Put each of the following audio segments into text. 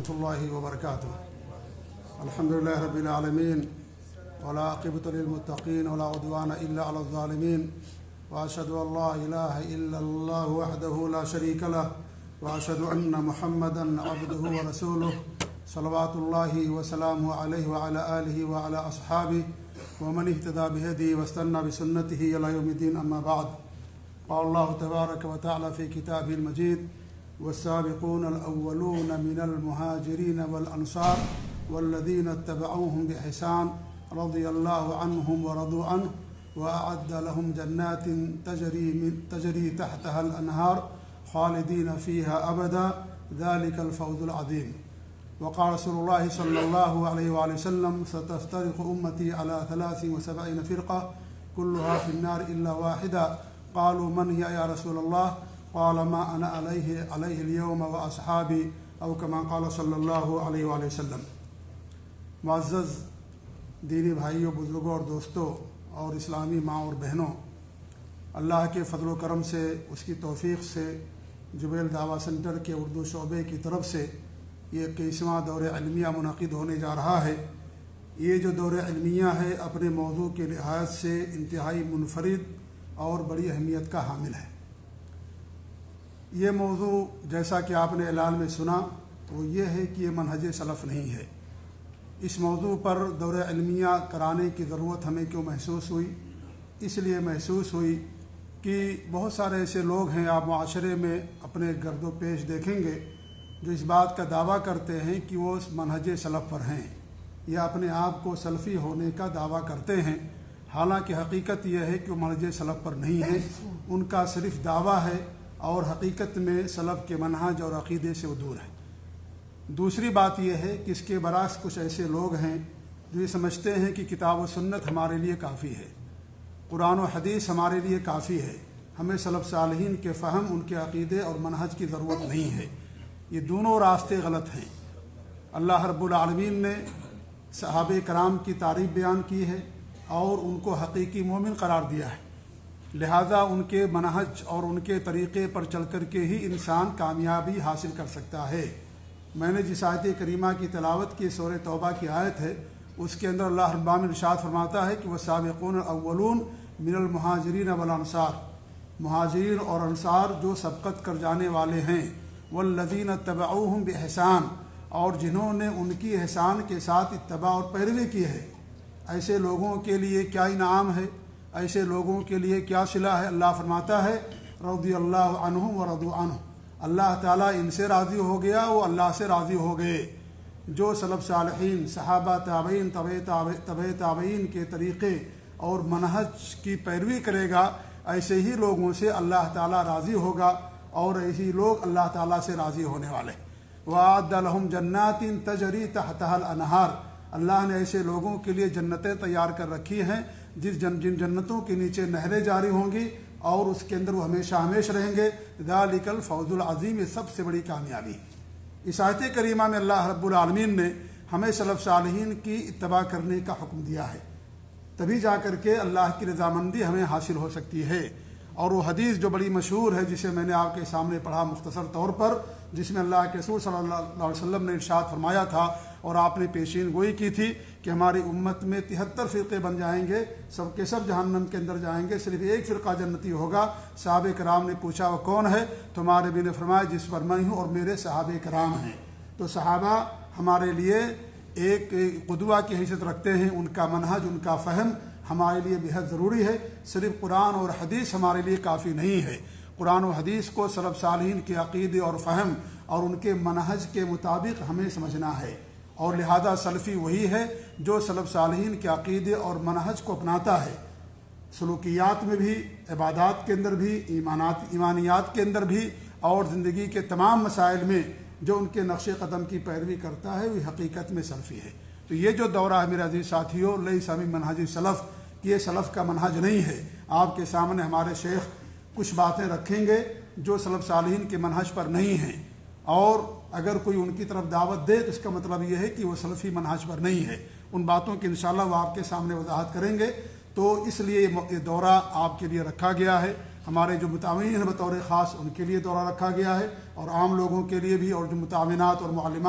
الله وبركاته. الحمد لله رب العالمين ولا عاقبة للمتقين ولا عدوان إلا على الظالمين وأشهد أن لا إله إلا الله وحده لا شريك له وأشهد أن محمدا عبده ورسوله صلوات الله وسلامه عليه وعلى آله وعلى أصحابه ومن اهتدى بهديه واستنى بسنته إلى يوم الدين. أما بعد، قال الله تبارك وتعالى في كتابه المجيد: والسابقون الأولون من المهاجرين والأنصار والذين اتبعوهم بإحسان رضي الله عنهم ورضوا عنه وأعد لهم جنات تجري تحتها الأنهار خالدين فيها أبدا ذلك الفوز العظيم. وقال رسول الله صلى الله عليه وآله وسلم: ستفترق أمتي على 73 فرقة كلها في النار إلا واحدة. قالوا: من هي يا رسول الله؟ قال: ما أنا عليه اليوم وأصحابي، أو كما قال صلی اللہ علیہ وآلہ وسلم. معزز دینی بھائیوں، بزرگوں اور دوستوں اور اسلامی ماں اور بہنوں، اللہ کے فضل و کرم سے، اس کی توفیق سے جبیل دعویٰ سینٹر کے اردو شعبے کی طرف سے یہ 21واں دور علمیہ منعقد ہونے جا رہا ہے. یہ جو دور علمیہ ہے اپنے موضوع کے لحاظ سے انتہائی منفرد اور بڑی اہمیت کا حامل ہے. یہ موضوع جیسا کہ آپ نے اعلان میں سنا وہ یہ ہے کہ یہ منہج سلف نہیں ہے. اس موضوع پر دور علمیہ کرانے کی ضرورت ہمیں کیوں محسوس ہوئی؟ اس لیے محسوس ہوئی کہ بہت سارے ایسے لوگ ہیں، آپ معاشرے میں اپنے گرد و پیش دیکھیں گے، جو اس بات کا دعویٰ کرتے ہیں کہ وہ منہج سلف پر ہیں یا اپنے آپ کو سلفی ہونے کا دعویٰ کرتے ہیں، حالانکہ حقیقت یہ ہے کہ وہ منہج سلف پر نہیں ہے. ان کا صرف دعویٰ ہے اور حقیقت میں سلف کے منہج اور عقیدے سے وہ دور ہے. دوسری بات یہ ہے کہ اس کے برعکس کچھ ایسے لوگ ہیں جو یہ سمجھتے ہیں کہ کتاب و سنت ہمارے لیے کافی ہے، قرآن و حدیث ہمارے لیے کافی ہے، ہمیں سلف صالحین کے فہم، ان کے عقیدے اور منہج کی ضرورت نہیں ہے. یہ دونوں راستے غلط ہیں. اللہ رب العالمین نے صحابہ کرام کی تعریف بیان کی ہے اور ان کو حقیقی مومن قرار دیا ہے. لہذا ان کے منہج اور ان کے طریقے پر چل کر کے ہی انسان کامیابی حاصل کر سکتا ہے. میں نے جس آیت کریمہ کی تلاوت کی، سورہ توبہ کی آیت ہے، اس کے اندر اللہ رب العالمین ارشاد فرماتا ہے کہ والسابقون الاولون من المہاجرین والانصار، مہاجرین اور انصار جو سبقت کر جانے والے ہیں، والذین اتبعوہم بإحسان، اور جنہوں نے ان کی احسان کے ساتھ اتباع اور پیروی کی ہے. ایسے لوگوں کے لیے کیا انعام ہے، ایسے لوگوں کے لیے کیا صلہ ہے؟ اللہ فرماتا ہے: رضی اللہ عنہم ورضوا عنہ، اللہ تعالیٰ ان سے راضی ہو گیا، وہ اللہ سے راضی ہو گئے. جو سلف صالحین، صحابہ، تابعین، تبع تابعین کے طریقے اور منہج کی پیروی کرے گا، ایسے ہی لوگوں سے اللہ تعالیٰ راضی ہوگا اور ایسے ہی لوگ اللہ تعالیٰ سے راضی ہونے والے. وَأَعَدَّ لَهُمْ جَنَّاتٍ تَجْرِي تَحْتَهَا الْأَنْهَارُ، اللہ نے ایسے لوگوں کے لیے جنتیں تیار کر رکھی ہیں جن جنتوں کے نیچے نہریں جاری ہوں گی اور اس کے اندر وہ ہمیشہ ہمیشہ رہیں گے. ذَلِكَ الْفَوْزُ الْعَظِيمُ، یہ سب سے بڑی کامیابی. اس آیت کریمہ میں اللہ رب العالمین نے ہمیں سلف صالحین کی اتباع کرنے کا حکم دیا ہے، تبھی جا کر کے اللہ کی رضامندی ہمیں حاصل ہو سکتی ہے. اور وہ حدیث جو بڑی مشہور ہے، جسے میں نے آپ کے سامنے پڑھا مختصر طور پر، جس میں اللہ کے رسول صلی اللہ علیہ وسلم نے ارشاد فرمایا تھا اور آپ نے پیشین گوئی کی تھی کہ ہماری امت میں 73 فرقے بن جائیں گے، سب کے سب جہنم کے اندر جائیں گے، صرف ایک فرقہ جنتی ہوگا. صحابہ کرام نے پوچھا وہ کون ہے؟ تو ہمارے نبی نے فرمایا جس پر میں ہوں اور میرے صحابہ کرام ہیں. تو صحابہ ہمارے لیے ایک قدوہ کی حیثیت رکھتے ہیں، ان کا منہج، ان کا فہم ہمارے لیے بہت ضروری ہے. صرف قرآن اور حدیث ہمارے لیے کافی نہیں ہے. قرآن و حدیث کو سلف صالحین کے عقیدے اور فہم اور ان کے منہج کے مطابق ہمیں سمجھنا ہے، اور لہذا سلفی وہی ہے جو سلف صالحین کے عقیدے اور منہج کو اپناتا ہے، سلوکیات میں بھی، عبادات کے اندر بھی، ایمانیات کے اندر بھی، اور زندگی کے تمام مسائل میں جو ان کے نقش قدم کی پیروی کرتا ہے وہ حقیقت میں سلفی ہے. تو یہ جو دورہ ہے میرے عزیز ساتھیوں، لیس من منہج سلف، یہ سلف کا منہج نہیں ہے. آپ کے سامنے ہمارے شیخ کچھ باتیں رکھیں گے جو سلف صالحین کے منہج پر نہیں ہیں، اور اگر کوئی ان کی طرف دعوت دے تو اس کا مطلب یہ ہے کہ وہ سلفی منہج پر نہیں ہے. ان باتوں کی انشاءاللہ وہ آپ کے سامنے وضاحت کریں گے. تو اس لیے یہ دورہ آپ کے لیے رکھا گیا ہے. ہمارے جو متعاونین ہیں بطور خاص ان کے لیے دورہ رکھا گیا ہے، اور عام لوگوں کے لیے بھی، اور جو متعاونات اور معلمات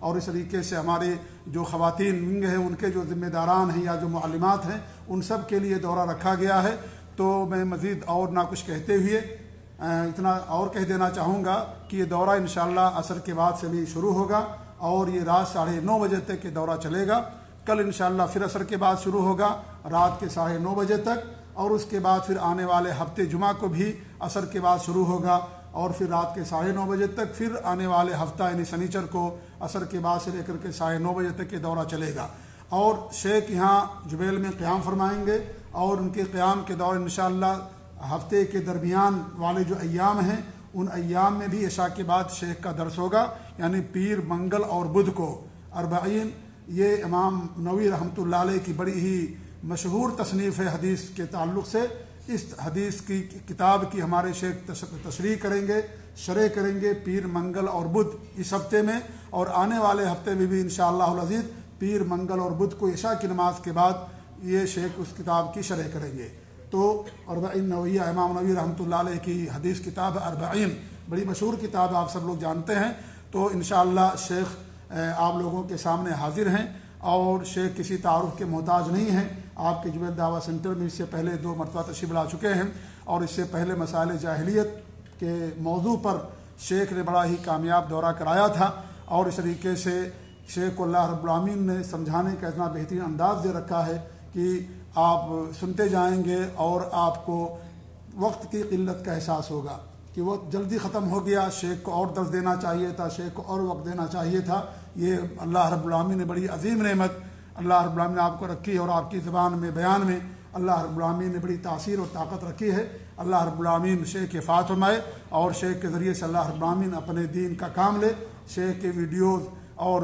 اور اس طریقے سے ہمارے جو خواتین ونگ ہیں ان کے جو ذمہ داران ہیں یا جو معلمات ہیں ان سب کے لیے دورہ رکھا گیا ہے۔ تو میں مزید اور نہ کچھ کہتے ہوئے اتنا اور کہہ دینا چاہوں گا کہ یہ دورہ انشاءاللہ عصر کے بعد سے بھی شروع ہوگا اور یہ رات 9:30 بجے تک یہ دورہ چلے گا۔ کل انشاءاللہ پھر عصر کے بعد شروع ہوگا رات کے 9:30 بجے تک، اور اس کے بعد پھر آنے والے ہفتے جمعہ کو بھی عصر کے بعد شروع ہوگا، اور پھر رات کے 9:30 بجے تک، پھر آنے والے ہفتہ یعنی سنیچر کو عصر کے بعد سے لے کر کے 9:30 بجے تک یہ دورہ چلے گا۔ اور شیخ یہاں جبیل میں قیام فرمائیں گے، اور ان کے قیام کے دوران انشاءاللہ ہفتے کے درمیان والے جو ایام ہیں ان ایام میں بھی عشاء کے بعد شیخ کا درس ہوگا، یعنی پیر، منگل اور بدھ کو 40۔ یہ امام نووی رحمۃ اللہ علیہ کی بڑی ہی مشہور تصنیف ہے حدیث کے تعلق سے۔ اس حدیث کی کتاب کی ہمارے شیخ تشریح کریں گے، شرح کریں گے پیر، منگل اور بدھ اس ہفتے میں، اور آنے والے ہفتے میں بھی انشاءاللہ العزیز پیر، منگل اور بدھ کو عشاء کی نماز کے بعد یہ شیخ اس کتاب کی شرح کریں گے۔ تو 40 نوویہ امام نووی رحمۃ اللہ علیہ کی حدیث کتاب 40 بڑی مشہور کتاب آپ سب لوگ جانتے ہیں۔ تو انشاءاللہ شیخ آپ لوگوں کے سامنے حاضر ہیں، اور شیخ کسی تعارف کے محتاج نہیں ہیں۔ آپ کے جبیل دعویٰ سینٹر میں اس سے پہلے 2 مرتبہ تشریف لا چکے ہیں، اور اس سے پہلے مسائل جاہلیت کے موضوع پر شیخ نے بڑا ہی کامیاب دورہ کرایا تھا، اور اس طریقے سے شیخ کو اللہ رب العالمین نے سمجھانے کا اتنا بہترین انداز دے رکھا ہے کہ آپ سنتے جائیں گے اور آپ کو وقت کی قلت کا احساس ہوگا کہ وہ جلدی ختم ہو گیا، شیخ کو اور درس دینا چاہیے تھا، شیخ کو اور وقت دینا چاہیے تھا۔ یہ اللہ رب العالمین نے بڑی عظیم نعمت اللہ رب العالمین نے آپ کو رکھی، اور آپ کی زبان میں بیان میں اللہ رب العالمین نے بڑی تاثیر اور طاقت رکھی ہے۔ اللہ رب العالمین شیخ کی حفاظت فرمائے، اور شیخ کے ذریعے سے اللہ رب العالمین اپنے دین کا کام لے۔ شیخ کے ویڈیوز اور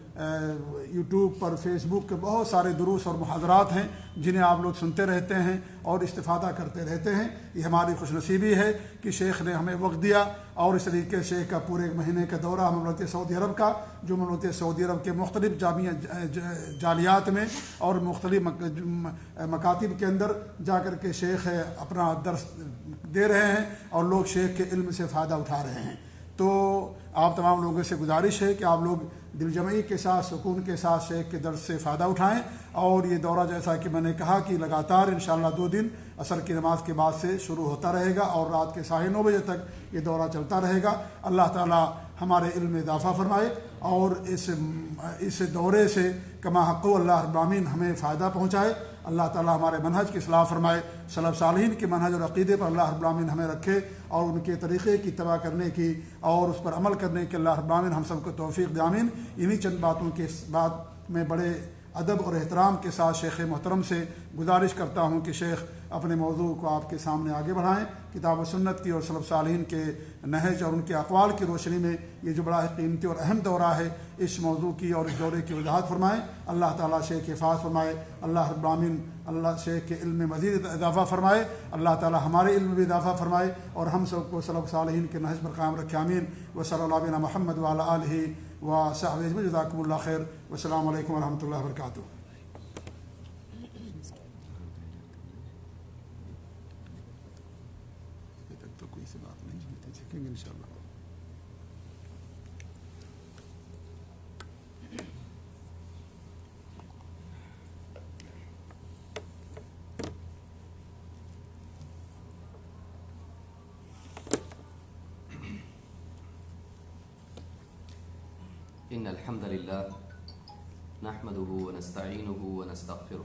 یوٹیوب پر، فیس بک کے بہت سارے دروس اور محاضرات ہیں جنہیں آپ لوگ سنتے رہتے ہیں اور استفادہ کرتے رہتے ہیں۔ یہ ہماری خوش نصیبی ہے کہ شیخ نے ہمیں وقت دیا، اور اس طریقے سے شیخ کا پورے 1 مہینے کا دورہ مملکت سعودی عرب کا، جو مملکت سعودی عرب کے مختلف جالیات میں اور مختلف مکاتب کے اندر جا کر کے شیخ اپنا درس دے رہے ہیں، اور لوگ شیخ کے علم سے فائدہ اٹھا رہے ہیں۔ تو آپ تمام لوگوں سے گزارش ہے کہ آپ لوگ دل جمعی کے ساتھ، سکون کے ساتھ شیخ کے درس سے فائدہ اٹھائیں، اور یہ دورہ جیسا کہ میں نے کہا کہ لگاتار انشاءاللہ 2 دن عصر کی نماز کے بعد سے شروع ہوتا رہے گا، اور رات کے 9:30 بجے تک یہ دورہ چلتا رہے گا۔ اللہ تعالی ہمارے علم میں اضافہ فرمائے، اور اس دورے سے کما حق اللہ رب العالمین ہمیں فائدہ پہنچائے۔ اللہ تعالی ہمارے منہج کی اصلاح فرمائے، سلف صالحین کے منہج اور عقیدے پر اللہ رب العالمین ہمیں رکھے، اور ان کے طریقے کی اتباع کرنے کی اور اس پر عمل کرنے کے اللہ رب العالمین ہم سب کو توفیق دے، آمین۔ انہی چند باتوں کے بعد میں بڑے ادب اور احترام کے ساتھ شیخ محترم سے گزارش کرتا ہوں کہ شیخ اپنے موضوع کو آپ کے سامنے آگے بڑھائیں، کتاب و سنت کی اور سلف صالحین کے نہج اور ان کے اقوال کی روشنی میں یہ جو بڑا قیمتی اور اہم دورہ ہے، اس موضوع کی اور اس دورے کی وضاحت فرمائیں۔ اللہ تعالیٰ شیخ کی حفاظت فرمائے، اللہ رب العالمین اللہ شیخ کے علم میں مزید اضافہ فرمائے، اللہ تعالیٰ ہمارے علم میں بھی اضافہ فرمائے، اور ہم سب کو سلف صالحین کے نہج پر قائم رکھے، آمین۔ وصلی اللہ علیہ محمد وعلی آلہ وصحبہ اجمعین، جزاکم اللہ خیر، والسلام علیکم ورحمۃ اللہ وبرکاتہ۔ انشاءاللہ إن الحمد لله نحمده ونستعينه ونستغفره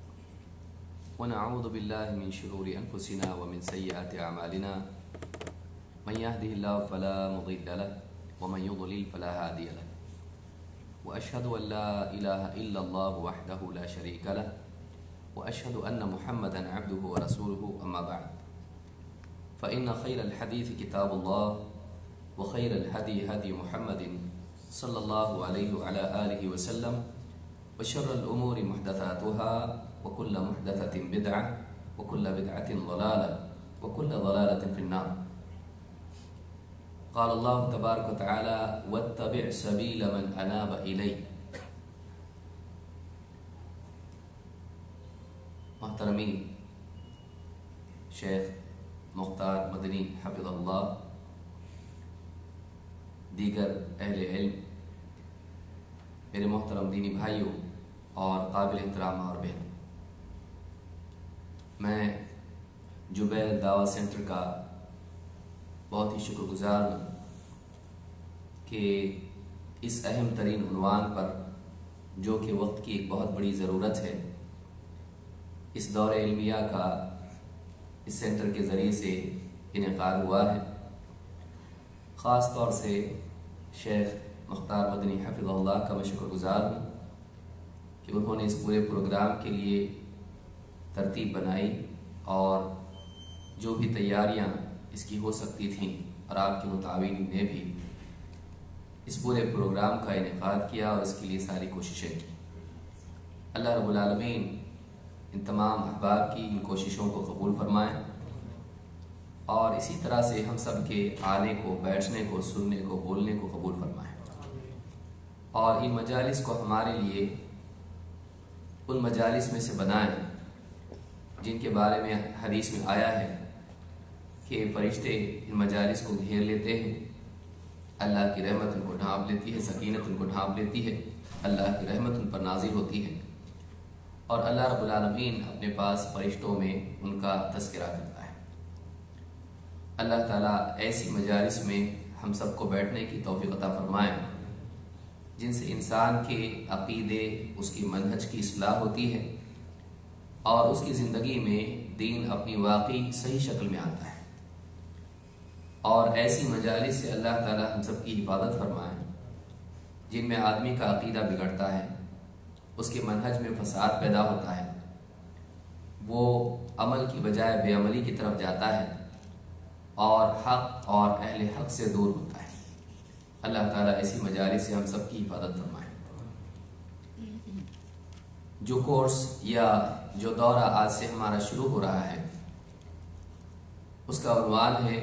ونعوذ بالله من شرور أنفسنا ومن سيئات أعمالنا من يهده الله فلا مضل له ومن يضلل فلا هادي له وأشهد أن لا إله إلا الله وحده لا شريك له وأشهد أن محمدا عبده ورسوله أما بعد فإن خير الحديث كتاب الله وخير الهدي هدي محمد صلى الله عليه وعلى آله وسلم وشر الأمور محدثاتها وكل محدثة بدعة وكل بدعة ضلالة وكل ضلالة في النار قال الله تبارك وتعالى واتبع سبيل من أناب إلي۔ محترمی شیخ مختار مدنی حفظ اللہ، دیگر اہل علم میرے محترم دینی بھائیوں اور قابل احترام اور بہن، میں جبیل دعوت سینٹر کا بہت ہی شکر گزار ہوں کہ اس اہم ترین عنوان پر، جو کہ وقت کی ایک بہت بڑی ضرورت ہے، اس دور علمیہ کا اس سینٹر کے ذریعے سے انعقاد ہوا ہے۔ خاص طور سے شیخ مختار مدنی حفظہ اللہ کا میں شکر گزار ہوں کہ انہوں نے اس پورے پروگرام کے لیے ترتیب بنائی اور جو بھی تیاریاں اس کی ہو سکتی تھیں اور آپ کے متعاونین نے بھی اس پورے پروگرام کا انعقاد کیا اور اس کے لیے ساری کوششیں کی۔ اللہ رب العالمین ان تمام احباب کی ان کوششوں کو قبول فرمائیں اور اسی طرح سے ہم سب کے آنے کو، بیٹھنے کو، سننے کو، بولنے کو قبول فرمائیں، اور ان مجالس کو ہمارے لیے ان مجالس میں سے بنائیں جن کے بارے میں حدیث میں آیا ہے کہ فرشتے ان مجالس کو گھیر لیتے ہیں، اللہ کی رحمت ان کو ڈھانپ لیتی ہے، سکینت ان کو ڈھانپ لیتی ہے، اللہ کی رحمت ان پر نازل ہوتی ہے، اور اللہ رب العالمین اپنے پاس فرشتوں میں ان کا تذکرہ کرتا ہے۔ اللہ تعالیٰ ایسی مجالس میں ہم سب کو بیٹھنے کی توفیق عطا فرمائے جن سے انسان کے عقیدے، اس کی منہج کی اصلاح ہوتی ہے اور اس کی زندگی میں دین اپنی واقعی صحیح شکل میں آتا ہے، اور ایسی مجالس سے اللہ تعالیٰ ہم سب کی حفاظت فرمائے جن میں آدمی کا عقیدہ بگڑتا ہے، اس کے منہج میں فساد پیدا ہوتا ہے، وہ عمل کی بجائے بے عملی کی طرف جاتا ہے اور حق اور اہل حق سے دور ہوتا ہے۔ اللہ تعالیٰ ایسی مجالس سے ہم سب کی حفاظت فرمائے۔ جو کورس یا جو دورہ آج سے ہمارا شروع ہو رہا ہے، اس کا عنوان ہے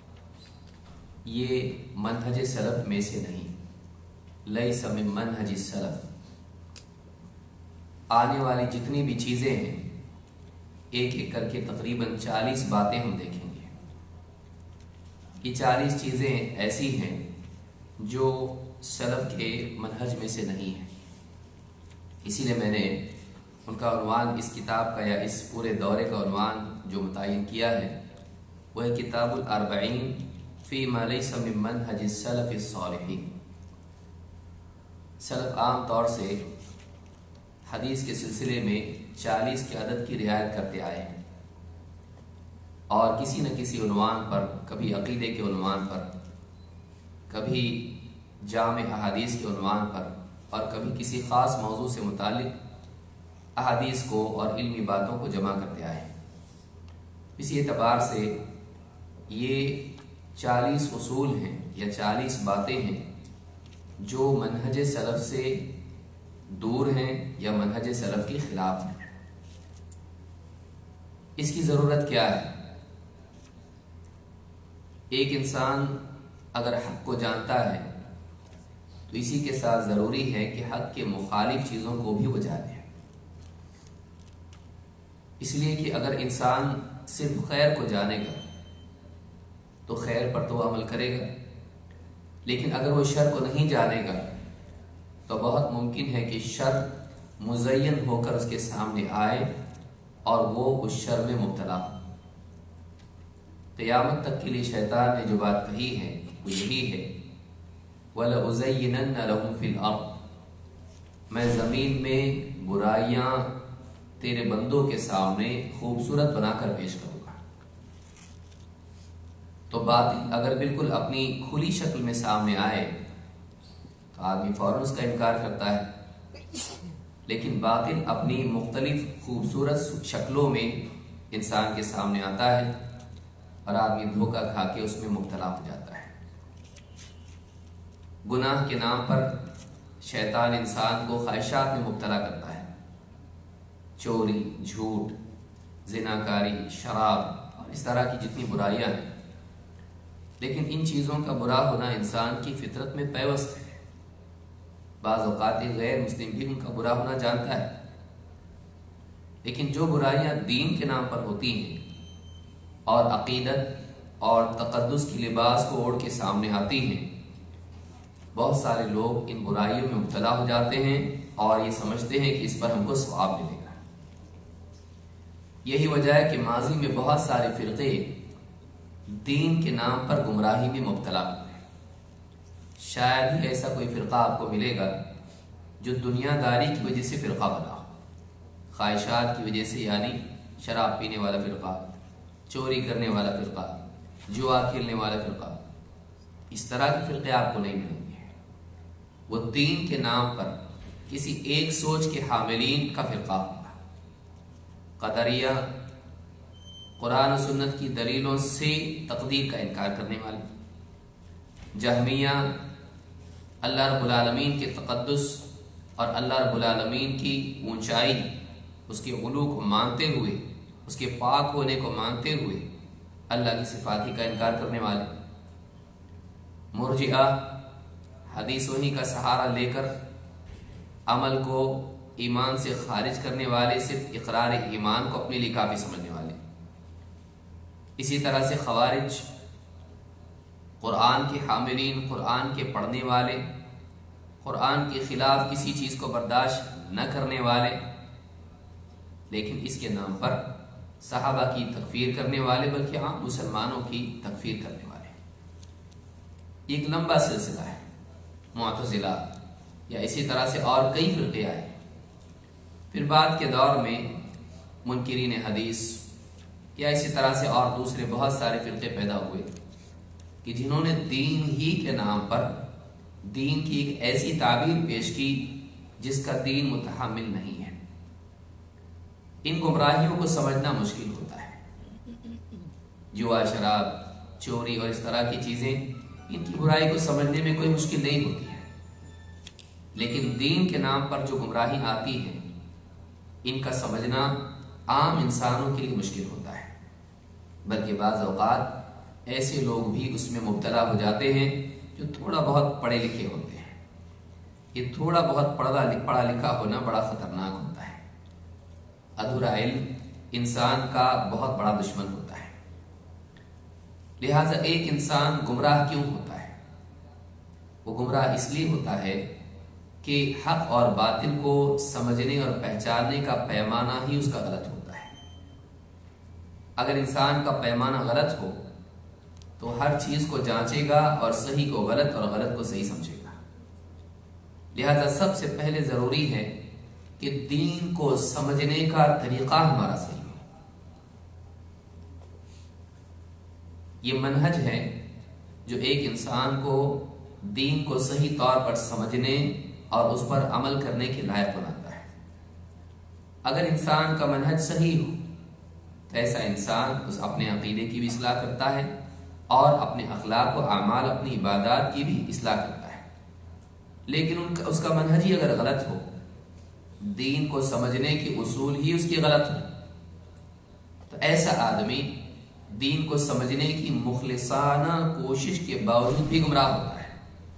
یہ منہج سلف میں سے نہیں، لیس من منہج السلف۔ آنے والی جتنی بھی چیزیں ہیں، ایک ایک کر کے تقریباً 40 باتیں ہم دیکھیں گے۔ یہ 40 چیزیں ایسی ہیں جو سلف کے منہج میں سے نہیں ہیں، اسی لیے میں نے ان کا عنوان اس کتاب کا یا اس پورے دورے کا عنوان جو متعین کیا ہے وہ ہے کتاب الاربعین فیما لیس من منہج السلف الصالحین۔ سلف عام طور سے حدیث کے سلسلے میں 40 کے عدد کی رعایت کرتے آئے ہیں، اور کسی نہ کسی عنوان پر، کبھی عقیدے کے عنوان پر، کبھی جامع احادیث کے عنوان پر، اور کبھی کسی خاص موضوع سے متعلق احادیث کو اور علمی باتوں کو جمع کرتے آئے ہیں۔ اسی اعتبار سے یہ 40 اصول ہیں یا 40 باتیں ہیں جو منہج سلف سے دور ہیں یا منہج سلف کے خلاف ہیں۔ اس کی ضرورت کیا ہے؟ ایک انسان اگر حق کو جانتا ہے تو اسی کے ساتھ ضروری ہے کہ حق کے مخالف چیزوں کو بھی وہ جانے، اس لیے کہ اگر انسان صرف خیر کو جانے گا تو خیر پر تو عمل کرے گا، لیکن اگر وہ شر کو نہیں جانے گا تو بہت ممکن ہے کہ شر مزین ہو کر اس کے سامنے آئے اور وہ اس شر میں مبتلا ہو۔ قیامت تک کے لیے شیطان نے جو بات کہی ہے وہ یہی ہے، وَلَأُزَيِّنَنَّ لَهُمْ فِي الْأَرْضِ، میں زمین میں برائیاں تیرے بندوں کے سامنے خوبصورت بنا کر پیش کروں گا۔ تو باطل اگر بالکل اپنی کھلی شکل میں سامنے آئے تو آدمی فوراً اس کا انکار کرتا ہے، لیکن باطل اپنی مختلف خوبصورت شکلوں میں انسان کے سامنے آتا ہے اور آدمی دھوکہ کھا کے اس میں مبتلا ہو جاتا ہے۔ گناہ کے نام پر شیطان انسان کو خواہشات میں مبتلا کرتا ہے، چوری، جھوٹ، زناکاری، شراب اور اس طرح کی جتنی برائیاں ہیں، لیکن ان چیزوں کا برا ہونا انسان کی فطرت میں پیوست ہے۔ بعض اوقات غیر مسلم بھی ان کا برا ہونا جانتا ہے، لیکن جو برائیاں دین کے نام پر ہوتی ہیں اور عقیدت اور تقدس کی لباس کو اوڑھ کے سامنے آتی ہیں، بہت سارے لوگ ان برائیوں میں مبتلا ہو جاتے ہیں اور یہ سمجھتے ہیں کہ اس پر ہم کو ثواب ملے گا۔ یہی وجہ ہے کہ ماضی میں بہت سارے فرقے دین کے نام پر گمراہی میں مبتلا ہوئے ہیں۔ شاید ہی ایسا کوئی فرقہ آپ کو ملے گا جو دنیا داری کی وجہ سے فرقہ بنا ہو، خواہشات کی وجہ سے، یعنی شراب پینے والا فرقہ، چوری کرنے والا فرقہ، جوا کھیلنے والا فرقہ، اس طرح کے فرقے آپ کو نہیں ملیں گے۔ وہ دین کے نام پر کسی ایک سوچ کے حاملین کا فرقہ ہوگا۔ قدریہ قرآن و سنت کی دلیلوں سے تقدیر کا انکار کرنے والے، جہمیہ اللہ رب العالمین کے تقدس اور اللہ رب العالمین کی اونچائی، اس کے علو کو مانتے ہوئے، اس کے پاک ہونے کو مانتے ہوئے اللہ کی صفات کا انکار کرنے والے، مرجئہ حدیث وحی کا سہارا لے کر عمل کو ایمان سے خارج کرنے والے، صرف اقرار ایمان کو اپنے لیے کافی سمجھنے والے، اسی طرح سے خوارج قرآن کے حاملین، قرآن کے پڑھنے والے، قرآن کے خلاف کسی چیز کو برداشت نہ کرنے والے، لیکن اس کے نام پر صحابہ کی تکفیر کرنے والے، بلکہ عام مسلمانوں کی تکفیر کرنے والے۔ ایک لمبا سلسلہ ہے۔ معتزلہ یا اسی طرح سے اور کئی فرقے آئے، پھر بعد کے دور میں منکرین حدیث یا اسی طرح سے اور دوسرے بہت سارے فرقے پیدا ہوئے کہ جنہوں نے دین ہی کے نام پر دین کی ایک ایسی تعبیر پیش کی جس کا دین متحمل نہیں ہے۔ ان گمراہیوں کو سمجھنا مشکل ہوتا ہے۔ جوا، شراب، چوری اور اس طرح کی چیزیں، ان کی برائی کو سمجھنے میں کوئی مشکل نہیں ہوتی ہے، لیکن دین کے نام پر جو گمراہی آتی ہے ان کا سمجھنا عام انسانوں کے لیے مشکل ہوتا ہے، بلکہ بعض اوقات ایسے لوگ بھی اس میں مبتلا ہو جاتے ہیں جو تھوڑا بہت پڑھے لکھے ہوتے ہیں۔ یہ تھوڑا بہت پڑھا لکھا ہونا بڑا خطرناک ہوتا ہے۔ ادھورا علم انسان کا بہت بڑا دشمن ہوتا ہے۔ لہٰذا ایک انسان گمراہ کیوں ہوتا ہے؟ وہ گمراہ اس لیے ہوتا ہے کہ حق اور باطل کو سمجھنے اور پہچاننے کا پیمانہ ہی اس کا غلط ہوتا ہے۔ اگر انسان کا پیمانہ غلط ہو تو ہر چیز کو جانچے گا اور صحیح کو غلط اور غلط کو صحیح سمجھے گا۔ لہذا سب سے پہلے ضروری ہے کہ دین کو سمجھنے کا طریقہ ہمارا صحیح ہو۔ یہ منہج ہے جو ایک انسان کو دین کو صحیح طور پر سمجھنے اور اس پر عمل کرنے کے لائق بناتا ہے۔ اگر انسان کا منہج صحیح ہو تو ایسا انسان اس اپنے عقیدے کی بھی اصلاح کرتا ہے اور اپنے اخلاق و اعمال، اپنی عبادات کی بھی اصلاح کرتا ہے۔ لیکن اس کا منہج ہی اگر غلط ہو، دین کو سمجھنے کے اصول ہی اس کے غلط ہو، تو ایسا آدمی دین کو سمجھنے کی مخلصانہ کوشش کے باوجود بھی گمراہ ہوتا ہے۔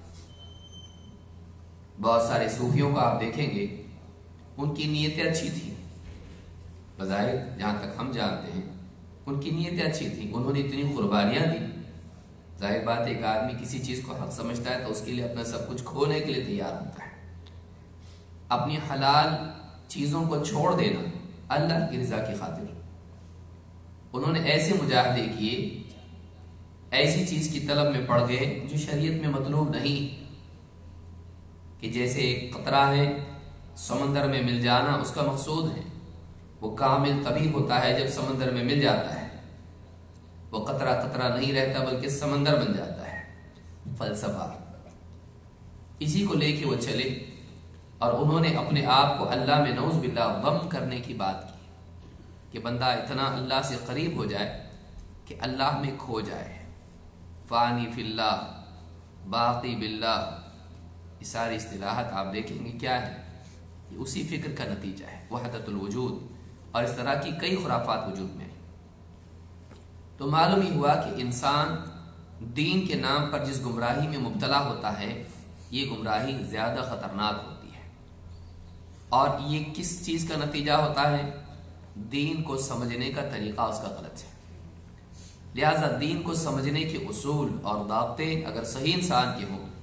بہت سارے صوفیوں کو آپ دیکھیں گے، ان کی نیتیں اچھی تھیں، بظاہر جہاں تک ہم جانتے ہیں ان کی نیتیں اچھی تھیں، انہوں نے اتنی قربانیاں دی۔ ظاہر بات ایک آدمی کسی چیز کو حق سمجھتا ہے تو اس کے لیے اپنا سب کچھ کھونے کے لیے تیار ہوتا ہے۔ اپنی حلال چیزوں کو چھوڑ دینا اللہ کی رضا کی خاطر۔ انہوں نے ایسے مجاہدے کیے، ایسی چیز کی طلب میں پڑ گئے جو شریعت میں مطلوب نہیں، کہ جیسے ایک قطرہ ہے سمندر میں مل جانا اس کا مقصود ہے، وہ کامل تبھی ہوتا ہے جب سمندر میں مل جاتا ہے، وہ قطرہ قطرہ نہیں رہتا بلکہ سمندر بن جاتا ہے۔ فلسفہ اسی کو لے کے وہ چلے اور انہوں نے اپنے آپ کو اللہ میں نعوذ باللہ غم کرنے کی بات کی کہ بندہ اتنا اللہ سے قریب ہو جائے کہ اللہ میں کھو جائے۔ فانی فی اللہ، باقی باللہ، یہ ساری اصطلاحات آپ دیکھیں گے کیا ہے، یہ اسی فکر کا نتیجہ ہے، وحدت الوجود، اور اس طرح کی کئی خرافات وجود میں۔ تو معلوم ہی ہوا کہ انسان دین کے نام پر جس گمراہی میں مبتلا ہوتا ہے، یہ گمراہی زیادہ خطرناک ہوتی ہے، اور یہ کس چیز کا نتیجہ ہوتا ہے؟ دین کو سمجھنے کا طریقہ اس کا غلط ہے۔ لہذا دین کو سمجھنے کے اصول اور ضابطے اگر صحیح انسان کے ہوں،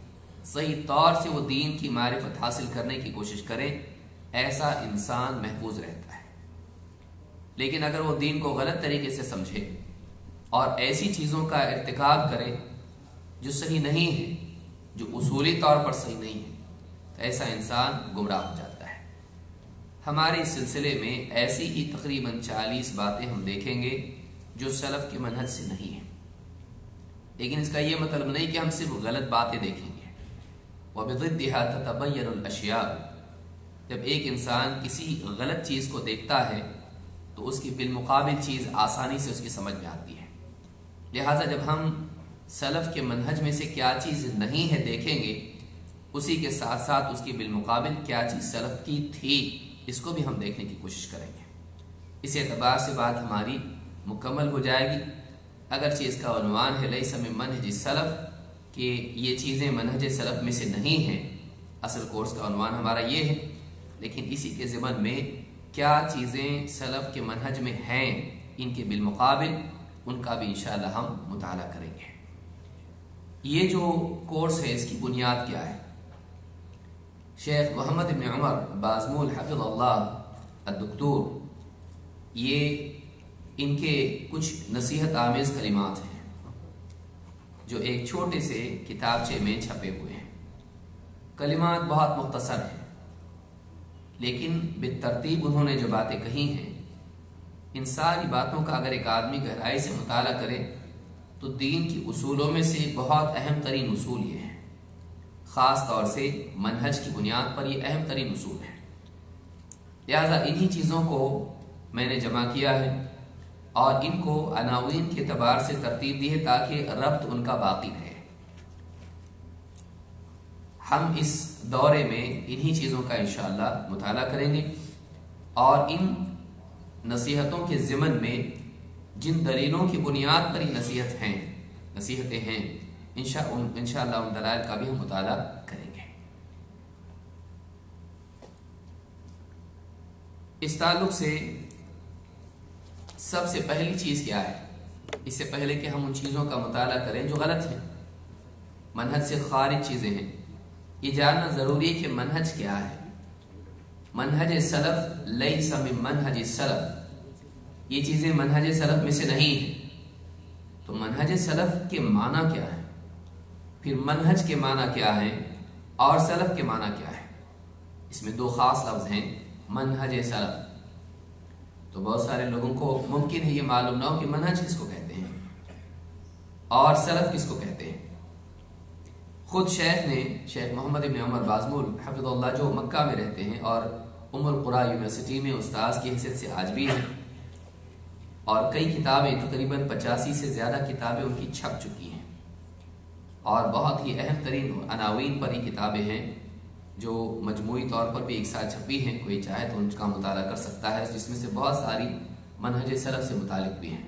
صحیح طور سے وہ دین کی معرفت حاصل کرنے کی کوشش کرے، ایسا انسان محفوظ رہتا ہے۔ لیکن اگر وہ دین کو غلط طریقے سے سمجھے اور ایسی چیزوں کا ارتکاب کرے جو صحیح نہیں ہے، جو اصولی طور پر صحیح نہیں ہے، تو ایسا انسان گمراہ ہو جاتا ہے۔ ہمارے اس سلسلے میں ایسی ہی تقریباً 40 باتیں ہم دیکھیں گے جو سلف کے منہج سے نہیں ہیں، لیکن اس کا یہ مطلب نہیں کہ ہم صرف غلط باتیں دیکھیں گے۔ وَبِضِدِّهَا تَتَبَيَّنُ الْأَشْيَاءُ، جب ایک انسان کسی غلط چیز کو دیکھتا ہے تو اس کی بالمقابل چیز آسانی سے اس کی سمجھ میں آتی ہے۔ لہٰذا جب ہم سلف کے منہج میں سے کیا چیز نہیں ہے دیکھیں گے، اسی کے ساتھ ساتھ اس کی بالمقابل کیا چیز سلف کی تھی اس کو بھی ہم دیکھنے کی کوشش کریں گے۔ اس اعتبار سے بات ہماری مکمل ہو جائے گی۔ اگرچہ اس کا عنوان ہے لیس من منہج سلف، کہ یہ چیزیں منہج سلف میں سے نہیں ہیں، اصل کورس کا عنوان ہمارا یہ ہے، لیکن اسی کے ضمن میں کیا چیزیں سلف کے منہج میں ہیں ان کے بالمقابل ان کا بھی انشاءاللہ ہم مطالعہ کریں گے۔ یہ جو کورس ہے اس کی بنیاد کیا ہے؟ شیخ محمد بن عمر بازمول حفظ اللہ الدکتور، یہ ان کے کچھ نصیحت آمیز کلمات ہیں جو ایک چھوٹے سے کتابچے میں چھپے ہوئے ہیں۔ کلمات بہت مختصر ہیں، لیکن بالترتیب انہوں نے جو باتیں کہی ہیں، ان ساری باتوں کا اگر ایک آدمی گہرائی سے مطالعہ کرے تو دین کی اصولوں میں سے بہت اہم ترین اصول یہ ہیں، خاص طور سے منہج کی بنیاد پر یہ اہم ترین اصول ہیں۔ لہذا انہی چیزوں کو میں نے جمع کیا ہے اور ان کو عناوین کے اعتبار سے ترتیب دی ہے تاکہ ربط ان کا باقی رہے۔ ہم اس دورے میں انہی چیزوں کا انشاءاللہ مطالعہ کریں گے اور ان نصیحتوں کے ضمن میں جن دلیلوں کی بنیاد پر یہ نصیحتیں ہیں انشاءاللہ ان دلائل کا بھی ہم مطالعہ کریں گے۔ اس تعلق سے سب سے پہلی چیز کیا ہے، اس سے پہلے کہ ہم ان چیزوں کا مطالعہ کریں جو غلط ہیں، منہج سے خارج چیزیں ہیں، یہ جاننا ضروری ہے کہ منہج کیا ہے۔ منہج سلف لیس من منہج سلف، یہ چیزیں منہج سلف میں سے نہیں ہیں۔ تو منہج سلف کے معنی کیا ہے، پھر منہج کے معنی کیا ہے اور سلف کے معنی کیا ہے؟ اس میں دو خاص لفظ ہیں، منہج سلف۔ تو بہت سارے لوگوں کو ممکن ہے یہ معلوم نہ ہو کہ منہج کس کو کہتے ہیں اور سلف کس کو کہتے ہیں۔ خود شیخ محمد بن عمر بازمول حفظ اللہ، جو مکہ میں رہتے ہیں اور ام القریٰ یونیورسٹی میں استاذ کی حیثیت سے آج بھی ہیں، اور کئی کتابیں تقریباً 85 سے زیادہ کتابیں ان کی چھپ چکی ہیں، اور بہت ہی اہم ترین عناوین پر یہ کتابیں ہیں جو مجموعی طور پر بھی ایک ساتھ چھپی ہیں، کوئی چاہے تو ان کا مطالعہ کر سکتا ہے، جس میں سے بہت ساری منہج سلف سے متعلق بھی ہیں۔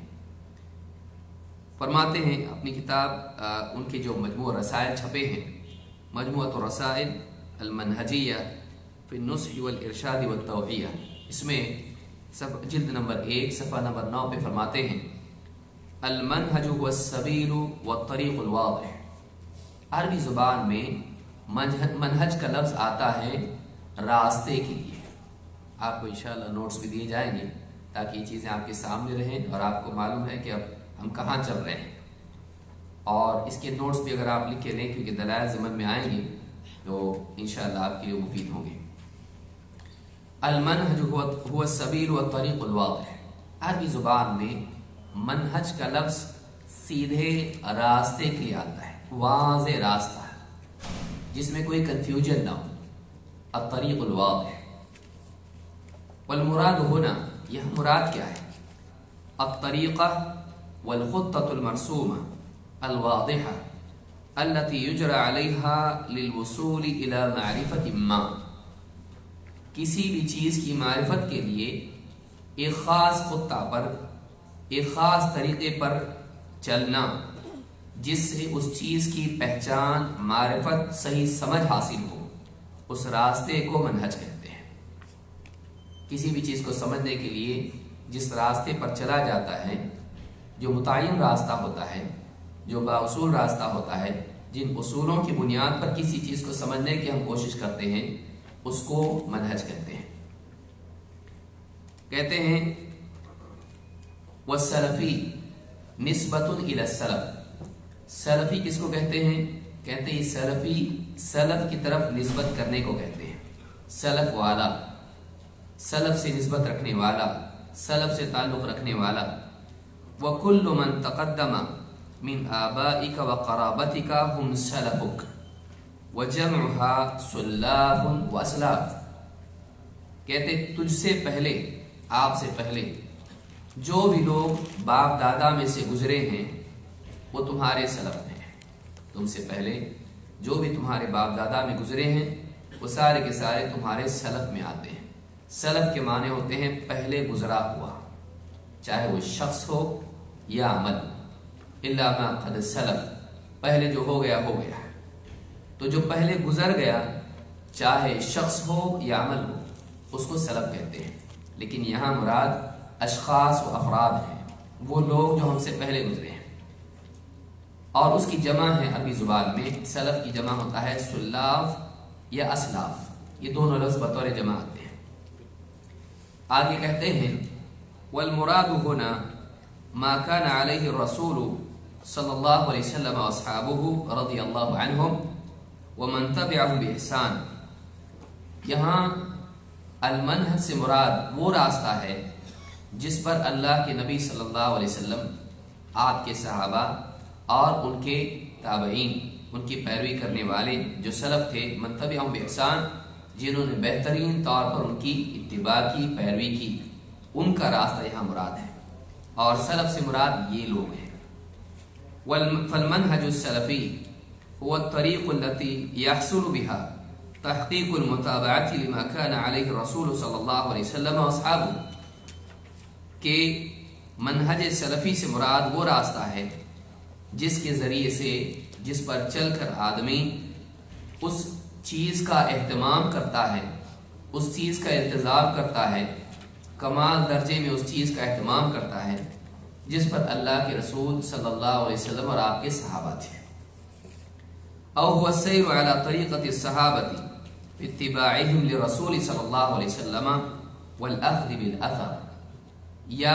فرماتے ہیں اپنی کتاب ان کے جو مجموعہ رسائل چھپے ہیں، مجموعۃ الرسائل المنہجیہ فی النصح والارشاد والتوعیہ، اس میں جلد نمبر 1 صفحہ نمبر 9 پہ فرماتے ہیں المنہج هو السبیل والطریق الواضح۔ عربی زبان میں منہج کا لفظ آتا ہے راستے کے لیے۔ آپ کو انشاءاللہ نوٹس بھی دیے جائیں گے تاکہ یہ چیزیں آپ کے سامنے رہیں اور آپ کو معلوم ہے کہ اب ہم کہاں چل رہے ہیں، اور اس کے نوٹس بھی اگر آپ لکھ کے لیں کیونکہ دلائل ضمن میں آئیں گے تو انشاءاللہ آپ کے لیے مفید ہوں گے۔ المنہج هو السبیل والطریق الواضح، عربی زبان میں منہج کا لفظ سیدھے راستے کے لیے آتا ہے، واضح راستہ جس میں کوئی کنفیوژن نہ ہو، الطریق الواضح۔ والمراد ہونا، یہ مراد کیا ہے؟ الطریقہ والخطة المرسومة الواضحة التي يجرى عليها للوصول إلى معرفة ما، کسی بھی چیز کی معرفت کے لیے ایک خاص خطہ پر، ایک خاص طریقے پر چلنا جس سے اس چیز کی پہچان، معرفت، صحیح سمجھ حاصل ہو، اس راستے کو منہج کہتے ہیں۔ کسی بھی چیز کو سمجھنے کے لیے جس راستے پر چلا جاتا ہے، جو متعین راستہ ہوتا ہے، جو باصول راستہ ہوتا ہے، جن اصولوں کی بنیاد پر کسی چیز کو سمجھنے کی ہم کوشش کرتے ہیں اس کو منہج کہتے ہیں. کہتے ہیں والسلفی نسبۃ الی السلف. سلفی کس کو کہتے ہیں؟ کہتے ہیں سلفی سلف کی طرف نسبت کرنے کو کہتے ہیں. سلف والا، سلف سے نسبت رکھنے والا، سلف سے تعلق رکھنے والا. وَكُلُّ مَن تَقَدَّمَ مِنْ آبَائِكَ وَقَرَابَتِكَ هُمْ سَلَفُكَ وَجَمْعُهَا سُلَّافٌ وَأَسْلَافٌ. کہتے تجھ سے پہلے، آپ سے پہلے جو بھی لوگ باپ دادا میں سے گزرے ہیں وہ تمہارے سلف میں ہیں. تم سے پہلے جو بھی تمہارے باپ دادا میں گزرے ہیں وہ سارے کے سارے تمہارے سلف میں آتے ہیں. سلف کے معنی ہوتے ہیں پہلے گزرا ہوا، چاہے وہ شخص ہو یا عمل. الا ما قد سلف، پہلے جو ہو گیا ہو گیا. تو جو پہلے گزر گیا چاہے شخص ہو یا عمل ہو اس کو سلف کہتے ہیں. لیکن یہاں مراد اشخاص و افراد ہیں، وہ لوگ جو ہم سے پہلے گزرے ہیں. اور اس کی جمع ہے عربی زبان میں، سلف کی جمع ہوتا ہے سلاف یا اسلاف. یہ دونوں لفظ بطور جمع آتے ہیں. آگے کہتے ہیں والمراد هنا ما كان عليه الرسول صلی اللہ علیہ وسلم واصحابہ رضی اللہ عنہم ومن تبعهم بإحسان. یہاں المنہج سے مراد وہ راستہ ہے جس پر اللہ کے نبی صلی اللہ علیہ وسلم، آپ کے صحابہ اور ان کے تابعین، ان کی پیروی کرنے والے جو سلف تھے، من تبعهم بإحسان، جنہوں نے بہترین طور پر ان کی اتباع کی، پیروی کی، ان کا راستہ یہاں مراد ہے. اور سلف سے مراد یہ لوگ ہیں. فالمنهج السلفی هو الطریق التي يحصل بها تحقیق المتابعت لما كان علیہ الرسول صلی اللہ علیہ وسلم واصحابہ. کہ منہج سلفی سے مراد وہ راستہ ہے جس کے ذریعے سے، جس پر چل کر آدمی اس چیز کا اہتمام کرتا ہے، اس چیز کا التزام کرتا ہے، کمال درجے میں اس چیز کا اہتمام کرتا ہے جس پر اللہ کے رسول صلی اللہ علیہ وسلم اور آپ کے صحابہ تھے. او هو السیر علی طریقۃ الصحابہ اتباعهم للرسول صلی اللہ علیہ وسلم والاخذ بالاثر. یا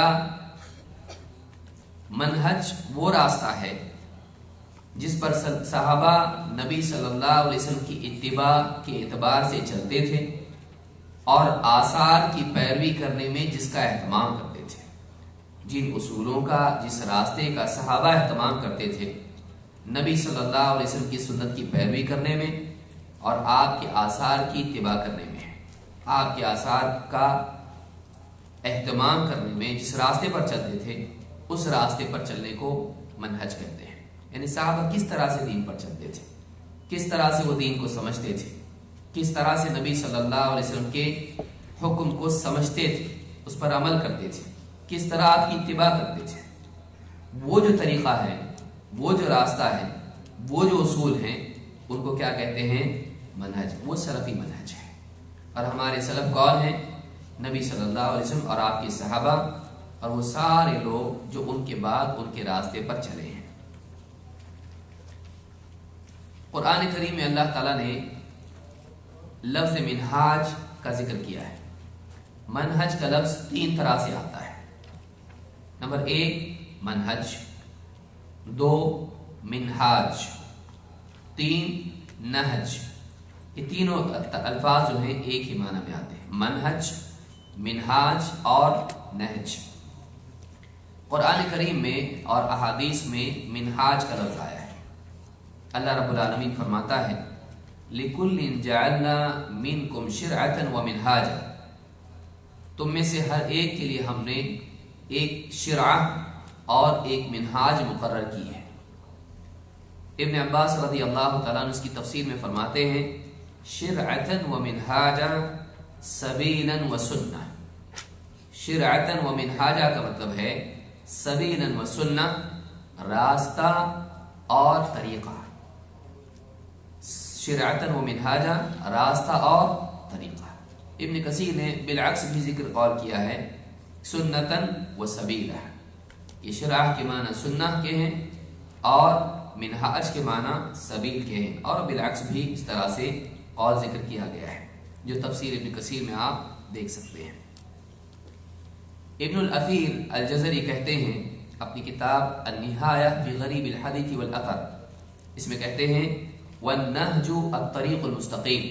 منہج وہ راستہ ہے جس پر صحابہ نبی صلی اللہ علیہ وسلم کی اتباع کے اعتبار سے چلتے تھے اور آثار کی پیروی کرنے میں جس کا اہتمام کرتے تھے. جن اصولوں کا، جس راستے کا صحابہ اہتمام کرتے تھے نبی صلی اللہ علیہ وسلم کی سنت کی پیروی کرنے میں اور آپ کے آثار کی اتباع کرنے میں، آپ کے آثار کا اہتمام کرنے میں، جس راستے پر چلتے تھے اس راستے پر چلنے کو منہج کہتے ہیں. یعنی صحابہ کس طرح سے دین پر چلتے تھے، کس طرح سے وہ دین کو سمجھتے تھے، کس طرح سے نبی صلی اللہ علیہ وسلم کے حکم کو سمجھتے تھے، اس پر عمل کرتے تھے، کس طرح آپ کی اتباع کرتے تھے. وہ جو طریقہ ہے، وہ جو راستہ ہے، وہ جو اصول ہیں، ان کو کیا کہتے ہیں؟ منہج. وہ سلفی منہج ہے. اور ہمارے سلف کون ہیں؟ نبی صلی اللہ علیہ وسلم اور آپ کے صحابہ اور وہ سارے لوگ جو ان کے بعد ان کے راستے پر چلے ہیں. قرآن کریم میں اللہ تعالیٰ نے لفظ منہاج کا ذکر کیا ہے. منہج کا لفظ 3 طرح سے آتا ہے. نمبر 1 منہج، 2 منہاج، 3 نہج. یہ تینوں الفاظ جو ہیں ایک ہی معنی میں آتے ہیں، منہج، منہاج اور نہج. قرآن کریم میں اور احادیث میں منہاج کا لفظ آیا ہے. اللہ رب العالمین فرماتا ہے لِكُلٍّ جَعَلْنَا مِنْكُمْ شِرْعَةً وَمِنْهَاجًا. تم میں سے ہر ایک کے لیے ہم نے ایک شرعہ اور ایک منہاج مقرر کی ہے. ابن عباس رضی اللہ تعالیٰ عنہ اس کی تفسیر میں فرماتے ہیں شرعةً ومنہاجا سبیلا وسنہ. شرعةً ومنہاجا کا مطلب ہے سبیلا وسنہ، راستہ اور طریقہ. شرعةً ومنہاجا، راستہ اور طریقہ. ابن کثیر نے بالعکس بھی ذکر قول کیا ہے سنتاً و سبیلا. یہ شرع کے معنی سنہ کے ہیں اور منہاج کے معنی سبیل کے ہیں، اور بالعکس بھی اس طرح سے قول ذکر کیا گیا ہے، جو تفسیر ابن کثیر میں آپ دیکھ سکتے ہیں۔ ابن الاثیر الجزری کہتے ہیں اپنی کتاب النہایہ فی غریب الحدیث والاثر، اس میں کہتے ہیں والنہج الطریق المستقیم۔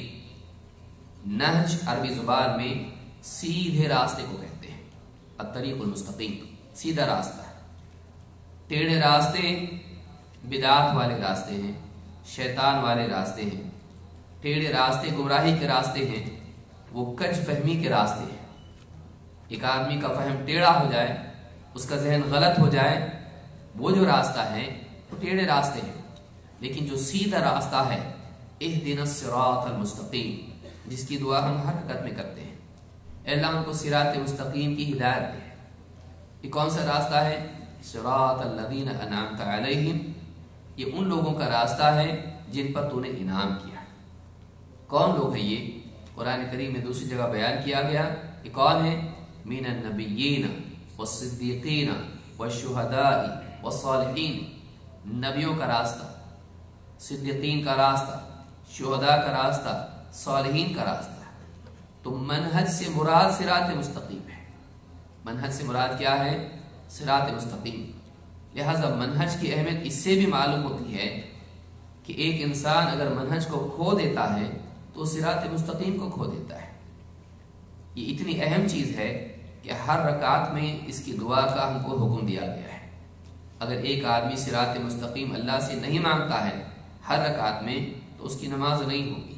نہج عربی زبان میں سیدھے راستے کو کہتے ہیں، الطریق المستقیم سیدھا راستہ۔ ٹیڑھے راستے بدعات والے راستے ہیں، شیطان والے راستے ہیں، ٹیڑھے راستے گمراہی کے راستے ہیں، وہ کج فہمی کے راستے ہیں۔ ایک آدمی کا فہم ٹیڑھا ہو جائے، اس کا ذہن غلط ہو جائے، وہ جو راستہ ہے وہ ٹیڑھے راستے ہیں۔ لیکن جو سیدھا راستہ ہے اہدنا الصراط المستقیم، جس کی دعا ہم ہر وقت میں کرتے ہیں، اے اللہ ہم کو صراط مستقیم کی ہدایت دے۔ یہ کون سا راستہ ہے؟ صراط الذین انعمت علیہم، یہ ان لوگوں کا راستہ ہے جن پر تو نے انعام کیا۔ کون لوگ ہیں یہ؟ قرآن کریم میں دوسری جگہ بیان کیا گیا کہ کون ہے؟ من النبیین والصدیقین والشہداء والصالحین، نبیوں کا راستہ، صدیقین کا راستہ، شہداء کا راستہ، صالحین کا راستہ۔ تو منہج سے مراد صراط مستقیم ہے۔ منہج سے مراد کیا ہے؟ صراط مستقیم۔ لہذا منہج کی اہمیت اس سے بھی معلوم ہوتی ہے کہ ایک انسان اگر منہج کو کھو دیتا ہے تو صراط مستقیم کو کھو دیتا ہے۔ یہ اتنی اہم چیز ہے کہ ہر رکعت میں اس کی دعا کا ہم کو حکم دیا گیا ہے۔ اگر ایک آدمی صراط مستقیم اللہ سے نہیں مانگتا ہے ہر رکعت میں تو اس کی نماز نہیں ہوگی۔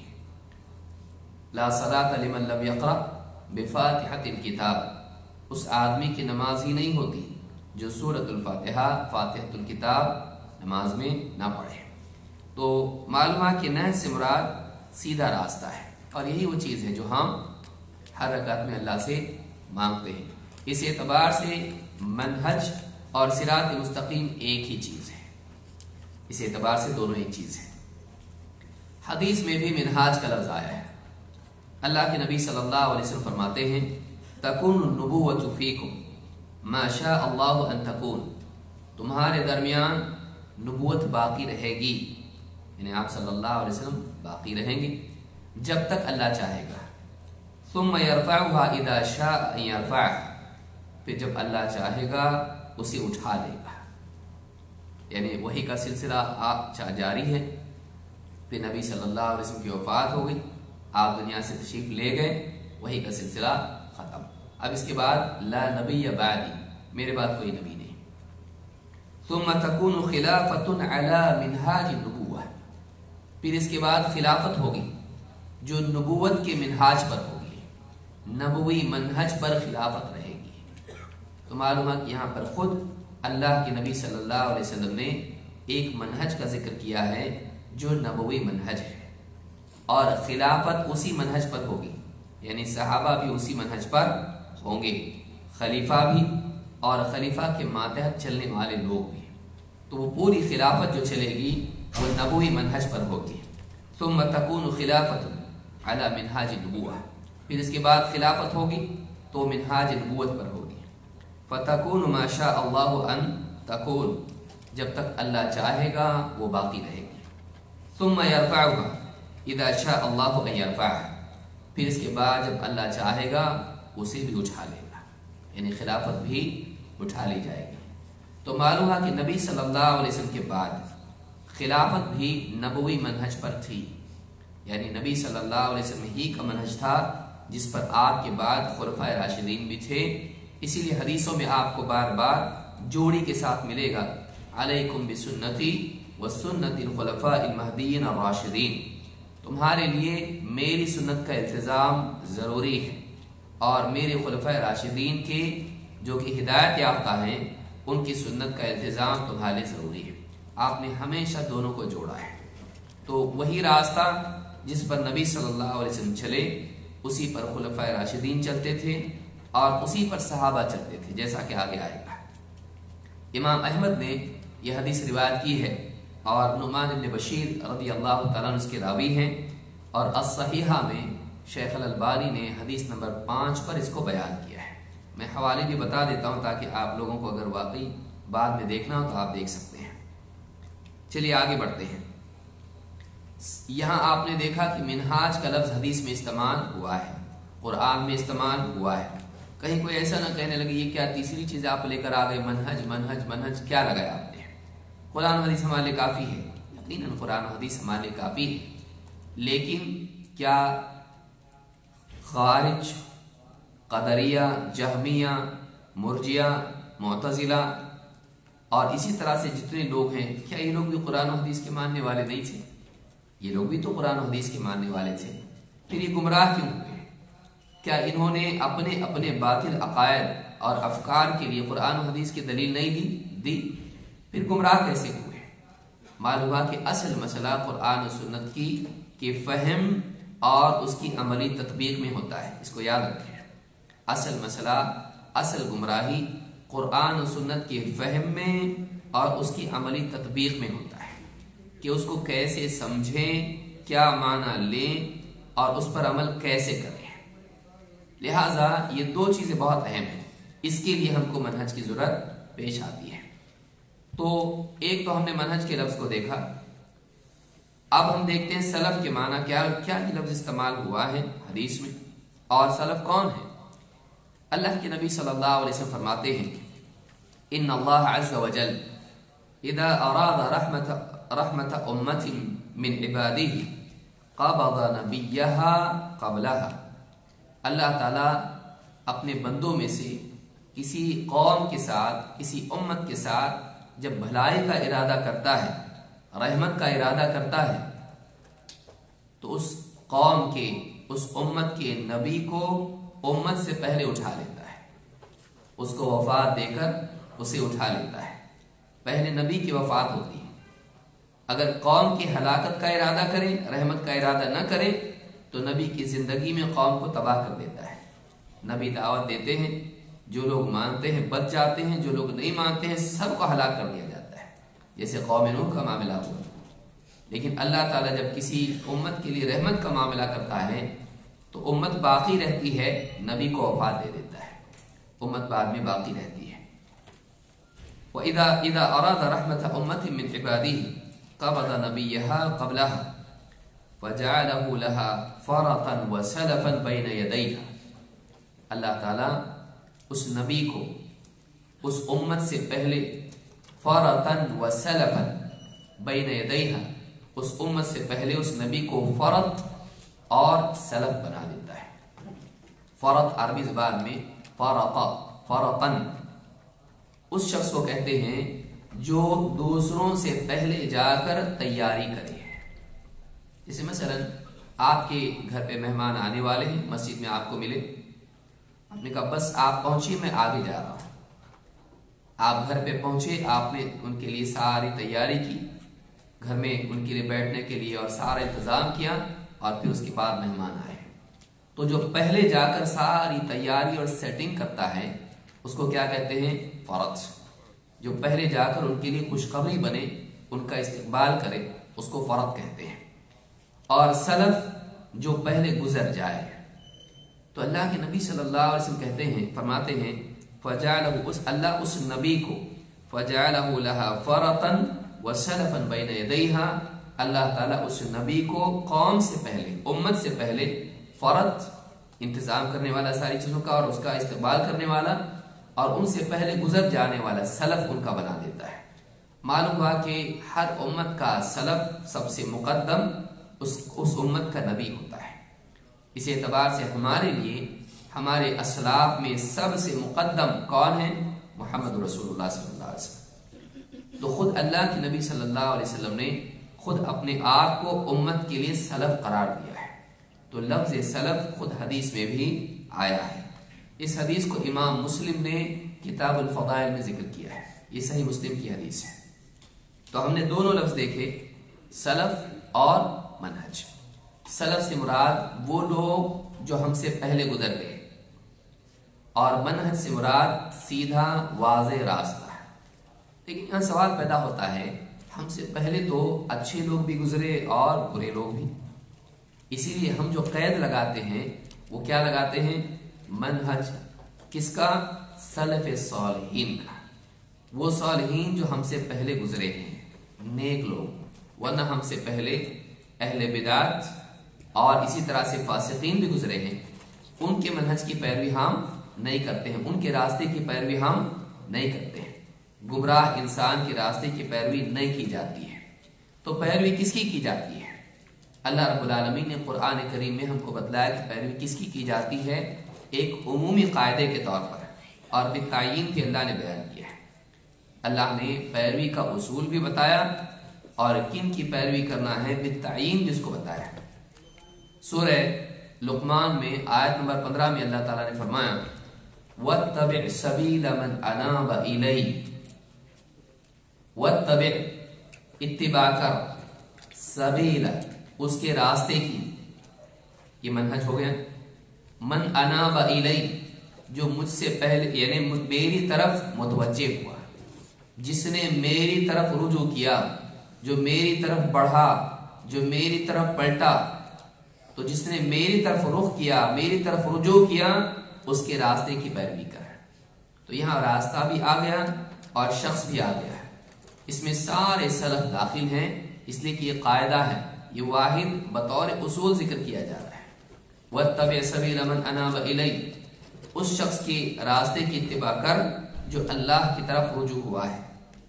لا صلاۃ لمن لم یقرأ بفاتحۃ الکتاب، اس آدمی کی نماز ہی نہیں ہوتی جو سورۃ الفاتحہ فاتحۃ الکتاب نماز میں نہ پڑھے۔ تو معلوم ہے کہ نہج سے مراد سیدھا راستہ ہے، اور یہی وہ چیز ہے جو ہم ہر رکعت میں اللہ سے مانگتے ہیں۔ اس اعتبار سے منہج اور صراط مستقیم ایک ہی چیز ہے، اس اعتبار سے دونوں ایک چیز ہے۔ حدیث میں بھی منہاج کا لفظ آیا ہے۔ اللہ کے نبی صلی اللہ علیہ وسلم فرماتے ہیں تکون النبوۃ فیکم ما شاء اللہ ان تکون، تمہارے درمیان نبوت باقی رہے گی، یعنی آپ صلی اللہ علیہ وسلم باقی رہیں گے جب تک اللہ چاہے گا۔ ثم يرفعها اذا شاء ان يرفعها، پھر جب اللہ چاہے گا اسے اٹھا لے گا، یعنی وحی کا سلسلہ جاری ہے۔ پھر نبی صلی اللہ علیہ وسلم کی وفات ہو گئی، آپ دنیا سے تشریف لے گئے، وحی کا سلسلہ ختم۔ اب اس کے بعد لا نبی بعدی، میرے بعد کوئی نبی نہیں۔ ثم تكون خلافۃ علی منہاج النبوہ، پھر اس کے بعد خلافت ہوگی جو نبوت کے منہاج پر ہوگی، نبوی منہج پر خلافت رہے گی۔ تو معلوم ہے کہ یہاں پر خود اللہ کے نبی صلی اللہ علیہ وسلم نے ایک منہج کا ذکر کیا ہے جو نبوی منہج ہے، اور خلافت اسی منہج پر ہوگی، یعنی صحابہ بھی اسی منہج پر ہوں گے، خلیفہ بھی، اور خلیفہ کے ماتحت چلنے والے لوگ بھی۔ تو وہ پوری خلافت جو چلے گی وہ نبوی منہج پر ہوگی۔ ثم تكون خلافۃ علی منہاج النبوہ، پھر اس کے بعد خلافت ہوگی تو منہاج نبوت پر ہوگی۔ فتكون ما شاء اللہ ان تكون، جب تک اللہ چاہے گا وہ باقی رہے گی۔ ثم يرفعها اذا شاء اللہ ان يرفعها، پھر اس کے بعد جب اللہ چاہے گا اسے بھی اٹھا لے گا، یعنی خلافت بھی اٹھا لی جائے گی۔ تو معلوم ہے کہ نبی صلی اللہ علیہ وسلم کے بعد خلافت بھی نبوی منہج پر تھی، یعنی نبی صلی اللہ علیہ وسلم ہی کا منہج تھا جس پر آپ کے بعد خلفائے راشدین بھی تھے۔ اسی لیے حدیثوں میں آپ کو بار بار جوڑی کے ساتھ ملے گا علیکم بسنتی وسنت الخلفاء المہدیین الراشدین، تمہارے لیے میری سنت کا التزام ضروری ہے، اور میرے خلفائے راشدین کے جو کہ ہدایت یافتہ ہیں ان کی سنت کا التزام تمہارے لیے ضروری ہے۔ آپ نے ہمیشہ دونوں کو جوڑا ہے۔ تو وہی راستہ جس پر نبی صلی اللہ علیہ وسلم چلے اسی پر خلفائے راشدین چلتے تھے، اور اسی پر صحابہ چلتے تھے، جیسا کہ آگے آئے گا۔ امام احمد نے یہ حدیث روایت کی ہے، اور نعمان بن بشیر رضی اللہ تعالیٰ عنہ اس کے راوی ہیں، اور الصحیحہ میں شیخ الالبانی نے حدیث نمبر 5 پر اس کو بیان کیا ہے۔ میں حوالے بھی بتا دیتا ہوں تاکہ آپ لوگوں کو اگر واقعی بعد میں دیکھنا ہو تو آپ دیکھ سکتے ہیں۔ چلیے آگے بڑھتے ہیں. یہاں آپ نے دیکھا کہ منہاج کا لفظ حدیث میں استعمال ہوا ہے، قرآن میں استعمال ہوا ہے. کہیں کوئی ایسا نہ کہنے لگے یہ کیا تیسری چیز آپ لے کر آ گئے، منہج منہج منہج کیا لگایا آپ نے. قرآن حدیث ہمارے لیے کافی ہے، یقیناً قرآن حدیث ہمارے لیے کافی ہے. لیکن کیا خوارج، قدریہ، جہمیہ، مرجیہ، معتزلہ اور اسی طرح سے جتنے لوگ ہیں، کیا یہ لوگ بھی قرآن و حدیث کے ماننے والے نہیں تھے؟ یہ لوگ بھی تو قرآن و حدیث کے ماننے والے تھے. پھر یہ گمراہ کیوں ہوئے؟ کیا انہوں نے اپنے اپنے باطل عقائد اور افکار کے لیے قرآن و حدیث کی دلیل نہیں دی؟ پھر گمراہ کیسے ہوئے؟ معلوم ہوا کہ اصل مسئلہ قرآن و سنت کی فہم اور اس کی عملی تطبیق میں ہوتا ہے. اس کو یاد رکھیں، اصل مسئلہ، اصل گمراہی قرآن و سنت کے فہم میں اور اس کی عملی تطبیق میں ہوتا ہے کہ اس کو کیسے سمجھیں، کیا معنی لیں اور اس پر عمل کیسے کریں. لہٰذا یہ دو چیزیں بہت اہم ہیں، اس کے لیے ہم کو منہج کی ضرورت پیش آتی ہے. تو ایک تو ہم نے منہج کے لفظ کو دیکھا، اب ہم دیکھتے ہیں سلف کے معنی کیا یہ لفظ استعمال ہوا ہے حدیث میں، اور سلف کون ہے. اللہ کے نبی صلی اللہ علیہ وسلم فرماتے ہیں ان اللہ عز وجل اذا اراد رحمت امت من عباده قبض نبیها قبلها. اللہ تعالیٰ اپنے بندوں میں سے کسی قوم کے ساتھ، کسی امت کے ساتھ جب بھلائی کا ارادہ کرتا ہے، رحمت کا ارادہ کرتا ہے، تو اس قوم کے، اس امت کے نبی کو امت سے پہلے اٹھا لیتا ہے، اس کو وفات دے کر اسے اٹھا لیتا ہے. پہلے نبی کی وفات ہوتی ہے. اگر قوم کی ہلاکت کا ارادہ کرے، رحمت کا ارادہ نہ کرے، تو نبی کی زندگی میں قوم کو تباہ کر دیتا ہے. نبی دعوت دیتے ہیں، جو لوگ مانتے ہیں بچ جاتے ہیں، جو لوگ نہیں مانتے ہیں سب کو ہلاک کر دیا جاتا ہے، جیسے قوم نوح کا معاملہ ہوا. لیکن اللہ تعالیٰ جب کسی امت کے لیے رحمت کا معاملہ کرتا ہے تو امت باقی رہتی ہے، نبی کو وفات دے دیتا ہے، امت بعد میں باقی رہتی ہے. وَإِذَا أَرَادَ رَحْمَةَ أُمَّةٍ مِّنْ عِبَادِهِ قَبَضَ نَبِيَّهَا قَبْلَهَا فَجَعَلَهُ لَهَا فَرَطًا وَسَلَفًا بَيْنَ يَدَيْهَا. اللہ تعالیٰ اس نبی کو اس امت سے پہلے فَرَطًا وَسَلَفًا بَيْنَ يَدَيْهَا، اس امت سے پہلے اس نبی کو فرط اور سلف بنا دیتا ہے. فرط عربی زبان میں فرطن اس شخص کو کہتے ہیں جو دوسروں سے پہلے جا کر تیاری کرے. جیسے مثلا آپ کے گھر پہ مہمان آنے والے ہیں، مسجد میں آپ کو ملے، آپ نے کہا بس آپ پہنچیے میں آگے جا رہا ہوں. آپ گھر پہ پہنچے، آپ نے ان کے لیے ساری تیاری کی، گھر میں ان کے لیے بیٹھنے کے لیے اور سارا انتظام کیا، اور پھر اس کے بعد مہمان آئے. تو جو پہلے جا کر ساری تیاری اور سیٹنگ کرتا ہے اس کو کیا کہتے ہیں؟ فرط. جو پہلے جا کر ان کے لیے خوشخبری بنے، ان کا استقبال کرے، اس کو فرط کہتے ہیں. اور سلف جو پہلے گزر جائے. تو اللہ کے نبی صلی اللہ علیہ وسلم کہتے ہیں، فرماتے ہیں فَجَعَلَهُ، اللہ اس نبی کو فَجَعَلَهُ لَهَا فَرَطًا وَسَلَفًا بَيْنَ يَدَيْهَا، اللہ تعالیٰ اس نبی کو قوم سے پہلے، امت سے پہلے فرط انتظام کرنے والا ساری چیزوں کا اور اس کا استقبال کرنے والا، اور ان سے پہلے گزر جانے والا سلف ان کا بنا دیتا ہے. معلوم ہوا کہ ہر امت کا سلف سب سے مقدم اس امت کا نبی ہوتا ہے. اس اعتبار سے ہمارے لیے ہمارے اسلاف میں سب سے مقدم کون ہے؟ محمد رسول اللہ صلی اللہ علیہ وسلم. تو خود اللہ کے نبی صلی اللہ علیہ وسلم نے خود اپنے آپ کو امت کے لیے سلف قرار دیا ہے. تو لفظ سلف خود حدیث میں بھی آیا ہے. اس حدیث کو امام مسلم نے کتاب الفضائل میں ذکر کیا ہے، یہ صحیح مسلم کی حدیث ہے. تو ہم نے دونوں لفظ دیکھے، سلف اور منہج. سلف سے مراد وہ لوگ جو ہم سے پہلے گزر گئے، اور منہج سے مراد سیدھا واضح راستہ ہے. لیکن یہاں سوال پیدا ہوتا ہے، ہم سے پہلے تو اچھے لوگ بھی گزرے اور برے لوگ بھی، اسی لیے ہم جو قید لگاتے ہیں وہ کیا لگاتے ہیں؟ منہج کس کا؟ سلف صالحین کا. وہ صالحین جو ہم سے پہلے گزرے ہیں، نیک لوگ، ورنہ ہم سے پہلے اہل بدعت اور اسی طرح سے فاسقین بھی گزرے ہیں، ان کے منہج کی پیروی ہم نہیں کرتے ہیں، ان کے راستے کی پیروی ہم نہیں کرتے ہیں۔ گمراہ انسان کے راستے کی پیروی نہیں کی جاتی ہے، تو پیروی کس کی جاتی ہے؟ اللہ رب العالمین نے قرآن کریم میں ہم کو بتلایا کہ پیروی کس کی جاتی ہے، ایک عمومی قاعدے کے طور پر، اور بالتعیین بھی اللہ نے بیان کیا ہے۔ اللہ نے پیروی کا اصول بھی بتایا اور کن کی پیروی کرنا ہے بالتعیین جس کو بتایا۔ سورہ لقمان میں آیت نمبر 15 میں اللہ تعالیٰ نے فرمایا وَاتَّبِعْ سَبِيلَ مَنْ أَنَابَ إِلَيْهِ، وَاتَّبِعْ اتباع کر، سبیل اس کے راستے کی، یہ منہج ہو گیا، من اناب الی جو مجھ سے پہلے یعنی میری طرف متوجہ ہوا، جس نے میری طرف رجوع کیا، جو میری طرف بڑھا، جو میری طرف پلٹا، تو جس نے میری طرف رخ کیا، میری طرف رجوع کیا، اس کے راستے کی پیروی کر۔ تو یہاں راستہ بھی آ گیا اور شخص بھی آ گیا ہے، اس میں سارے سلف داخل ہیں، اس لیے کہ یہ قاعدہ ہے، یہ واحد بطور اصول ذکر کیا جا رہا ہے۔ وَاتَّبِعْ سَبِيلَ مَنْ أَنَابَ إِلَيْهِ، اس شخص کی راستے کی اتباع کر جو اللہ کی طرف رجوع ہوا ہے۔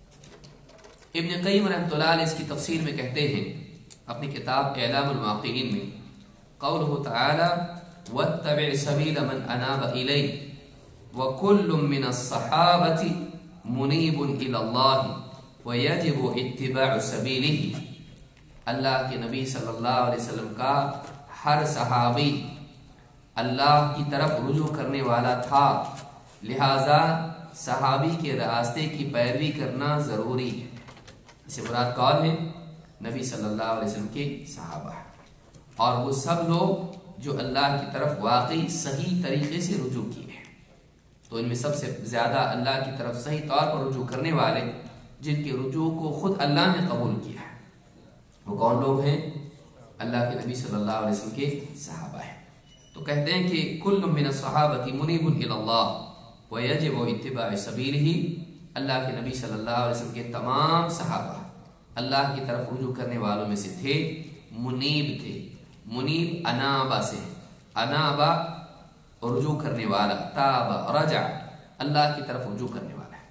ابن قیم رحمۃ اللہ علیہ اس کی تفسیر میں کہتے ہیں اپنی کتاب اعلام الموقعین میں، قولہ تعالی وَاتَّبِعْ سَبِيلَ مَنْ أَنَابَ إِلَيْهِ وَكُلٌّ مِّنَ الصَّحَابَةِ مُنِيبٌ إِلَى اللَّهِ وَيَجِبُ اتِّبَاعُ سَبِيلِهِ۔ اللہ کے نبی صلی اللہ علیہ وسلم کا ہر صحابی اللہ کی طرف رجوع کرنے والا تھا، لہذا صحابی کے راستے کی پیروی کرنا ضروری ہے۔ اسے مراد کون ہے؟ نبی صلی اللہ علیہ وسلم کے صحابہ، اور وہ سب لوگ جو اللہ کی طرف واقعی صحیح طریقے سے رجوع کیے ہیں۔ تو ان میں سب سے زیادہ اللہ کی طرف صحیح طور پر رجوع کرنے والے، جن کے رجوع کو خود اللہ نے قبول کیا ہے، وہ کون لوگ ہیں؟ اللہ کے نبی صلی اللہ علیہ وسلم کے صحابہ ہیں۔ تو کہتے ہیں کہ کل من الصحابۃ منیب الی اللہ ویجب اتباع سبیلہ، اللہ کے نبی صلی اللہ علیہ وسلم کے تمام صحابہ اللہ کی طرف رجوع کرنے والوں میں سے تھے، منیب تھے۔ منیب انابا سے، انابا رجوع کرنے والا، تابا رجع اللہ کی طرف رجوع کرنے والا ہے۔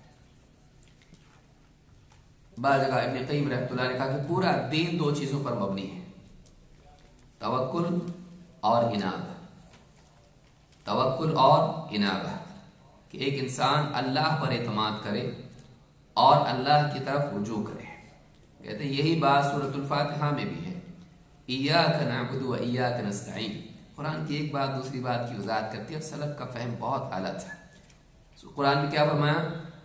بعض جگہ ابن قیم رحمۃ اللہ نے کہا کہ پورا دین دو چیزوں پر مبنی ہے، توکل اور انابہ، توکل اور انابہ، کہ ایک انسان اللہ پر اعتماد کرے اور اللہ کی طرف رجوع کرے۔ کہتے ہیں یہی بات سورۃ الفاتحہ میں بھی ہے، ایاک نعبد و ایاک نستعین۔ قرآن کی ایک بات دوسری بات کی وضاحت کرتی ہے، اور سلف کا فہم بہت اعلیٰ تھا۔ قرآن میں کیا فرمایا؟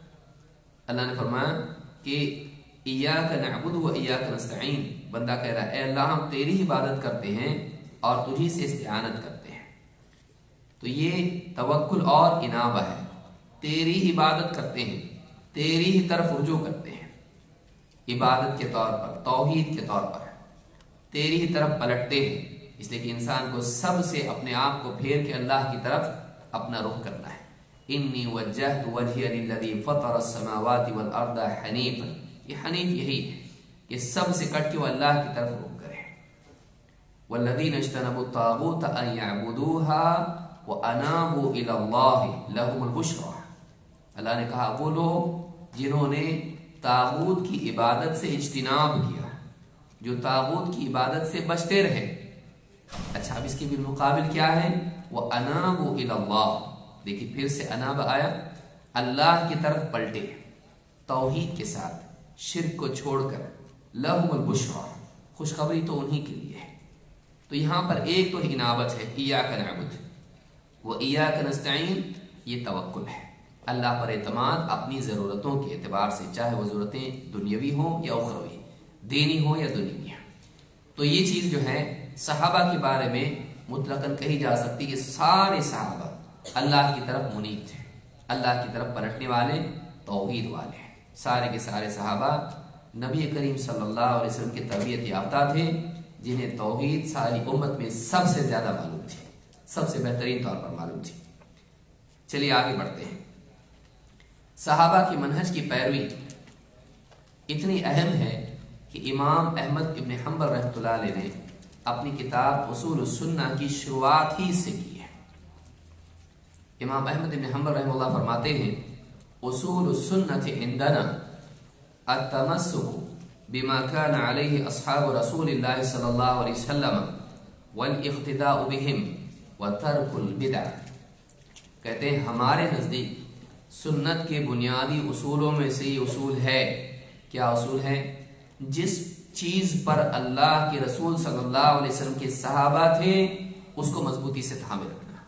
اللہ نے فرمایا کہ ایاک نعبد و ایاک نستعین، بندہ کہہ رہا ہے اے اللہ ہم تیری عبادت کرتے ہیں اور تجھی سے استعانت کرتے ہیں۔ تو یہ توکل اور انابہ ہے، تیری عبادت کرتے ہیں، تیری ہی طرف رجوع کرتے ہیں، عبادت کے طور پر، توحید کے طور پر تیری ہی طرف پلٹتے ہیں، اس لیے کہ انسان کو سب سے اپنے آپ کو پھیر کے اللہ کی طرف اپنا رخ کرنا ہے۔ انی وجہت وجہی للذی فطر السماوات والارض حنیفا، یہ حنیف یہی ہے کہ سب سے کٹ کے وہ اللہ کی طرف رخ کرے۔ والذین اجتنبوا الطاغوت ان یعبدوها وانابوا الی اللہ لہم البشری، اللہ نے کہا وہ لوگ جنہوں نے طاغوت کی عبادت سے اجتناب کیا، جو طاغوت کی عبادت سے بچتے رہے۔ اچھا اب اس کے بالمقابل کیا ہے؟ وَأَنَابُوا إِلَى اللَّهِ، دیکھیں پھر سے اناب آیا، اللہ کی طرف پلٹے توحید کے ساتھ، شرک کو چھوڑ کر، لَهُمُ الْبُشْرَى، خوشخبری تو انہی کے لیے ہے۔ تو یہاں پر ایک تو انابت ہے، ایاک نعبد و ایاک نستعین، یہ توکل ہے، اللہ پر اعتماد اپنی ضرورتوں کے اعتبار سے، چاہے وہ ضرورتیں دنیاوی ہوں یا اخروی، دینی ہو یا دنیاوی ہو۔ تو یہ چیز جو ہے صحابہ کے بارے میں مطلقاً کہی جا سکتی کہ سارے صحابہ اللہ کی طرف منیب تھے، اللہ کی طرف پلٹنے والے، توحید والے ہیں۔ سارے کے سارے صحابہ نبی کریم صلی اللہ علیہ وسلم کی تربیت یافتہ تھے، جنہیں توحید ساری امت میں سب سے زیادہ معلوم تھی، سب سے بہترین طور پر معلوم تھی۔ چلیے آگے بڑھتے ہیں۔ صحابہ کی منہج کی پیروی اتنی اہم ہے کہ امام احمد ابن حنبل رحمۃ اللہ علیہ نے اپنی کتاب اصول السنہ کی شروعات ہی سے کی ہے۔ امام احمد ابن حنبل رحمہ اللہ فرماتے ہیں اصول السنة عندنا التمسك بما كان عليه اصحاب رسول الله صلی اللہ علیہ وسلم والاقتداء بهم وترك البدع۔ کہتے ہیں ہمارے نزدیک سنت کے بنیادی اصولوں میں سے یہ اصول ہے۔ کیا اصول ہے؟ جس چیز پر اللہ کے رسول صلی اللہ علیہ وسلم کے صحابہ تھے اس کو مضبوطی سے تھامے رکھنا۔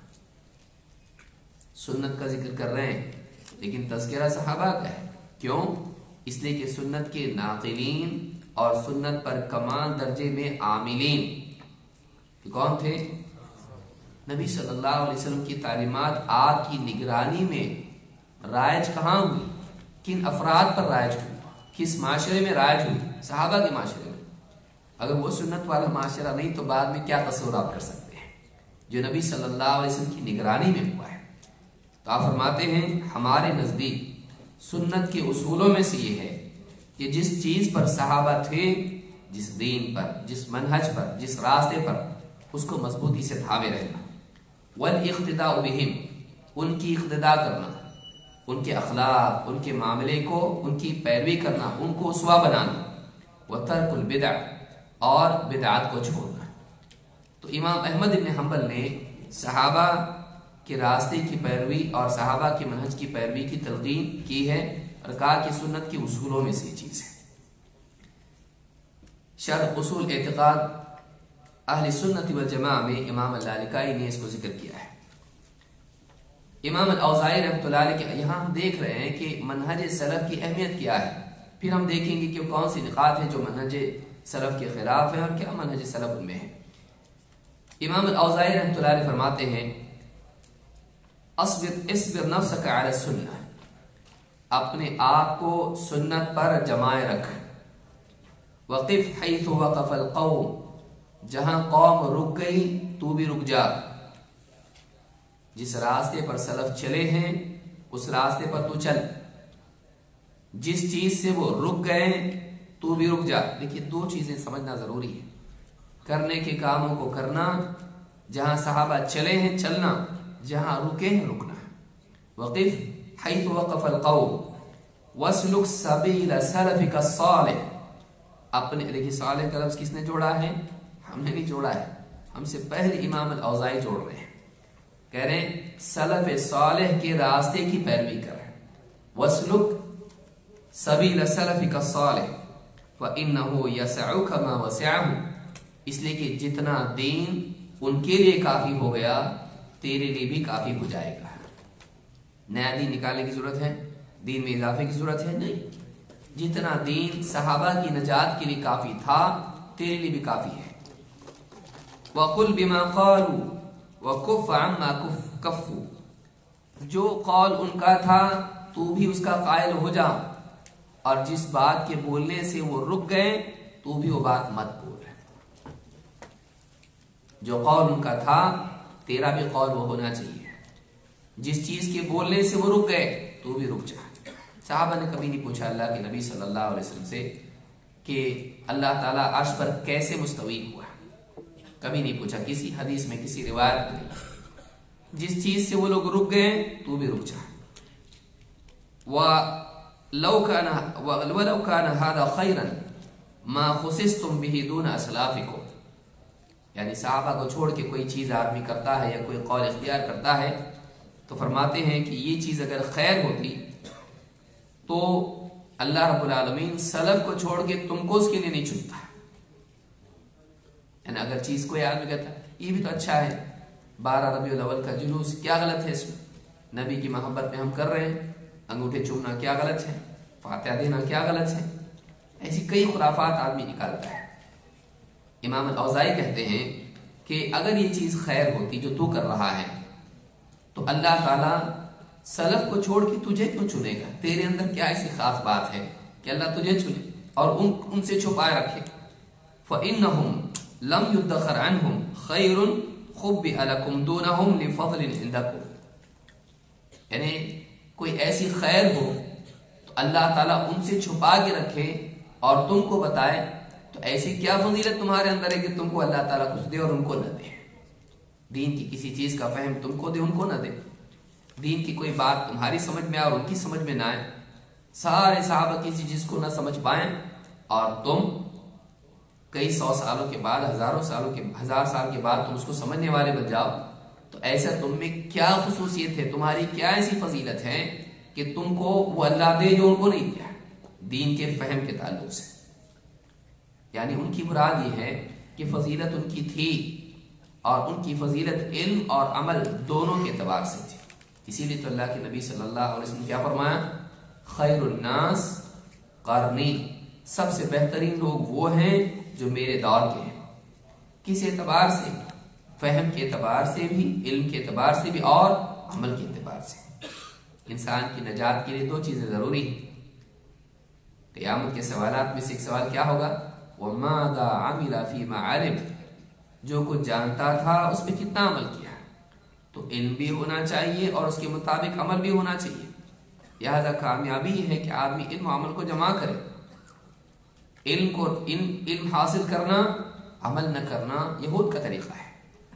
سنت کا ذکر کر رہے ہیں لیکن تذکرہ صحابہ کا ہے، کیوں؟ اس لیے کہ سنت کے ناقلین اور سنت پر کمال درجے میں عاملین کون تھے؟ نبی صلی اللہ علیہ وسلم کی تعلیمات آپ کی نگرانی میں رائج کہاں ہوئی؟ کن افراد پر رائج ہوئی؟ کس معاشرے میں رائج ہوئی؟ صحابہ کے معاشرے میں۔ اگر وہ سنت والا معاشرہ نہیں تو بعد میں کیا تصور آپ کر سکتے ہیں جو نبی صلی اللہ علیہ وسلم کی نگرانی میں ہوا ہے۔ تو آپ فرماتے ہیں ہمارے نزدیک سنت کے اصولوں میں سے یہ ہے کہ جس چیز پر صحابہ تھے، جس دین پر، جس منہج پر، جس راستے پر، اس کو مضبوطی سے تھامے رہنا۔ والاقتداء بهم، ان کی اقتداء کرنا، ان کے اخلاق، ان کے معاملے کو، ان کی پیروی کرنا، ان کو اسوہ بنانا۔ وترک البدع، اور بدعات کو چھوڑنا۔ تو امام احمد بن حنبل نے صحابہ کے راستے کی پیروی اور صحابہ کے منہج کی پیروی کی تلقین کی ہے اور کہا کہ سنت کے اصولوں میں سے یہ چیز ہے۔ شرح اصول اعتقاد اہل سنت والجماعہ میں امام اللالکائی نے اس کو ذکر کیا ہے۔ امام الاوزاعی رحمۃ اللہ علیہ کے یہاں ہم دیکھ رہے ہیں کہ منہج سلف کی اہمیت کیا ہے، پھر ہم دیکھیں گے کہ کون سی نقاط ہیں جو منہج سلف کے خلاف ہیں اور کیا منہج سلف ان میں ہے۔ امام الاوزاعی رحمۃ اللہ علیہ فرماتے ہیں اصبر نفسک علی السنہ، اپنے آپ کو سنت پر جمائے رکھ۔ وقف حیث وقف القوم، جہاں قوم رک گئی تو بھی رک جا۔ جس راستے پر سلف چلے ہیں اس راستے پر تو چل، جس چیز سے وہ رک گئے تو بھی رک جا۔ دیکھیے دو چیزیں سمجھنا ضروری ہے، کرنے کے کاموں کو کرنا، جہاں صحابہ چلے ہیں چلنا، جہاں رکے ہیں رکنا۔ وقف حیث وقف القوم واسلک سبیل سلفک الصالح، اپنے دیکھیے صالح کا لفظ کس نے جوڑا ہے؟ ہم نے نہیں جوڑا ہے، ہم سے پہلے امام الاوزاعی جوڑ رہے ہیں، کہہ رہے ہیں سلف صالح کے راستے کی پیروی کر۔ واسلک سبیل سلفک الصالح فإنه يسعك ما وسعه، اس لیے کہ جتنا دین ان کے لیے کافی ہو گیا تیرے لیے بھی کافی ہو جائے گا۔ نیا دین نکالنے کی ضرورت ہے؟ دین میں اضافے کی ضرورت ہے؟ نہیں، جتنا دین صحابہ کی نجات کے لیے کافی تھا تیرے لیے بھی کافی ہے۔ وَقُلْ بِمَا قَالُوا وَكُفَّ عَمَّا كَفُّوا، جو قول ان کا تھا تو بھی اس کا قائل ہو جا، اور جس بات کے بولنے سے وہ رک گئے تو بھی وہ بات مت بول۔ جو قول ان کا تھا تیرا بھی قول وہ ہونا چاہیے، جس چیز کے بولنے سے وہ رک گئے تو بھی رک جا۔ صحابہ نے کبھی نہیں پوچھا اللہ کے نبی صلی اللہ علیہ وسلم سے کہ اللہ تعالیٰ عرش پر کیسے مستوی ہوا، کبھی نہیں پوچھا، کسی حدیث میں کسی روایت میں نہیں۔ جس چیز سے وہ لوگ رک گئے تو بھی رک جا۔ وَلَوْ كَانَ هَذَا خَيْرًا مَا خُصِصْتُمْ بِهِ دُونَ أَسْلَافِكُمْ، یعنی صحابہ کو چھوڑ کے کوئی چیز آدمی کرتا ہے یا کوئی قول اختیار کرتا ہے تو فرماتے ہیں کہ یہ چیز اگر خیر ہوتی تو اللہ رب العالمین سلف کو چھوڑ کے تم کو اس کے لیے نہیں چنتا۔ یعنی اگر چیز کوئی آدمی کہتا ہے یہ بھی تو اچھا ہے، 12 ربیع الاول کا جلوس، کیا غلط ہے اس میں؟ نبی کی محبت میں ہم کر رہے ہیں، انگوٹھے چومنا کیا غلط ہے؟ فاتحہ دینا کیا غلط ہے؟ ایسی کئی خرافات آدمی نکالتا ہے۔ امام الاوزاعی کہتے ہیں کہ اگر یہ چیز خیر ہوتی جو تو کر رہا ہے تو اللہ تعالیٰ سلف کو چھوڑ کے تجھے کیوں چنے گا؟ تیرے اندر کیا ایسی خاص بات ہے کہ اللہ تجھے چنے اور ان سے چھپائے رکھے؟ فَإِنَّهُمْ لَمْ يُدَّخَرْ عَنْهُمْ خَيْرٌ خُبِّئَ لَكُمْ دُونَهُمْ لِفَضْلٍ عِنْدَكُمْ، یعنی کوئی ایسی خیر ہو تو اللہ تعالیٰ ان سے چھپا کے رکھے اور تم کو بتائے، تو ایسی کیا فضیلت تمہارے اندر ہے کہ تم کو اللہ تعالیٰ کچھ دے اور ان کو نہ دے؟ دین کی کسی چیز کا فہم تم کو دے، ان کو نہ دے، دین کی کوئی بات تمہاری سمجھ میں آئے اور ان کی سمجھ میں نہ آئے، سارے صحابہ کسی چیز کو نہ سمجھ پائیں اور تم کئی سو سالوں کے بعد، ہزار سال کے بعد تم اس کو سمجھنے والے بن جاؤ، تو ایسا تم میں کیا خصوصیت ہے، تمہاری کیا ایسی فضیلت ہے کہ تم کو وہ اللہ دے جو ان کو نہیں دیا دین کے فہم کے تعلق سے؟ یعنی ان کی مراد یہ ہے کہ فضیلت ان کی تھی، اور ان کی فضیلت علم اور عمل دونوں کے اعتبار سے تھی۔ اسی لیے تو اللہ کے نبی صلی اللہ علیہ وسلم کیا فرمایا؟ خیر الناس قرنی، سب سے بہترین لوگ وہ ہیں جو میرے دور کے ہیں۔ کس اعتبار سے؟ فہم کے اعتبار سے بھی، علم کے اعتبار سے بھی، اور عمل کے اعتبار سے۔ انسان کی نجات کے لیے دو چیزیں ضروری ہیں۔ قیامت کے سوالات میں سے ایک سوال کیا ہوگا؟ وَمَاذَا عَمِلَ فِيمَا عَلِمَ، جو کچھ جانتا تھا اس میں کتنا عمل کیا؟ تو علم بھی ہونا چاہیے اور اس کے مطابق عمل بھی ہونا چاہیے۔ لہذا کامیابی ہے کہ آدمی علم و عمل کو جمع کرے۔ علم حاصل کرنا، عمل نہ کرنا یہود کا طریقہ ہے۔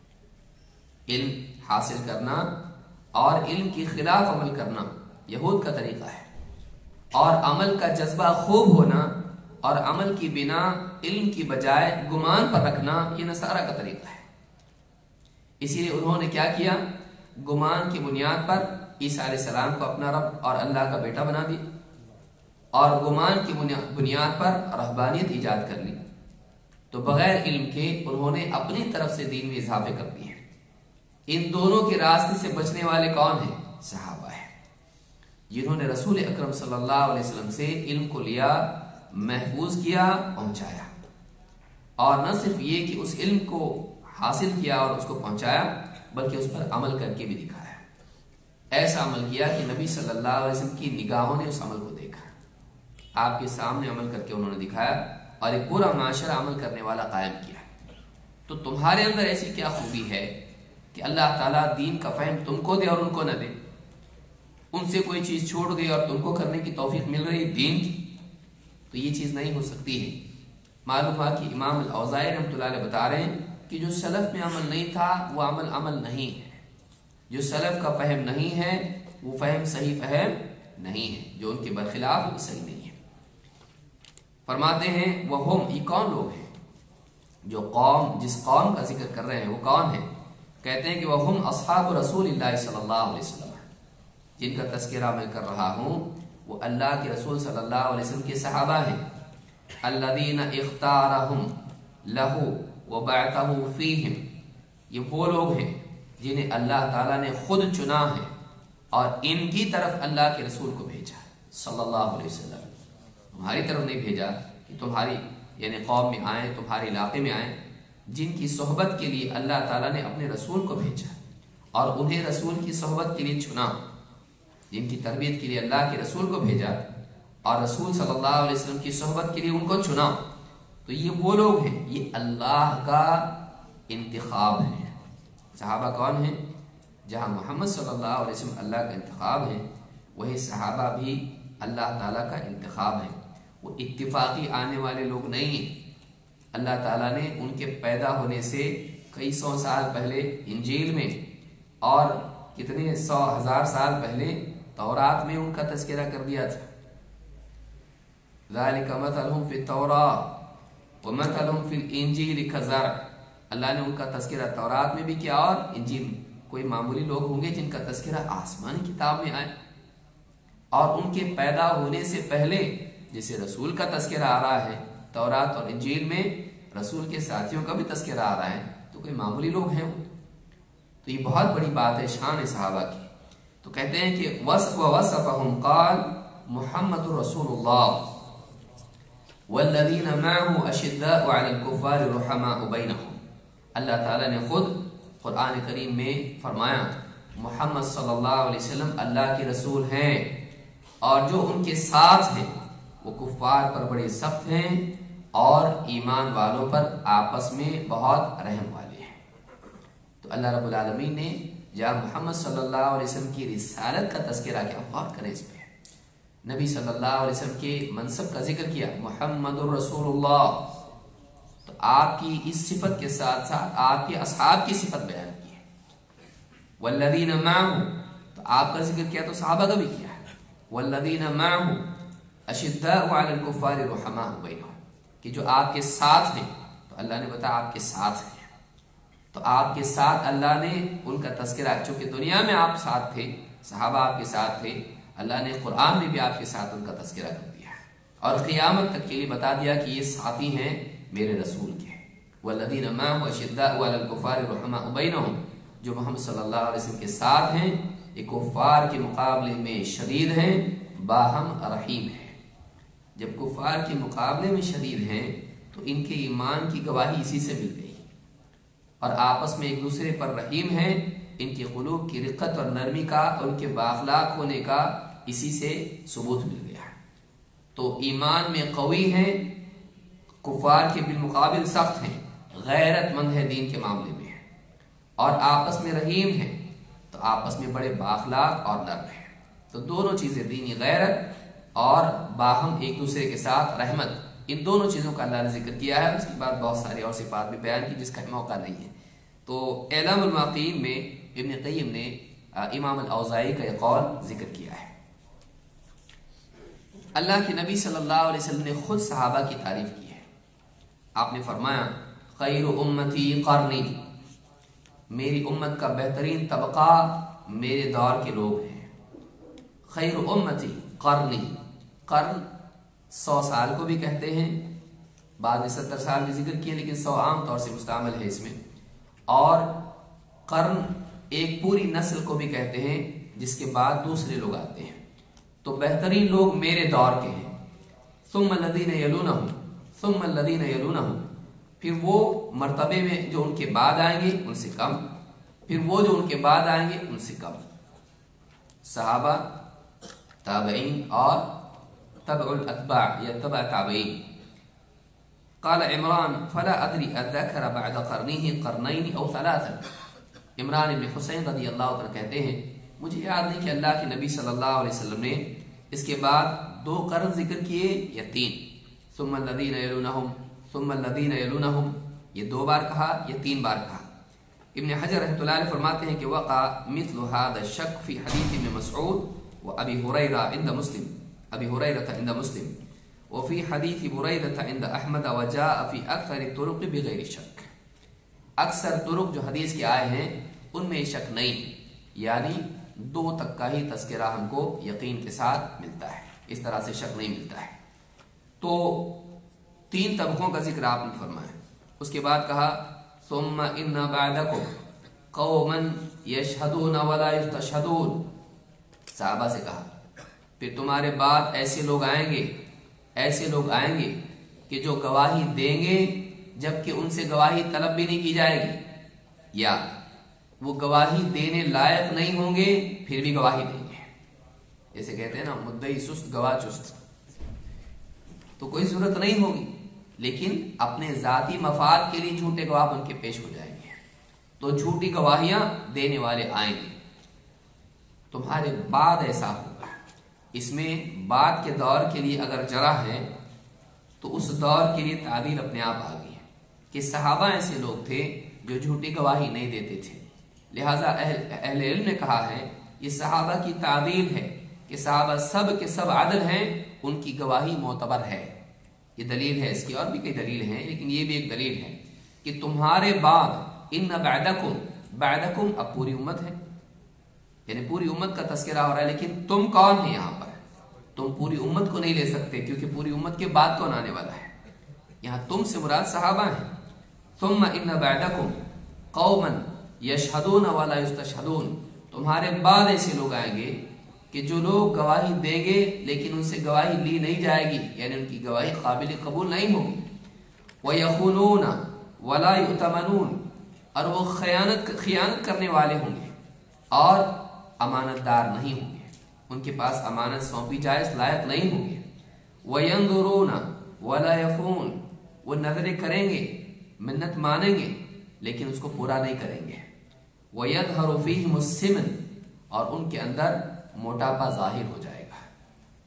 علم حاصل کرنا اور علم کی خلاف عمل کرنا یہود کا طریقہ ہے، اور عمل کا جذبہ خوب ہونا اور عمل کی بنا علم کی بجائے گمان پر رکھنا یہ نصارہ کا طریقہ ہے۔ اسی لیے انہوں نے کیا کیا؟ گمان کی بنیاد پر عیسیٰ علیہ السلام کو اپنا رب اور اللہ کا بیٹا بنا دی، اور گمان کی بنیاد پر رہبانیت ایجاد کر لی۔ تو بغیر علم کے انہوں نے اپنی طرف سے دین میں اضافے کر دیے۔ ان دونوں کے راستے سے بچنے والے کون ہیں؟ صحابہ ہیں، جنہوں نے رسول اکرم صلی اللہ علیہ وسلم سے علم کو لیا، محفوظ کیا، پہنچایا، اور نہ صرف یہ کہ اس علم کو حاصل کیا اور اس کو پہنچایا، بلکہ اس پر عمل کر کے بھی دکھایا۔ ایسا عمل کیا کہ نبی صلی اللہ علیہ وسلم کی نگاہوں نے اس عمل کو دیکھا، آپ کے سامنے عمل کر کے انہوں نے دکھایا، اور ایک پورا معاشرہ عمل کرنے والا قائم کیا۔ تو تمہارے اندر ایسی کیا خوبی ہے کہ اللہ تعالیٰ دین کا فہم تم کو دے اور ان کو نہ دے؟ ان سے کوئی چیز چھوٹ گئی اور تم کو کرنے کی توفیق مل رہی دین کی، تو یہ چیز نہیں ہو سکتی ہے۔ معلوم ہوا کہ امام الاوزاعی رحمۃ اللہ علیہ بتا رہے ہیں کہ جو سلف میں عمل نہیں تھا وہ عمل نہیں ہے، جو سلف کا فہم نہیں ہے وہ فہم صحیح فہم نہیں ہے، جو ان کے برخلاف وہ صحیح نہیں ہے۔ فرماتے ہیں وہم، یہ کون لوگ ہیں؟ جو قوم، جس قوم کا ذکر کر رہے ہیں وہ کون ہے؟ کہتے ہیں کہ وہم اصحاب رسول اللہ صلی اللہ علیہ وسلم، جن کا تذکرہ میں کر رہا ہوں وہ اللہ کے رسول صلی اللہ علیہ وسلم کے صحابہ ہیں۔ الذین اختارہم لہ وبعثہ فیہم، یہ وہ لوگ ہیں جنہیں اللہ تعالیٰ نے خود چنا ہے اور ان کی طرف اللہ کے رسول کو بھیجا صلی اللہ علیہ وسلم۔ تمہاری طرف نہیں بھیجا کہ تمہاری یعنی قوم میں آئیں، تمہارے علاقے میں آئیں، جن کی صحبت کے لیے اللہ تعالیٰ نے اپنے رسول کو بھیجا اور انہیں رسول کی صحبت کے لیے چنا، جن کی تربیت کے لیے اللہ کے رسول کو بھیجا اور رسول صلی اللہ علیہ وسلم کی صحبت کے لیے ان کو چنا، تو یہ وہ لوگ ہیں، یہ اللہ کا انتخاب ہے۔ صحابہ کون ہیں؟ جہاں محمد صلی اللہ علیہ وسلم اللہ کا انتخاب ہے، وہی صحابہ بھی اللہ تعالیٰ کا انتخاب ہے۔ وہ اتفاقی آنے والے لوگ نہیں ہیں۔ اللہ تعالیٰ نے ان کے پیدا ہونے سے کئی سو سال پہلے انجیل میں اور کتنے سو ہزار سال پہلے تورات میں ان کا تذکرہ کر دیا تھا۔ ذَلِكَ مَثَلُهُمْ فِي التَّوْرَاةِ وَمَثَلُهُمْ فِي الْإِنْجِيلِ كَزَرْعٍ، اللہ نے ان کا تذکرہ تورات میں بھی کیا اور انجیل میں۔ کوئی معمولی لوگ ہوں گے جن کا تذکرہ آسمانی کتاب میں آئے، اور ان کے پیدا ہونے سے پہلے جسے رسول کا تذکرہ آ رہا ہے تورات اور انجیل میں، رسول کے ساتھیوں کا بھی تذکرہ آ رہا ہے، تو کوئی معمولی لوگ ہیں وہ؟ تو یہ بہت بڑی بات ہے، شان ہے صحابہ کی۔ تو کہتے ہیں کہ وَوَصَفَهُمْ قال محمد رسول اللہ والذین معه اشداء علی الکفار رحماء بینہم، اللہ تعالیٰ نے خود قرآن کریم میں فرمایا محمد صلی اللہ علیہ وسلم اللہ کے رسول ہیں، اور جو ان کے ساتھ ہیں وہ کفار پر بڑے سخت ہیں اور ایمان والوں پر آپس میں بہت رحم والے ہیں۔ تو اللہ رب العالمین نے جہاں محمد صلی اللہ علیہ وسلم کی رسالت کا تذکرہ کیا، غور کریں اس پہ، نبی صلی اللہ علیہ وسلم کے منصب کا ذکر کیا، محمد الرسول اللہ، تو آپ کی اس صفت کے ساتھ ساتھ آپ کے اصحاب کی صفت بیان کی ہے۔ والذین معہ، تو آپ کا ذکر کیا تو صحابہ کا بھی کیا ہے۔ والذین معہ اشداء علی الکفار رحماء بینہم، کہ جو آپ کے ساتھ ہیں، تو اللہ نے بتایا آپ کے ساتھ ہیں، تو آپ کے ساتھ اللہ نے ان کا تذکرہ، چونکہ دنیا میں آپ ساتھ تھے، صحابہ آپ کے ساتھ تھے، اللہ نے قرآن میں بھی آپ کے ساتھ ان کا تذکرہ کر دیا ہے، اور قیامت تک کے لیے بتا دیا کہ یہ ساتھی ہیں میرے رسول کے۔ والذین معہ اشداء علی الکفار رحماء بینہم، جو محمد صلی اللہ علیہ وسلم کے ساتھ ہیں، یہ کفار کے مقابلے میں شدید ہیں، باہم رحیم ہیں۔ جب کفار کے مقابلے میں شدید ہیں تو ان کے ایمان کی گواہی اسی سے مل گئی، اور آپس میں ایک دوسرے پر رحیم ہیں، ان کے قلوب کی رقت اور نرمی کا، ان کے بااخلاق ہونے کا اسی سے ثبوت مل گیا۔ تو ایمان میں قوی ہیں، کفار کے بالمقابل سخت ہیں، غیرت مند ہے دین کے معاملے میں، اور آپس میں رحیم ہیں، تو آپس میں بڑے بااخلاق اور نرم ہیں۔ تو دونوں چیزیں، دینی غیرت اور باہم ایک دوسرے کے ساتھ رحمت، ان دونوں چیزوں کا اللہ نے ذکر کیا ہے۔ اس کے بعد بہت ساری اور صفات بھی بیان کی جس کا موقع نہیں ہے۔ تو اعلام الموقعین میں ابن قیم نے امام الاوزاعی کا ایک قول ذکر کیا ہے۔ اللہ کے نبی صلی اللہ علیہ وسلم نے خود صحابہ کی تعریف کی ہے۔ آپ نے فرمایا خیر امتی قرنی، میری امت کا بہترین طبقہ میرے دور کے لوگ ہیں۔ خیر امتی قرنی، قرن 100 سال کو بھی کہتے ہیں، بعد میں 70 سال بھی ذکر کیے، لیکن 100 عام طور سے مستعمل ہے اس میں، اور قرن ایک پوری نسل کو بھی کہتے ہیں جس کے بعد دوسرے لوگ آتے ہیں۔ تو بہترین لوگ میرے دور کے ہیں۔ ثم الذین یلونہم، ثم الذین یلونہم، پھر وہ مرتبے میں جو ان کے بعد آئیں گے ان سے کم، پھر وہ جو ان کے بعد آئیں گے ان سے کم، صحابہ، تابعین اور تبع الاتباع یا تبع تابعین۔ قال عمران فلا ادری اذکر بعد قرنہ قرنین او ثلاثا، عمران بن حسین رضی اللہ عنہ کہتے ہیں مجھے یاد نہیں کہ اللہ کے نبی صلی اللہ علیہ وسلم نے اس کے بعد 2 قرن ذکر کیے یا 3، ثم الذین یلونہم، ثم الذین یلونہم، یہ 2 بار کہا یا 3 بار کہا۔ ابن حجر رحمۃ اللہ علیہ فرماتے ہیں کہ وقع مثل هذا الشک فی حدیث ابن مسعود وابی ہریرہ عند مسلم، ابی ہریرہ عند مسلم، وفی حدیث بریدہ عند احمد وجاء فی اکثر الطرق بغیر شک۔ اکثر طرق جو حدیث کے آئے ہیں ان میں شک نہیں، یعنی 2 تک کا ہی تذکرہ ہم کو یقین کے ساتھ ملتا ہے، اس طرح سے شک نہیں ملتا ہے۔ تو 3 طبقوں کا ذکر آپ نے فرمایا، اس کے بعد کہا ثم ان بعدکم قوما یشہدون ولا یستشہدون، صحابہ سے کہا پھر تمہارے بعد ایسے لوگ آئیں گے، ایسے لوگ آئیں گے کہ جو گواہی دیں گے جبکہ ان سے گواہی طلب بھی نہیں کی جائے گی، یا وہ گواہی دینے لائق نہیں ہوں گے پھر بھی گواہی دیں گے۔ جیسے کہتے ہیں نا مدعی سست گواہ چست، تو کوئی ضرورت نہیں ہوگی لیکن اپنے ذاتی مفاد کے لیے جھوٹے گواہ ان کے پیش ہو جائیں گے، تو جھوٹی گواہیاں دینے والے آئیں گے۔ تمہارے بعد ایسا ہوگا، اس میں بعد کے دور کے لیے اگر جرح ہے تو اس دور کے لیے تعبیر اپنے آپ آ گئی ہے کہ صحابہ ایسے لوگ تھے جو جھوٹی گواہی نہیں دیتے تھے، لہٰذا اہل علم نے کہا ہے یہ صحابہ کی تعبیر ہے کہ صحابہ سب کے سب عدل ہیں، ان کی گواہی معتبر ہے۔ یہ دلیل ہے، اس کی اور بھی کئی دلیل ہیں لیکن یہ بھی ایک دلیل ہے کہ تمہارے بعد ان بعدکم، بعدکم اب پوری امت ہے، یعنی پوری امت کا تذکرہ ہو رہا ہے، لیکن تم کون ہیں یہاں پر؟ تم پوری امت کو نہیں لے سکتے کیونکہ پوری امت کے بعد کون آنے والا ہے، یہاں تم سے مراد صحابہ ہیں۔ ثم ان بعدکم قوما یشہدون ولا یستشہدون، تمہارے بعد ایسے لوگ آئیں گے کہ جو لوگ گواہی دیں گے لیکن ان سے گواہی لی نہیں جائے گی، یعنی ان کی گواہی قابل قبول نہیں ہوگی۔ وَيَخُونُونَ وَلَا يُؤْتَمَنُونَ، اور وہ خیانت کرنے والے ہوں گے اور امانت دار نہیں ہوں گے، ان کے پاس امانت سونپی جائے اس لائق نہیں ہوں گے۔ وَيَنْظُرُونَ وَلَا يَفُونَ، وہ نظریں کریں گے، منت مانیں گے لیکن اس کو پورا نہیں کریں گے۔ وَيَظْهَرُ فِيهِمُ السِّمْنُ، اور ان کے اندر موٹاپا ظاہر ہو جائے گا۔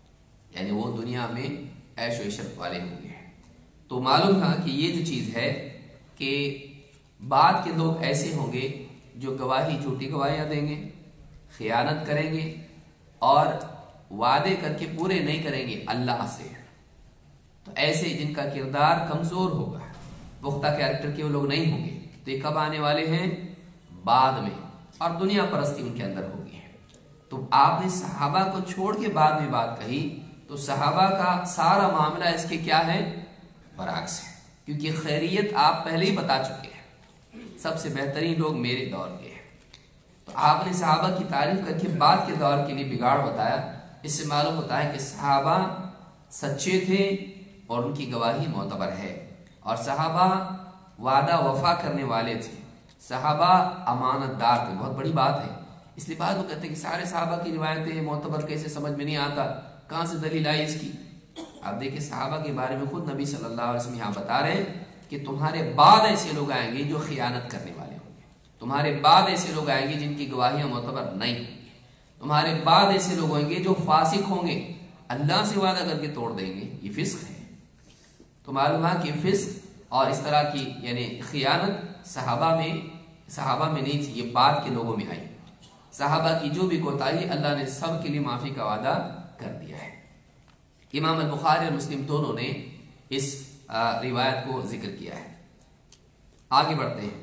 یعنی وہ دنیا میں عیش و عشرت والے ہوں گے۔ تو معلوم تھا کہ یہ جو چیز ہے کہ بعد کے لوگ ایسے ہوں گے جو گواہی جھوٹی گواہیاں دیں گے، خیانت کریں گے اور وعدے کر کے پورے نہیں کریں گے اللہ سے۔ تو ایسے جن کا کردار کمزور ہوگا، پختہ کیریکٹر کے وہ لوگ نہیں ہوں گے، تو یہ کب آنے والے ہیں؟ بعد میں، اور دنیا پرستی ان کے اندر ہوگی۔ تو آپ نے صحابہ کو چھوڑ کے بعد میں بات کہی، تو صحابہ کا سارا معاملہ اس کے کیا ہے؟ برعکس ہے، کیونکہ خیریت آپ پہلے ہی بتا چکے ہیں، سب سے بہترین لوگ میرے دور کے ہیں۔ تو آپ نے صحابہ کی تعریف کر کے بعد کے دور کے لیے بگاڑ بتایا۔ اس سے معلوم ہوتا ہے کہ صحابہ سچے تھے اور ان کی گواہی معتبر ہے، اور صحابہ وعدہ وفا کرنے والے تھے، صحابہ امانت دار تھے۔ بہت بڑی بات ہے، اس لیے بعد وہ کہتے ہیں کہ سارے صحابہ کی روایتیں معتبر کیسے، سمجھ میں نہیں آتا، کہاں سے دلیل آئی اس کی؟ آپ دیکھیں صحابہ کے بارے میں خود نبی صلی اللہ علیہ وسلم یہاں بتا رہے ہیں کہ تمہارے بعد ایسے لوگ آئیں گے جو خیانت کرنے والے ہوں گے، تمہارے بعد ایسے لوگ آئیں گے جن کی گواہیاں معتبر نہیں ہوں گی، تمہارے بعد ایسے لوگ ہوں گے جو فاسق ہوں گے، اللہ سے وعدہ کر کے توڑ دیں گے۔ یہ فسق ہے۔ تو معلوم ہے کہ فسق اور اس طرح کی یعنی خیانت صحابہ میں نہیں تھی، یہ بعد کے لوگوں میں آئی۔ صحابہ کی جو بھی کوتاہی اللہ نے سب کے لیے معافی کا وعدہ کر دیا ہے۔ امام البخاری اور مسلم دونوں نے اس روایت کو ذکر کیا ہے۔ آگے بڑھتے ہیں۔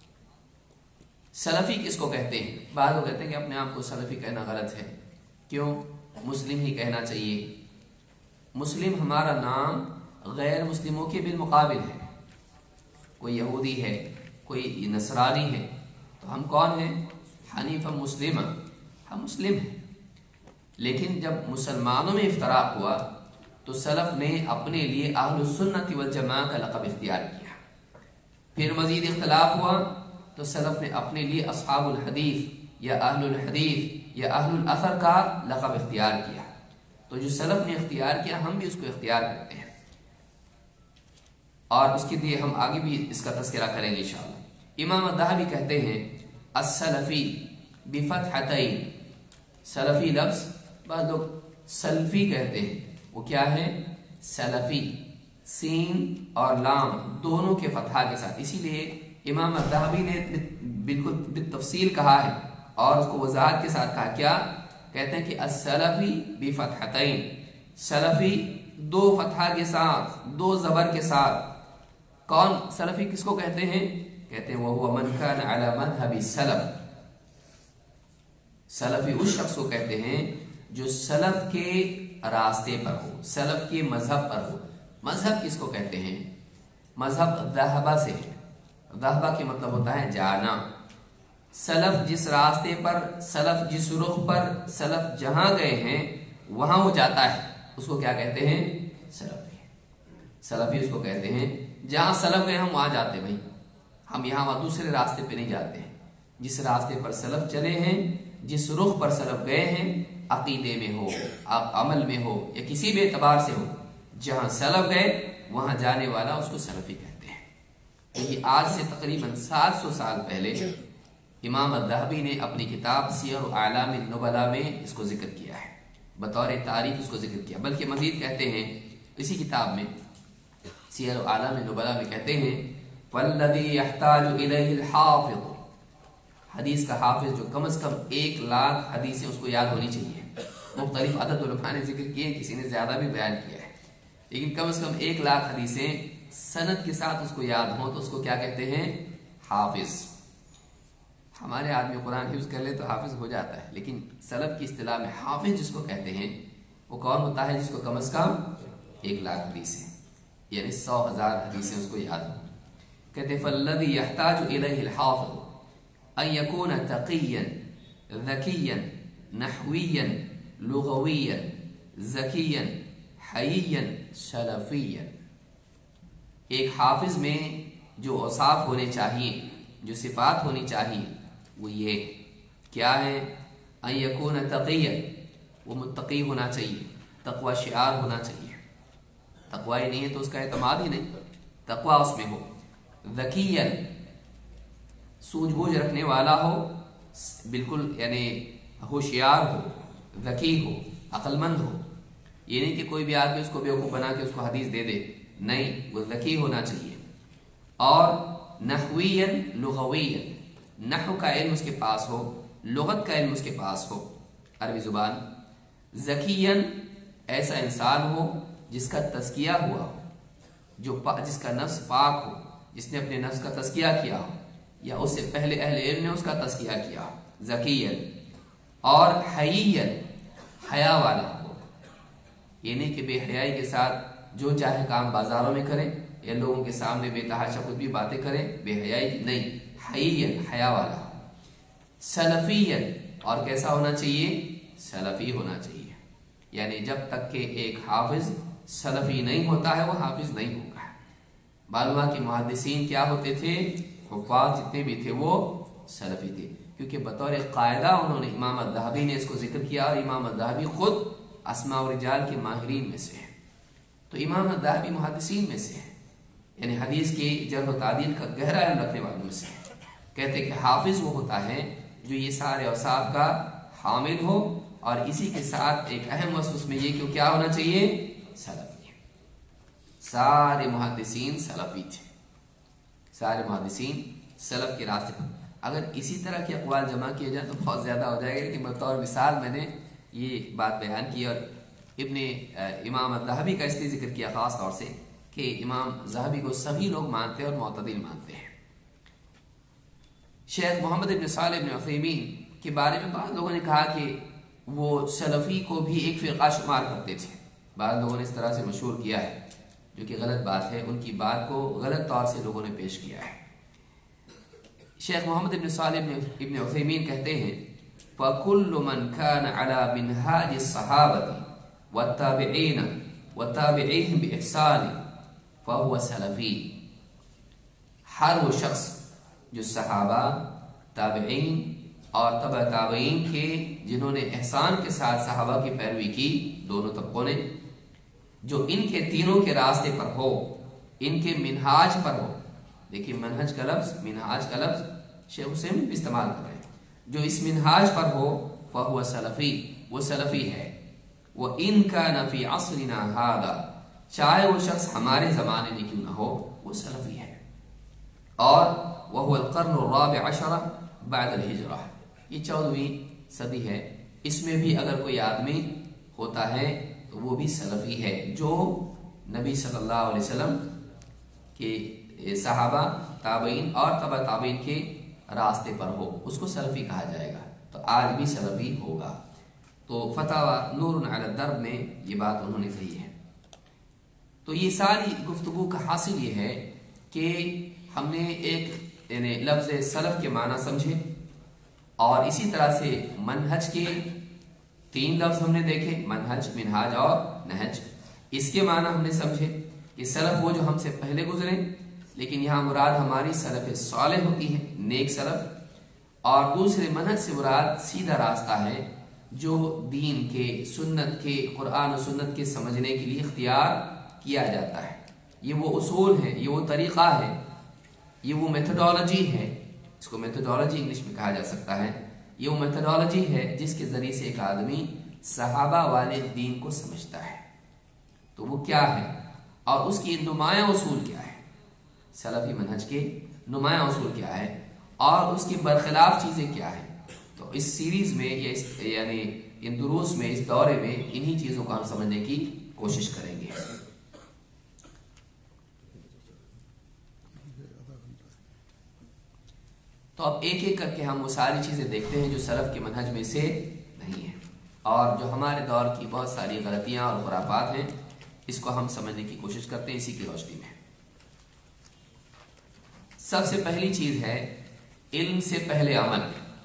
سلفی کس کو کہتے ہیں؟ بعض لوگ کہتے ہیں کہ اپنے آپ کو سلفی کہنا غلط ہے، کیوں؟ مسلم ہی کہنا چاہیے۔ مسلم ہمارا نام غیر مسلموں کے بالمقابل ہے، کوئی یہودی ہے، کوئی نصرانی ہے، تو ہم کون ہیں؟ حنیفہ مسلمہ، ہم مسلم ہیں۔ لیکن جب مسلمانوں میں افتراق ہوا تو سلف نے اپنے لیے اہل السنت والجماعہ کا لقب اختیار کیا۔ پھر مزید اختلاف ہوا تو سلف نے اپنے لیے اصحاب الحدیث یا اہل الحدیث یا اہل الاثر کا لقب اختیار کیا۔ تو جو سلف نے اختیار کیا ہم بھی اس کو اختیار کرتے ہیں، اور اس کے لیے ہم آگے بھی اس کا تذکرہ کریں گے انشاءاللہ۔ امام الذہبی کہتے ہیں السلفی بفتحتین، سلفی لفظ بعض لوگ سلفی کہتے ہیں، وہ کیا ہے؟ سلفی، سین اور لام دونوں کے فتحہ کے ساتھ۔ اسی لیے امام الذہبی نے بالکل بالتفصیل کہا ہے اور اس کو وضاحت کے ساتھ کہا، کیا کہتے ہیں کہ السلفی بفتحتین، سلفی دو فتحہ کے ساتھ، دو زبر کے ساتھ۔ کون سلفی کس کو کہتے ہیں؟ کہتے ہیں وَهُوَ مَنْ كَانَ عَلَى مَذْهَبِ السَّلَفِ، سلفی اس شخص کو کہتے ہیں جو سلف کے راستے پر ہو، سلف کے مذہب پر ہو۔ مذہب کس کو کہتے ہیں؟ مذہب ذہبہ سے ہے، ذہبہ کے مطلب ہوتا ہے جانا۔ سلف جس راستے پر، سلف جس رخ پر، سلف جہاں گئے ہیں وہاں وہ جاتا ہے، اس کو کیا کہتے ہیں؟ سلفی۔ سلفی اس کو کہتے ہیں جہاں سلف گئے ہم وہاں جاتے، بھائی ہم یہاں وہاں دوسرے راستے پہ نہیں جاتے ہیں۔ جس راستے پر سلف چلے ہیں، جس رخ پر سلف گئے ہیں، عقیدے میں ہو، عمل میں ہو یا کسی بھی اعتبار سے ہو، جہاں سلف گئے وہاں جانے والا اس کو سلفی کہتے ہیں۔ یہ آج سے تقریباً 700 سال پہلے امام الذہبی نے اپنی کتاب سیر اعلام النبلاء میں اس کو ذکر کیا ہے، بطور تعریف اس کو ذکر کیا۔ بلکہ مزید کہتے ہیں اسی کتاب میں سیر اعلام النبلاء میں کہتے ہیں فَالَّذِي يَحْتَاجُ إِلَيْهِ الْحَافِظُ، حدیث کا حافظ جو کم از کم 1,00,000 حدیثیں اس کو یاد ہونی چاہیے۔ مختلف عدد علماء نے ذکر کیے، کسی نے زیادہ بھی بیان کیا ہے، لیکن کم از کم 1,00,000 حدیثیں سند کے ساتھ اس کو یاد ہوں تو اس کو کیا کہتے ہیں؟ حافظ۔ ہمارے آدمی قرآن حفظ کر لے تو حافظ ہو جاتا ہے، لیکن سلف کی اصطلاح میں حافظ جس کو کہتے ہیں وہ کون ہوتا ہے؟ جس کو کم از کم 1,00,000 حدیثیں یعنی 100,000 حدیثیں اس کو یاد ہوں۔ کہتے فَالَّذِي يَحْتَاجُ إِلَيْهِ الْحَافِظُ أَن يَكُونَ تَقِيًّا ذَكِيًّا نَحْوِيًّا لُغَوِيًّا ذَكِيًّا حَيِّيًّا سَلَفِيًّا۔ ایک حافظ میں جو اوصاف ہونے چاہیے، جو صفات ہونی چاہیے وہ یہ کیا ہے؟ ان یکون تقیا، وہ متقی ہونا چاہیے، تقوی شعار ہونا چاہیے، تقوی نہیں ہے تو اس کا اعتماد ہی نہیں، تقوی اس میں ہو۔ ذکیا، سوجھ بوجھ رکھنے والا ہو، بالکل یعنی ہوشیار ہو، ذکی ہو، عقل مند ہو۔ یہ نہیں کہ کوئی بھی آ کے اس کو بیوقوف بنا کے اس کو حدیث دے دے، نہیں، وہ ذکی ہونا چاہیے۔ اور نحویاً لغویاً، نحو کا علم اس کے پاس ہو، لغت کا علم اس کے پاس ہو، عربی زبان۔ ذکیاً، ایسا انسان ہو جس کا تزکیہ ہوا ہو، جس کا نفس پاک ہو، جس نے اپنے نفس کا تزکیہ کیا ہو، یا اس سے پہلے اہل علم نے اس کا تزکیہ کیا ہو، ذکیاً۔ اور حییاً، حیا والا ہو، یہ نہیں کہ بے حیائی کے ساتھ جو چاہے کام بازاروں میں کرے یا لوگوں کے سامنے بے تحاشا خود بھی باتیں کرے، بے حیائی نہیں، حییاً، حیا والا ہو۔ سلفیاً، اور کیسا ہونا چاہیے؟ سلفی ہونا چاہیے، یعنی جب تک کہ ایک حافظ سلفی نہیں ہوتا ہے وہ حافظ نہیں ہوگا۔ معلوم کہ محدثین کیا ہوتے تھے؟ حفاظ جتنے بھی تھے وہ سلفی تھے، کیونکہ بطور قاعدہ انہوں نے، امام الذہبی نے اس کو ذکر کیا، اور امام الذہبی خود اسماء و رجال کے ماہرین میں سے ہیں، تو امام الذہبی محدثین میں سے ہیں، یعنی حدیث کی جرح و تعدیل کا گہرا علم رکھنے والوں میں سے ہیں۔ کہتے کہ حافظ وہ ہوتا ہے جو یہ سارے اوصاف کا حامل ہو، اور اسی کے ساتھ ایک اہم وصف اس میں یہ کہ کیا ہونا چاہیے؟ سلفی۔ سارے محدثین سلفی تھے، سارے محدثین سلف کے راستے پر۔ اگر اسی طرح کے اقوال جمع کیے جائیں تو بہت زیادہ ہو جائے گا، لیکن بطور مثال میں نے یہ بات بیان کی، اور امام الذہبی کا اس لیے ذکر کیا خاص طور سے کہ امام ذہبی کو سبھی لوگ مانتے ہیں اور معتدل مانتے ہیں۔ شیخ محمد بن صالح بن عثیمین کے بارے میں بعض لوگوں نے کہا کہ وہ سلفی کو بھی ایک فرقہ شمار کرتے تھے، بعض لوگوں نے اس طرح سے مشہور کیا ہے، جو کہ غلط بات ہے، ان کی بات کو غلط طور سے لوگوں نے پیش کیا ہے۔ شیخ محمد بن صالح ابن عثیمین کہتے ہیں فَكُلُّ مَنْ كَانَ عَلَى مِنْهَاجِ الصَّحَابَةِ وَالتَّابِعِينَ وَالتَّابِعِيهِمْ بِإِحْسَانٍ فَهُوَ سَلَفِي۔ ہر وہ شخص جو صحابہ، تابعین اور تبع تابعین کے، جنہوں نے احسان کے ساتھ صحابہ کی پیروی کی، دونوں طبقوں نے، جو ان کے تینوں کے راستے پر ہو، ان کے منہاج پر ہو۔ دیکھیں منہج کا لفظ، منہاج کا لفظ شیخ حسین بھی استعمال کر رہے ہیں، جو اس منہاج پر ہو فہو سلفی، وہ سلفی ہے۔ وَإِن كَانَ فِي عَصْرِنَا هَذَا، چاہے وہ شخص ہمارے زمانے میں کیوں نہ ہو، وہ سلفی ہے۔ اور وَهُوَ الْقَرْنُ الرَّابِعَ عَشَرَ بَعْدَ الْهِجْرَةِ، یہ 14ویں صدی ہے، اس میں بھی اگر کوئی آدمی ہوتا ہے تو وہ بھی سلفی ہے، جو نبی صلی اللہ علیہ وسلم کے صحابہ، تابعین اور تبع تابعین کے راستے پر ہو، اس کو سلفی کہا جائے گا، تو آج بھی سلفی ہوگا۔ تو فتاوی نور علی الدرب میں یہ بات انہوں نے کہی ہے۔ تو یہ ساری گفتگو کا حاصل یہ ہے کہ ہم نے ایک یعنی لفظ سلف کے معنی سمجھے، اور اسی طرح سے منہج کے 3 لفظ ہم نے دیکھے، منہج، منہاج اور نہج۔ اس کے معنی ہم نے سمجھے کہ سلف وہ جو ہم سے پہلے گزرے، لیکن یہاں مراد ہماری سلف صالح ہوتی ہے، نیک سلف، اور دوسرے منہج سے مراد سیدھا راستہ ہے جو دین کے، سنت کے، قرآن و سنت کے سمجھنے کے لیے اختیار کیا جاتا ہے۔ یہ وہ اصول ہے، یہ وہ طریقہ ہے، یہ وہ میتھڈالوجی ہے، اس کو میتھڈالوجی انگلش میں کہا جا سکتا ہے، یہ وہ میتھڈالوجی ہے جس کے ذریعے سے ایک آدمی صحابہ والے دین کو سمجھتا ہے۔ تو وہ کیا ہے اور اس کی نمایاں اصول کیا ہے، سلفی منہج کے نمایاں اصول کیا ہے اور اس کی برخلاف چیزیں کیا ہیں۔ تو اس سیریز میں یعنی ان دروس میں، اس دورے میں انہی چیزوں کو ہم سمجھنے کی کوشش کریں گے۔ تو اب ایک ایک کر کے ہم وہ ساری چیزیں دیکھتے ہیں جو سلف کے منہج میں سے نہیں ہیں، اور جو ہمارے دور کی بہت ساری غلطیاں اور خرافات ہیں، اس کو ہم سمجھنے کی کوشش کرتے ہیں اسی کی روشنی میں۔ سب سے پہلی چیز ہے علم سے پہلے عمل۔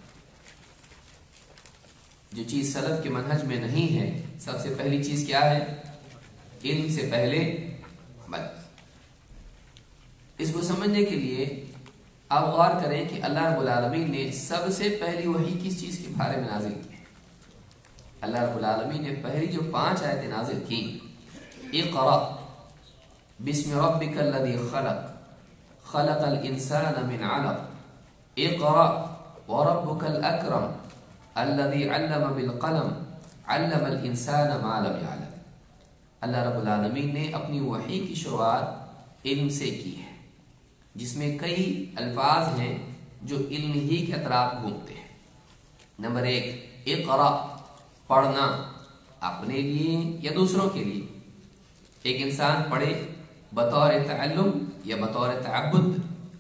جو چیز سلف کے منہج میں نہیں ہے، سب سے پہلی چیز کیا ہے؟ علم سے پہلے عمل۔ اس کو سمجھنے کے لیے آپ غور کریں کہ اللہ رب العالمین نے سب سے پہلی وحی کس چیز کے بارے میں نازل کی؟ اللہ رب العالمین نے پہلی جو 5 آیتیں نازل کی، اقرأ بسم ربک الذی خلق خلق الانسان من علق اقرأ وربک الاکرم الذي علم بالقلم علم الانسان ما لم يعلم۔ اللہ رب العالمین نے اپنی وحی کی شروعات علم سے کی ہے، جس میں کئی الفاظ ہیں جو علم ہی کے اطراف گھومتے ہیں۔ نمبر 1 اقرا، پڑھنا، اپنے لیے یا دوسروں کے لیے۔ ایک انسان پڑھے بطور تعلم یا بطور تعبد،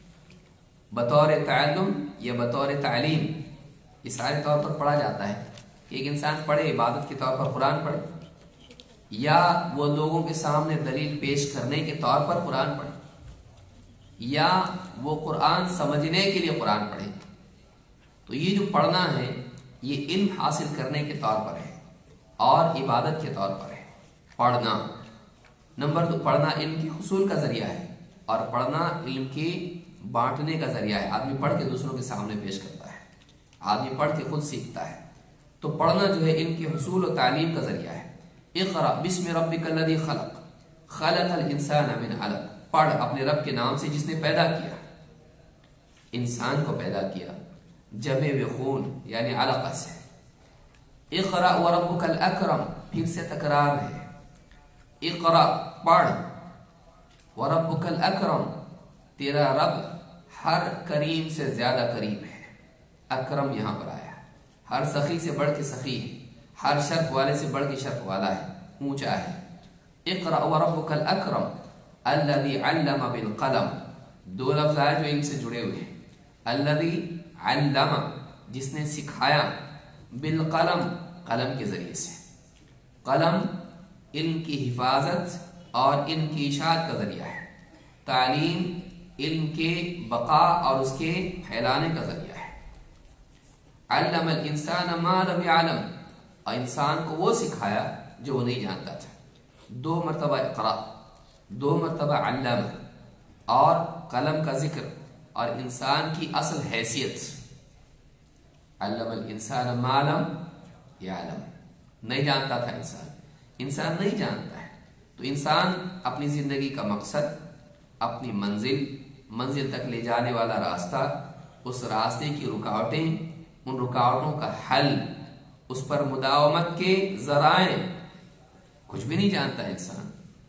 بطور تعلم یا بطور تعلیم، یہ سارے طور پر پڑھا جاتا ہے کہ ایک انسان پڑھے عبادت کے طور پر قرآن پڑھے، یا وہ لوگوں کے سامنے دلیل پیش کرنے کے طور پر قرآن پڑھے، یا وہ قرآن سمجھنے کے لیے قرآن پڑھے۔ تو یہ جو پڑھنا ہے یہ علم حاصل کرنے کے طور پر ہے اور عبادت کے طور پر ہے پڑھنا۔ نمبر 2 پڑھنا علم کے حصول کا ذریعہ ہے، اور پڑھنا علم کے بانٹنے کا ذریعہ ہے۔ آدمی پڑھ کے دوسروں کے سامنے پیش کرتا ہے، آدمی پڑھ کے خود سیکھتا ہے۔ تو پڑھنا جو ہے علم کے حصول و تعلیم کا ذریعہ ہے۔ اقرأ بسم ربک الذی خلق، خلق الانسان من علق، پڑھ اپنے رب کے نام سے جس نے پیدا کیا، انسان کو پیدا کیا جمع و خون یعنی علقہ سے۔ اقرأ وربک الاکرم، پھر سے تکرار ہے، اقرأ پڑھ، وربک الاکرم تیرا رب ہر کریم سے زیادہ کریم ہے۔ اکرم یہاں پر آیا، ہر سخی سے بڑھ کے سخی ہے، ہر شرف والے سے بڑھ کے شرف والا ہے، اونچا ہے۔ اقرأ وربک الاکرم الذی علم بالقلم، 2 لفظ آئے جو علم سے جڑے ہوئے ہیں۔ الذی علم، جس نے سکھایا، بالقلم قلم کے ذریعے سے۔ قلم علم کی حفاظت اور علم کی اشاعت کا ذریعہ ہے، تعلیم علم کے بقا اور اس کے پھیلانے کا ذریعہ ہے۔ علم الانسان ما لم يعلم، اور انسان کو وہ سکھایا جو وہ نہیں جانتا تھا۔ 2 مرتبہ اقرا، 2 مرتبہ علم، اور قلم کا ذکر اور انسان کی اصل حیثیت۔ علم الانسان ما لم يعلم، نہیں جانتا تھا انسان نہیں جانتا ہے۔ تو انسان اپنی زندگی کا مقصد، اپنی منزل تک لے جانے والا راستہ، اس راستے کی رکاوٹیں، ان رکاوٹوں کا حل، اس پر مداومت کے ذرائع، کچھ بھی نہیں جانتا انسان۔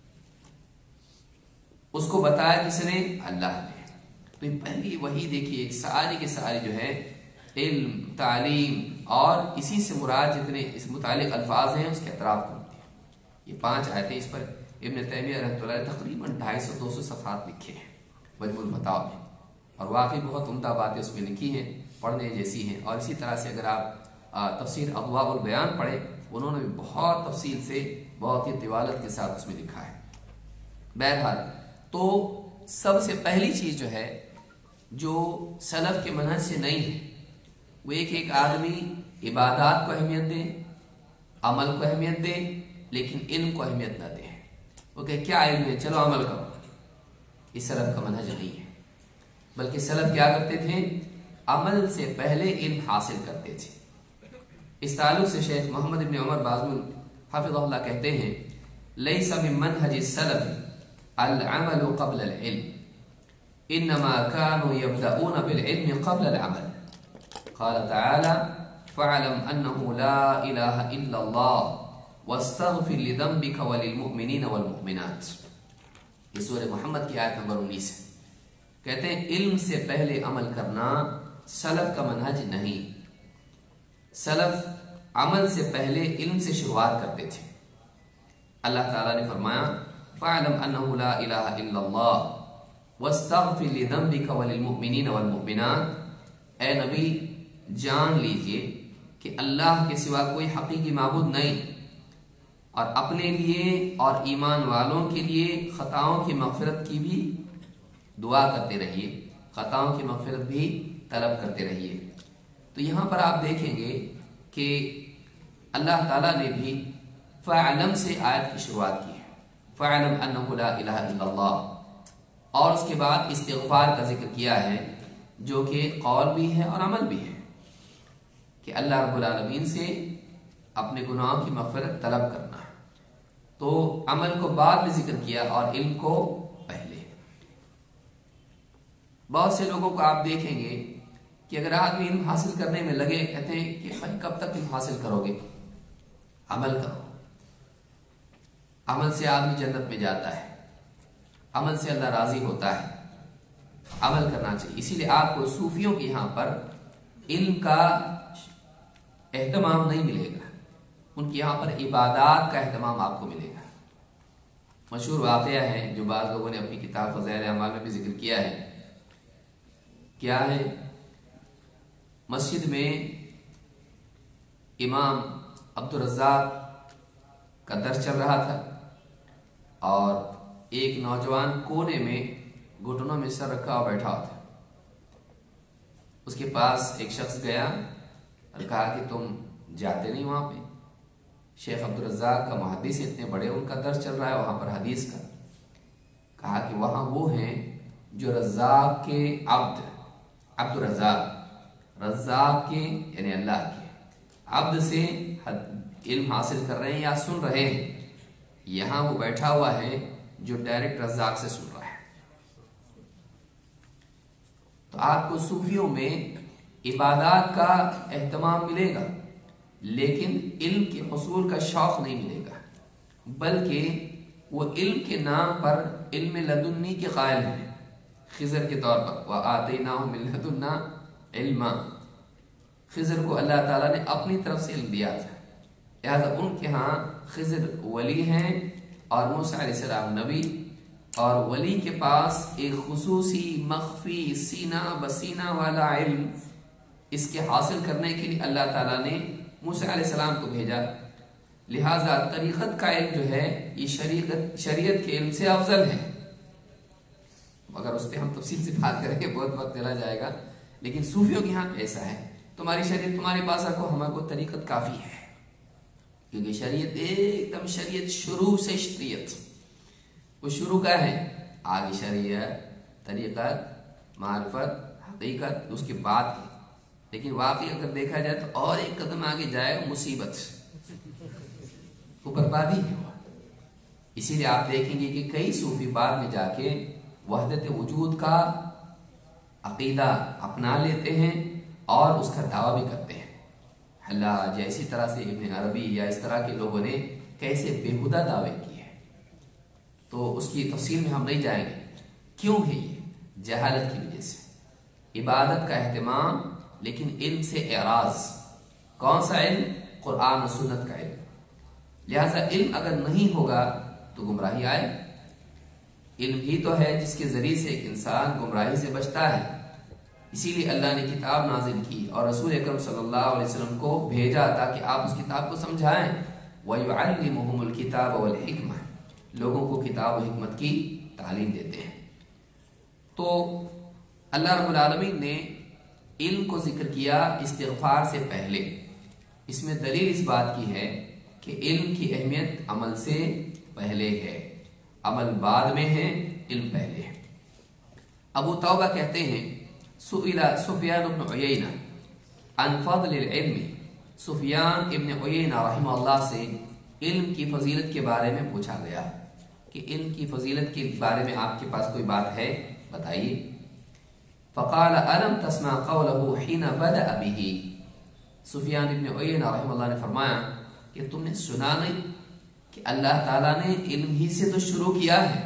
اس کو بتایا کس نے؟ اللہ نے۔ تو یہ پہلی وحی دیکھیے، ساری کے ساری جو ہے علم، تعلیم اور اسی سے مراد جتنے اس متعلق الفاظ ہیں اس کے اطراف گھومتی ہیں۔ یہ 5 آیتیں، اس پر ابن تیمیہ رحمۃ اللہ علیہ تقریباً 250-200 صفحات لکھے ہیں مجموع الفتاوی میں، اور واقعی بہت عمدہ باتیں اس میں لکھی ہیں، پڑھنے جیسی ہیں۔ اور اسی طرح سے اگر آپ تفسیر اضواء البیان پڑھیں، انہوں نے بھی بہت تفصیل سے، بہت ہی طوالت کے ساتھ اس میں لکھا ہے۔ بہرحال تو سب سے پہلی چیز جو ہے جو سلف کے منہج سے نہیں ہے، وہ ایک آدمی عبادات کو اہمیت دے، عمل کو اہمیت دے، لیکن علم کو اہمیت نہ دے۔ وہ کہ کیا علم ہے، چلو عمل کرو، یہ سلف کا منہج نہیں ہے۔ بلکہ سلف کیا کرتے تھے؟ عمل سے پہلے علم حاصل کرتے تھے۔ اس تعلق سے شیخ محمد ابن عمر بازمل حفظہ اللہ کہتے ہیں، لیس من منہج السلف العمل قبل العلم، انما كانوا يبدؤون بالعلم قبل العمل۔ قال تعالى فاعلم انه لا اله الا الله واستغفر لذنبك وللمؤمنين والمؤمنات۔ یہ سورہ محمد کی آیت نمبر 19 ہے۔ کہتے ہیں علم سے پہلے عمل کرنا سلف کا منہج نہیں۔ سلف عمل سے پہلے علم سے شروعات کرتے تھے۔ اللہ تعالیٰ نے فرمایا فَاعْلَمْ أَنَّهُ لَا إِلَهَ إِلَّا اللَّهُ وَاسْتَغْفِرْ لِذَنبِكَ وَلِلْمُؤْمِنِينَ وَالْمُؤْمِنَاتِ، اے نبی جان لیجئے کہ اللہ کے سوا کوئی حقیقی معبود نہیں، اور اپنے لیے اور ایمان والوں کے لیے خطاؤں کی مغفرت کی بھی دعا کرتے رہیے، خطاؤں کی مغفرت بھی طلب کرتے رہیے۔ تو یہاں پر آپ دیکھیں گے کہ اللہ تعالیٰ نے بھی فَاعْلَمْ سے آیت کی شروعات کی ہے، فَاعْلَمْ أَنَّهُ لَا إِلَهَ إِلَّا اللَّهُ، اور اس کے بعد استغفار کا ذکر کیا ہے، جو کہ قول بھی ہے اور عمل بھی ہے، کہ اللہ رب العالمین سے اپنے گناہوں کی مغفرت طلب کرنا ہے۔ تو عمل کو بعد میں ذکر کیا اور علم کو پہلے۔ بہت سے لوگوں کو آپ دیکھیں گے کہ اگر آدمی علم حاصل کرنے میں لگے، کہتے ہیں کہ بھائی کب تک علم حاصل کرو گے، عمل کرو۔ عمل سے آدمی جنت میں جاتا ہے، عمل سے اللہ راضی ہوتا ہے، عمل کرنا چاہیے۔ اسی لیے آپ کو صوفیوں کے یہاں پر علم کا اہتمام نہیں ملے گا، ان کے یہاں پر عبادات کا اہتمام آپ کو ملے گا۔ مشہور واقعہ ہے جو بعض لوگوں نے اپنی کتاب فضائل اعمال میں بھی ذکر کیا ہے۔ کیا ہے؟ مسجد میں امام عبدالرزاق کا درس چل رہا تھا اور ایک نوجوان کونے میں گھٹنوں میں سر رکھا اور بیٹھا ہوا تھا۔ اس کے پاس ایک شخص گیا اور کہا کہ تم جاتے نہیں وہاں پہ؟ شیخ عبدالرزاق کا محدث اتنے بڑے، ان کا درس چل رہا ہے وہاں پر حدیث کا۔ کہا کہ وہاں وہ ہیں جو رزاق کے عبد، عبدالرزاق رزاق کے یعنی اللہ کے عبد سے علم حاصل کر رہے ہیں یا سن رہے ہیں، یہاں وہ بیٹھا ہوا ہے جو ڈائریکٹ رزاق سے سن رہا ہے۔ تو آپ کو صوفیوں میں عبادات کا اہتمام ملے گا، لیکن علم کے حصول کا شوق نہیں ملے گا، بلکہ وہ علم کے نام پر علم لدنی کے قائل ہیں، خضر کے طور پر وَآتَيْنَاهُ مِن لَدُنَّا عِلْمًا۔ خضر کو اللہ تعالیٰ نے اپنی طرف سے علم دیا تھا، لہذا ان کے ہاں خضر ولی ہیں اور موسیٰ علیہ السلام نبی، اور ولی کے پاس ایک خصوصی مخفی سینہ بسینہ والا علم، اس کے حاصل کرنے کے لیے اللہ تعالیٰ نے موسیٰ علیہ السلام کو بھیجا۔ لہذا طریقت کا علم جو ہے یہ شریعت کے علم سے افضل ہے۔ اگر اس پہ ہم تفصیل سے بات کریں گے بہت وقت چلا جائے گا، لیکن صوفیوں کے یہاں ایسا ہے، تمہاری شریعت تمہارے پاس رکھو، ہمارے کو طریقت کافی ہے، کیونکہ شریعت ایک دم شریعت شروع سے شریعت وہ شروع کا ہے، آگے شریعت طریقت معرفت حقیقت اس کے بعد ہے، لیکن واقعی اگر دیکھا جائے تو اور ایک قدم آگے جائے مصیبت، وہ بربادی ہے۔ اسی لیے آپ دیکھیں گے کہ کئی صوفی بعد میں جا کے وحدت وجود کا عقیدہ اپنا لیتے ہیں اور اس کا دعویٰ بھی کرتے ہیں۔ حلاج اسی طرح سے ابن عربی یا اس طرح کے لوگوں نے کیسے بےہودہ دعوے کیے ہیں، تو اس کی تفصیل میں ہم نہیں جائیں گے۔ کیوں ہے یہ؟ جہالت کی وجہ سے، عبادت کا اہتمام لیکن علم سے اعراض۔ کون سا علم؟ قرآن و سنت کا علم۔ لہذا علم اگر نہیں ہوگا تو گمراہی آئے۔ علم ہی تو ہے جس کے ذریعے سے ایک انسان گمراہی سے بچتا ہے، اسی لیے اللہ نے کتاب نازل کی اور رسول اکرم صلی اللہ علیہ وسلم کو بھیجا تاکہ آپ اس کتاب کو سمجھائیں۔ وَيُعَلِّمُهُمُ الْكِتَابَ وَالْحِكْمَةَ، لوگوں کو کتاب و حکمت کی تعلیم دیتے ہیں۔ تو اللہ رب العالمین نے علم کو ذکر کیا استغفار سے پہلے، اس میں دلیل اس بات کی ہے کہ علم کی اہمیت عمل سے پہلے ہے، عمل بعد میں ہے، علم پہلے ہے۔ ابو توبہ کہتے ہیں سئل سفیان بن عیینہ عن فضل العلم، سفیان ابن عیینہ رحمہ اللہ سے علم کی فضیلت کے بارے میں پوچھا گیا کہ علم کی فضیلت کے بارے میں آپ کے پاس کوئی بات ہے بتائیے۔ فقال الم تسمع قوله حين بدأ به، سفیان ابن عیینہ رحمہ اللہ نے فرمایا کہ تم نے سنا نہیں کہ اللہ تعالیٰ نے علم ہی سے تو شروع کیا ہے،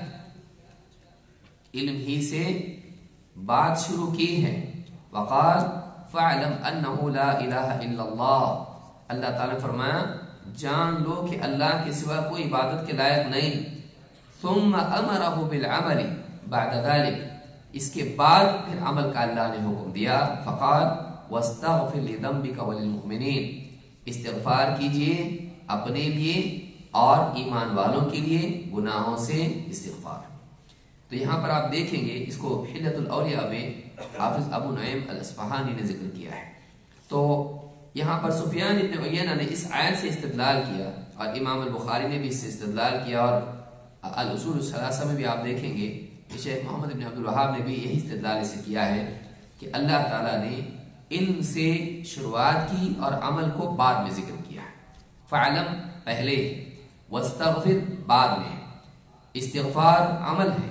علم ہی سے بات شروع کی ہے۔ وقال فاعلم انه لا الہ الا اللہ، اللہ تعالیٰ نے فرمایا جان لو کہ اللہ کے سوا کوئی عبادت کے لائق نہیں۔ ثم امرہ بالعمل بعد ذلك، اس کے بعد پھر عمل کا اللہ نے حکم دیا۔ فقال واستغفر لذنبک وللمؤمنین، استغفار کیجئے اپنے لیے اور ایمان والوں کے لیے گناہوں سے استغفار۔ تو یہاں پر آپ دیکھیں گے اس کو حلیۃ الاولیاء میں حافظ ابو نعیم الاصفہانی نے ذکر کیا ہے۔ تو یہاں پر سفیان ابن عیینہ نے اس آیت سے استدلال کیا اور امام البخاری نے بھی اس سے استدلال کیا، اور الاصول الثلاثہ میں بھی آپ دیکھیں گے کہ شیخ محمد بن عبد الوہاب نے بھی یہی استدلال اسے کیا ہے کہ اللہ تعالیٰ نے علم سے شروعات کی اور عمل کو بعد میں ذکر کیا ہے۔ فعلم پہلے، واستغفر بعد میں، استغفار عمل ہے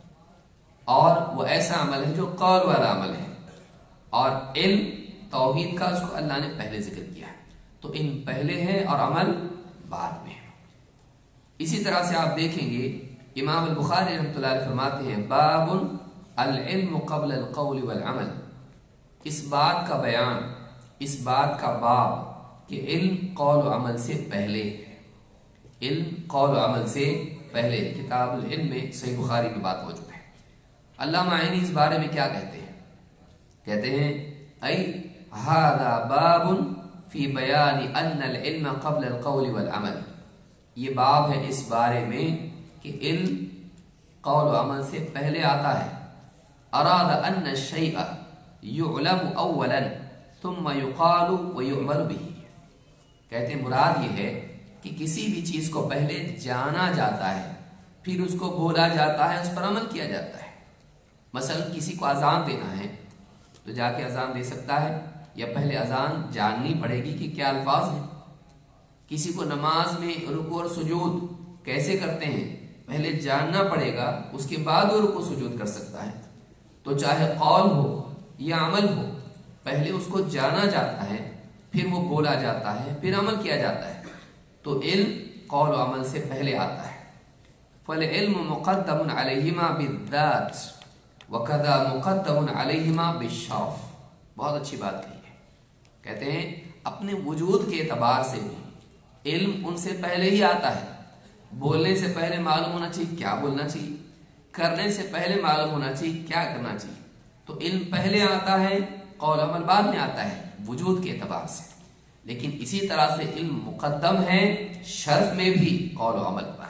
اور وہ ایسا عمل ہے جو قول والا عمل ہے، اور علم توحید کا اس کو اللہ نے پہلے ذکر کیا ہے۔ تو علم پہلے ہے اور عمل بعد میں ہے۔ اسی طرح سے آپ دیکھیں گے امام البخاری رحمۃ اللہ علیہ فرماتے ہیں باب العلم قبل القول والعمل، اس بات کا بیان، اس بات کا باب کہ علم قول و عمل سے پہلے، علم قول و عمل سے پہلے۔ کتاب العلم میں صحیح بخاری کی بات موجود ہے۔ علامہ عینی اس بارے میں کیا کہتے ہیں؟ کہتے ہیں ای ھذا باب فی بیان ان العلم قبل القول والعمل، یہ باب ہے اس بارے میں کہ علم قول و عمل سے پہلے آتا ہے۔ اراد ان الشیء یعلم اولا ثم یقال ویعمل به، کہتے ہیں مراد یہ ہے کہ کسی بھی چیز کو پہلے جانا جاتا ہے، پھر اس کو بولا جاتا ہے، اس پر عمل کیا جاتا ہے۔ مثلا کسی کو اذان دینا ہے تو جا کے اذان دے سکتا ہے، یا پہلے اذان جاننی پڑے گی کہ کیا الفاظ ہیں؟ کسی کو نماز میں رکوع اور سجود کیسے کرتے ہیں پہلے جاننا پڑے گا، اس کے بعد وہ رکوع سجود کر سکتا ہے۔ تو چاہے قول ہو یا عمل ہو، پہلے اس کو جانا جاتا ہے، پھر وہ بولا جاتا ہے، پھر عمل کیا جاتا ہے۔ تو علم قول و عمل سے پہلے آتا ہے۔ فالعلم مقدم علیہما بالذات وکذا مقدم علیہما بالشرف، بہت اچھی بات کہی ہے۔ کہتے ہیں اپنے وجود کے اعتبار سے بھی علم ان سے پہلے ہی آتا ہے۔ بولنے سے پہلے معلوم ہونا چاہیے کیا بولنا چاہیے، کرنے سے پہلے معلوم ہونا چاہیے کیا کرنا چاہیے۔ تو علم پہلے آتا ہے، قول عمل بعد میں آتا ہے وجود کے اعتبار سے۔ لیکن اسی طرح سے علم مقدم ہے شرف میں بھی قول و عمل پر،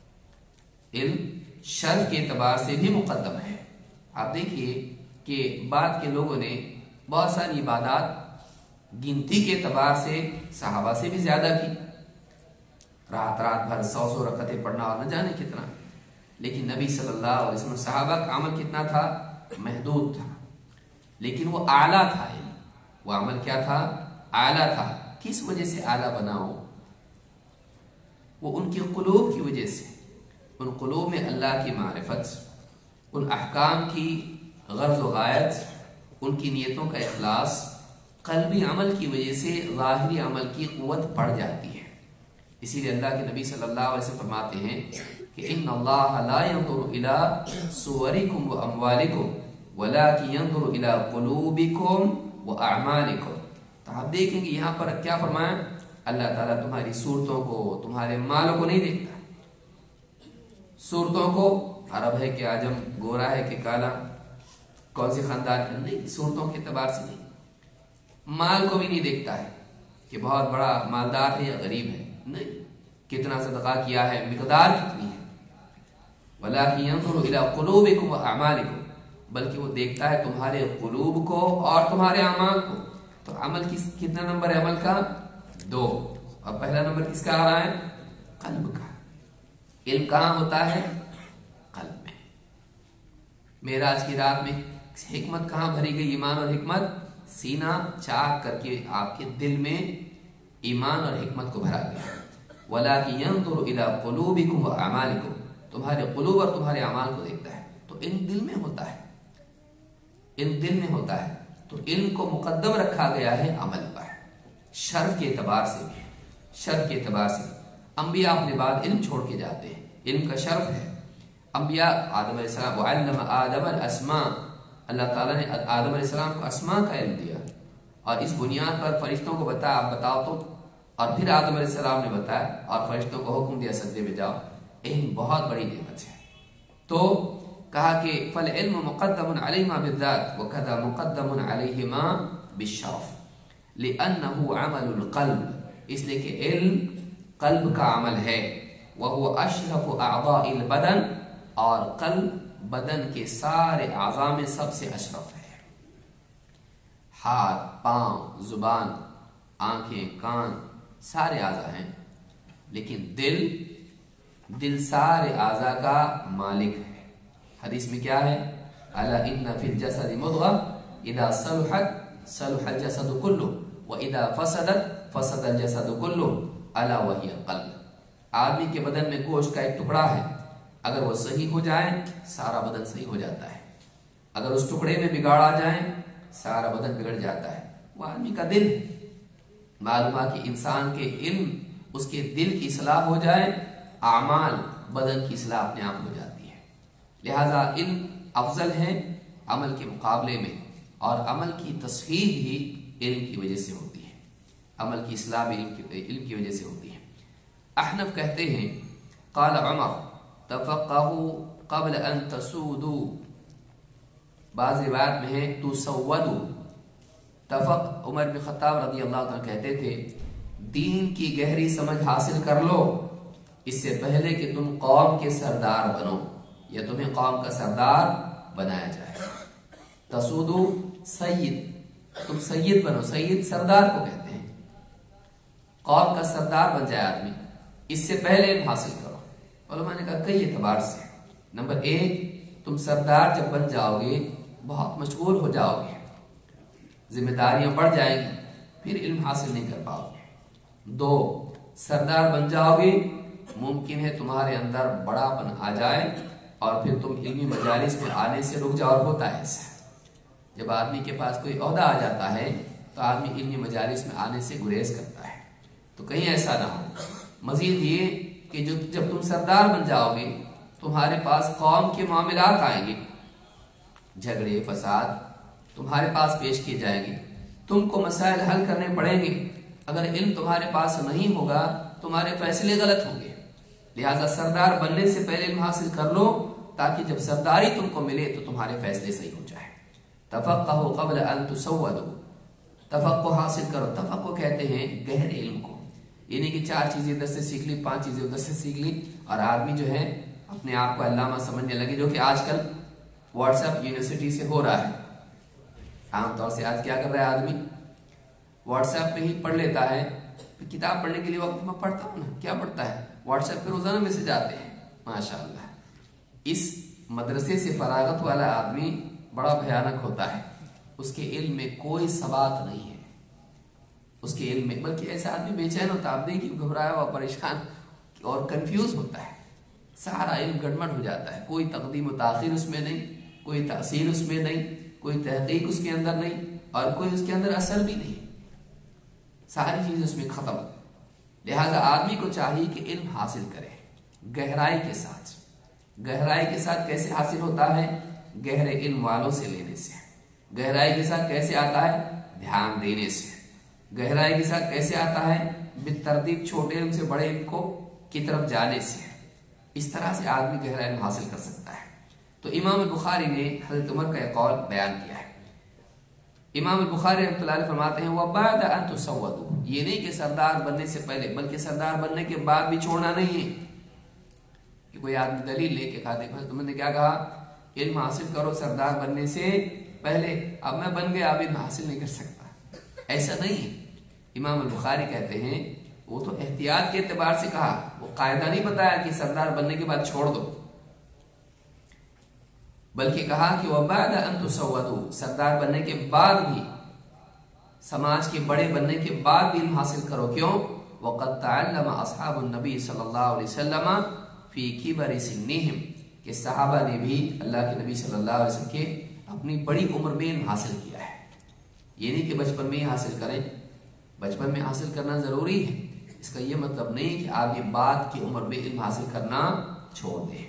علم شرف کے اعتبار سے بھی مقدم ہے۔ آپ دیکھیے کہ بعد کے لوگوں نے بہت ساری عبادات گنتی کے اعتبار سے صحابہ سے بھی زیادہ کی، رات رات بھر 100 رکعتیں پڑھنا اور نہ جانے کتنا، لیکن نبی صلی اللہ علیہ وسلم صحابہ کا عمل کتنا تھا؟ محدود تھا، لیکن وہ اعلیٰ تھا۔ وہ عمل کیا تھا؟ اعلیٰ تھا۔ کس وجہ سے اعلیٰ بنا ہو؟ وہ ان کی قلوب کی وجہ سے، ان قلوب میں اللہ کی معرفت، ان احکام کی غرض و غایت، ان کی نیتوں کا اخلاص، قلبی عمل کی وجہ سے ظاہری عمل کی قوت بڑھ جاتی ہے۔ اسی لیے اللہ کے نبی صلی اللہ علیہ وسلم فرماتے ہیں کہ ان اللہ لا ينظر الى صورکم و اموالکم ولکن ينظر الى قلوبکم و اعمالکم۔ تو آپ دیکھیں گے یہاں پر کیا فرمایا؟ اللہ تعالیٰ تمہاری صورتوں کو، تمہارے مالوں کو نہیں دیکھتا۔ صورتوں کو، عرب ہے کہ عجم، گورا ہے کہ کالا، کون سی خاندان ہے، نہیں، صورتوں کے اعتبار سے نہیں۔ مال کو بھی نہیں دیکھتا ہے کہ بہت بڑا مالدار ہے یا غریب ہے، نہیں، کتنا صدقہ کیا ہے، مقدار کتنی ہے۔ وَلَكِنْ يَنْظُرُ إِلَىٰ قُلُوبِكُمْ وَأَعْمَالِكُمْ، بلکہ وہ دیکھتا ہے تمہارے قلوب کو اور تمہارے اعمال کو۔ تو عمل کتنا نمبر ہے عمل کا؟ 2، اور پہلا نمبر کس کا آ رہا ہے؟ قلب کا۔ علم کہاں ہوتا ہے؟ قلب میں۔ معراج کی رات میں حکمت کہاں بھری گئی؟ ایمان اور حکمت، سینہ چاک کر کے آپ کے دل میں ایمان اور حکمت کو بھرا گیا۔ وَلَكِنْ يَنْظُرُ إِلَىٰ قُلُوبِكُمْ وَأَعْمَالِكُمْ، تمہارے قلوب اور تمہارے اعمال کو دیکھتا ہے۔ تو علم دل میں ہوتا ہے، علم دل میں ہوتا ہے۔ تو علم کو مقدم رکھا گیا ہے عمل پر، شرف کے اعتبار سے بھی، شرف کے اعتبار سے۔ انبیاء اپنے بعد علم چھوڑ کے جاتے ہیں، علم کا شرف ہے۔ انبیاء آدم علیہ السلام، وَعَلَّمَ آدَمَ الْأَسْمَاءَ، اللہ تعالیٰ نے آدم علیہ السلام کو اسماء کا علم دیا، اور اس بنیاد پر فرشتوں کو بتایا آپ بتاؤ تو، اور پھر آدم علیہ السلام نے بتایا اور فرشتوں کو حکم دیا سجدے میں جاؤ۔ علم بہت بڑی نعمت ہے۔ تو کہا کہ فالعلم مقدم علیہما بالذات وکذا مقدم علیہما بالشرف لأنه عمل القلب، اس لیے کہ علم قلب کا عمل ہے۔ وهو اشرف اعضاء البدن، اور قلب بدن کے سارے اعضاء میں سب سے اشرف ہے۔ ہاتھ، پاؤں، زبان، آنکھیں، کان، سارے اعضاء ہیں، لیکن دل سارے اعضاء کا مالک ہے۔ حدیث میں کیا ہے؟ الا ان فی الجسد مضغہ اذا صلحت صلح الجسد كله واذا فسدت فسد الجسد كله الا وهي القلب۔ آدمی کے بدن میں گوشت کا ایک ٹکڑا ہے، اگر وہ صحیح ہو جائے سارا بدن صحیح ہو جاتا ہے، اگر اس ٹکڑے میں بگاڑ آ جائے سارا بدن بگڑ جاتا ہے۔ وہ آدمی کا دل ہے۔ معلوم ہے کہ انسان کے علم، اس کے دل کی اصلاح ہو جائے اعمال بدن کی اصلاح اپنے آپ ہو جاتی ہے۔ لہٰذا علم افضل ہے عمل کے مقابلے میں، اور عمل کی تصحیح بھی علم کی وجہ سے ہوتی ہے، عمل کی اصلاح بھی علم کی وجہ سے ہوتی ہے۔ احنف کہتے ہیں قال عمر تفقهوا قبل ان تسودوا، بعض روایت میں ہے تسودوا۔ عمر بن خطاب رضی اللہ عنہ کہتے تھے دین کی گہری سمجھ حاصل کر لو اس سے پہلے کہ تم قوم کے سردار بنو یا تمہیں قوم کا سردار بنایا جائے۔ تسودو سید، تم سید بنو، سید سردار کو کہتے ہیں، قوم کا سردار بن جائے آدمی، اس سے پہلے علم حاصل کرو۔ علماء نے کہا کئی اعتبار سے۔ نمبر ایک، تم سردار جب بن جاؤ گے بہت مشغول ہو جاؤ گے، ذمہ داریاں بڑھ جائیں گی، پھر علم حاصل نہیں کر پاؤ گے۔ دو، سردار بن جاؤ گے ممکن ہے تمہارے اندر بڑا پن آ جائے اور پھر تم علمی مجالس میں آنے سے رک جاؤ۔ اور ہوتا ہے ایسا، جب آدمی کے پاس کوئی عہدہ آ جاتا ہے تو آدمی علمی مجالس میں آنے سے گریز کرتا ہے، تو کہیں ایسا نہ ہو۔ مزید یہ کہ جب تم سردار بن جاؤ گے تمہارے پاس قوم کے معاملات آئیں گے، جھگڑے فساد تمہارے پاس پیش کیے جائیں گے، تم کو مسائل حل کرنے پڑیں گے۔ اگر علم تمہارے پاس نہیں ہوگا تمہارے فیصلے غلط ہوں گے، لہٰذا سردار بننے سے پہلے علم حاصل کر لو تاکہ جب سرداری تم کو ملے تو تمہارے فیصلے صحیح ہو جائے۔ تفقہوا قبل ان تسودوا، تفقہ حاصل کرو۔ تفقہ کہتے ہیں گہرے علم کو، یعنی کہ 4 چیزیں ادھر سے سیکھ لی، 5 چیزیں ادھر سے سیکھ لی، اور آدمی جو ہے اپنے آپ کو علامہ سمجھنے لگے، جو کہ آج کل واٹس ایپ یونیورسٹی سے ہو رہا ہے۔ عام طور سے آج کیا کر رہا ہے آدمی، واٹس ایپ پہ ہی پڑھ لیتا ہے۔ کتاب پڑھنے کے لیے وقت میں پڑھتا ہوں نا، کیا پڑھتا ہے، واٹس ایپ پہ روزانہ میسج آتے ہیں، ماشاءاللہ۔ اس مدرسے سے فراغت والا آدمی بڑا بھیانک ہوتا ہے، اس کے علم میں کوئی ثبات نہیں ہے، اس کے علم میں، بلکہ ایسا آدمی بے چین ہوتا ہے، آپ دیکھیے گھبرایا ہوا، پریشان اور کنفیوز ہوتا ہے، سارا علم گڑبڑ ہو جاتا ہے، کوئی تقدیم و تاخیر اس میں نہیں، کوئی تاثیر اس میں نہیں، کوئی تحقیق اس کے اندر نہیں، اور کوئی اس کے اندر اثر بھی نہیں، ساری چیز اس میں ختم۔ لہذا آدمی کو چاہیے کہ علم حاصل کرے گہرائی کے ساتھ۔ گہرائی کے ساتھ کیسے حاصل ہوتا ہے، گہرے علم والوں سے لینے سے۔ گہرائی کے ساتھ کیسے آتا ہے، دھیان دینے سے۔ گہرائی کے ساتھ کیسے آتا ہے، بالترتیب چھوٹے علم سے بڑے علم کو کی طرف جانے سے۔ اس طرح سے آدمی گہرا علم حاصل کر سکتا ہے۔ تو امام البخاری نے حضرت عمر کا ایک قول بیان کیا ہے۔ امام البخاری رحمۃ اللہ علیہ فرماتے ہیں وَبَعْدَ أَن تُسَوَّدُوا، یہ نہیں کہ سردار بننے سے پہلے، بلکہ سردار بننے کے بعد بھی چھوڑنا نہیں ہے کہ کوئی آدمی دلیل لے کے کہا دیکھو تم نے کیا کہا، علم حاصل کرو سردار بننے سے پہلے، اب میں بن گیا اب علم حاصل نہیں کر سکتا، ایسا نہیں ہے۔ امام البخاری کہتے ہیں وہ تو احتیاط کے اعتبار سے کہا، وہ قاعدہ نہیں بتایا کہ سردار بننے کے بعد چھوڑ دو، بلکہ کہا کہ وَبَعْدَ أَن تُسَوَّدُوا، سردار بننے کے بعد بھی، سماج کے بڑے بننے کے بعد بھی علم حاصل کرو۔ کیوں؟ وَقَدْ تَعَلَّمَ أَصْحَابُ النَّبِي صلی اللہ علیہ وسلم فِي كِبَرِ سِنِّهِمْ، کہ صحابہ نے بھی اللہ کے نبی صلی اللہ علیہ وسلم کے اپنی بڑی عمر میں علم حاصل کیا ہے۔ یہ نہیں کہ بچپن میں ہی حاصل کریں، بچپن میں حاصل کرنا ضروری ہے، اس کا یہ مطلب نہیں کہ آگے بعد کی عمر میں علم حاصل کرنا چھوڑ دیں۔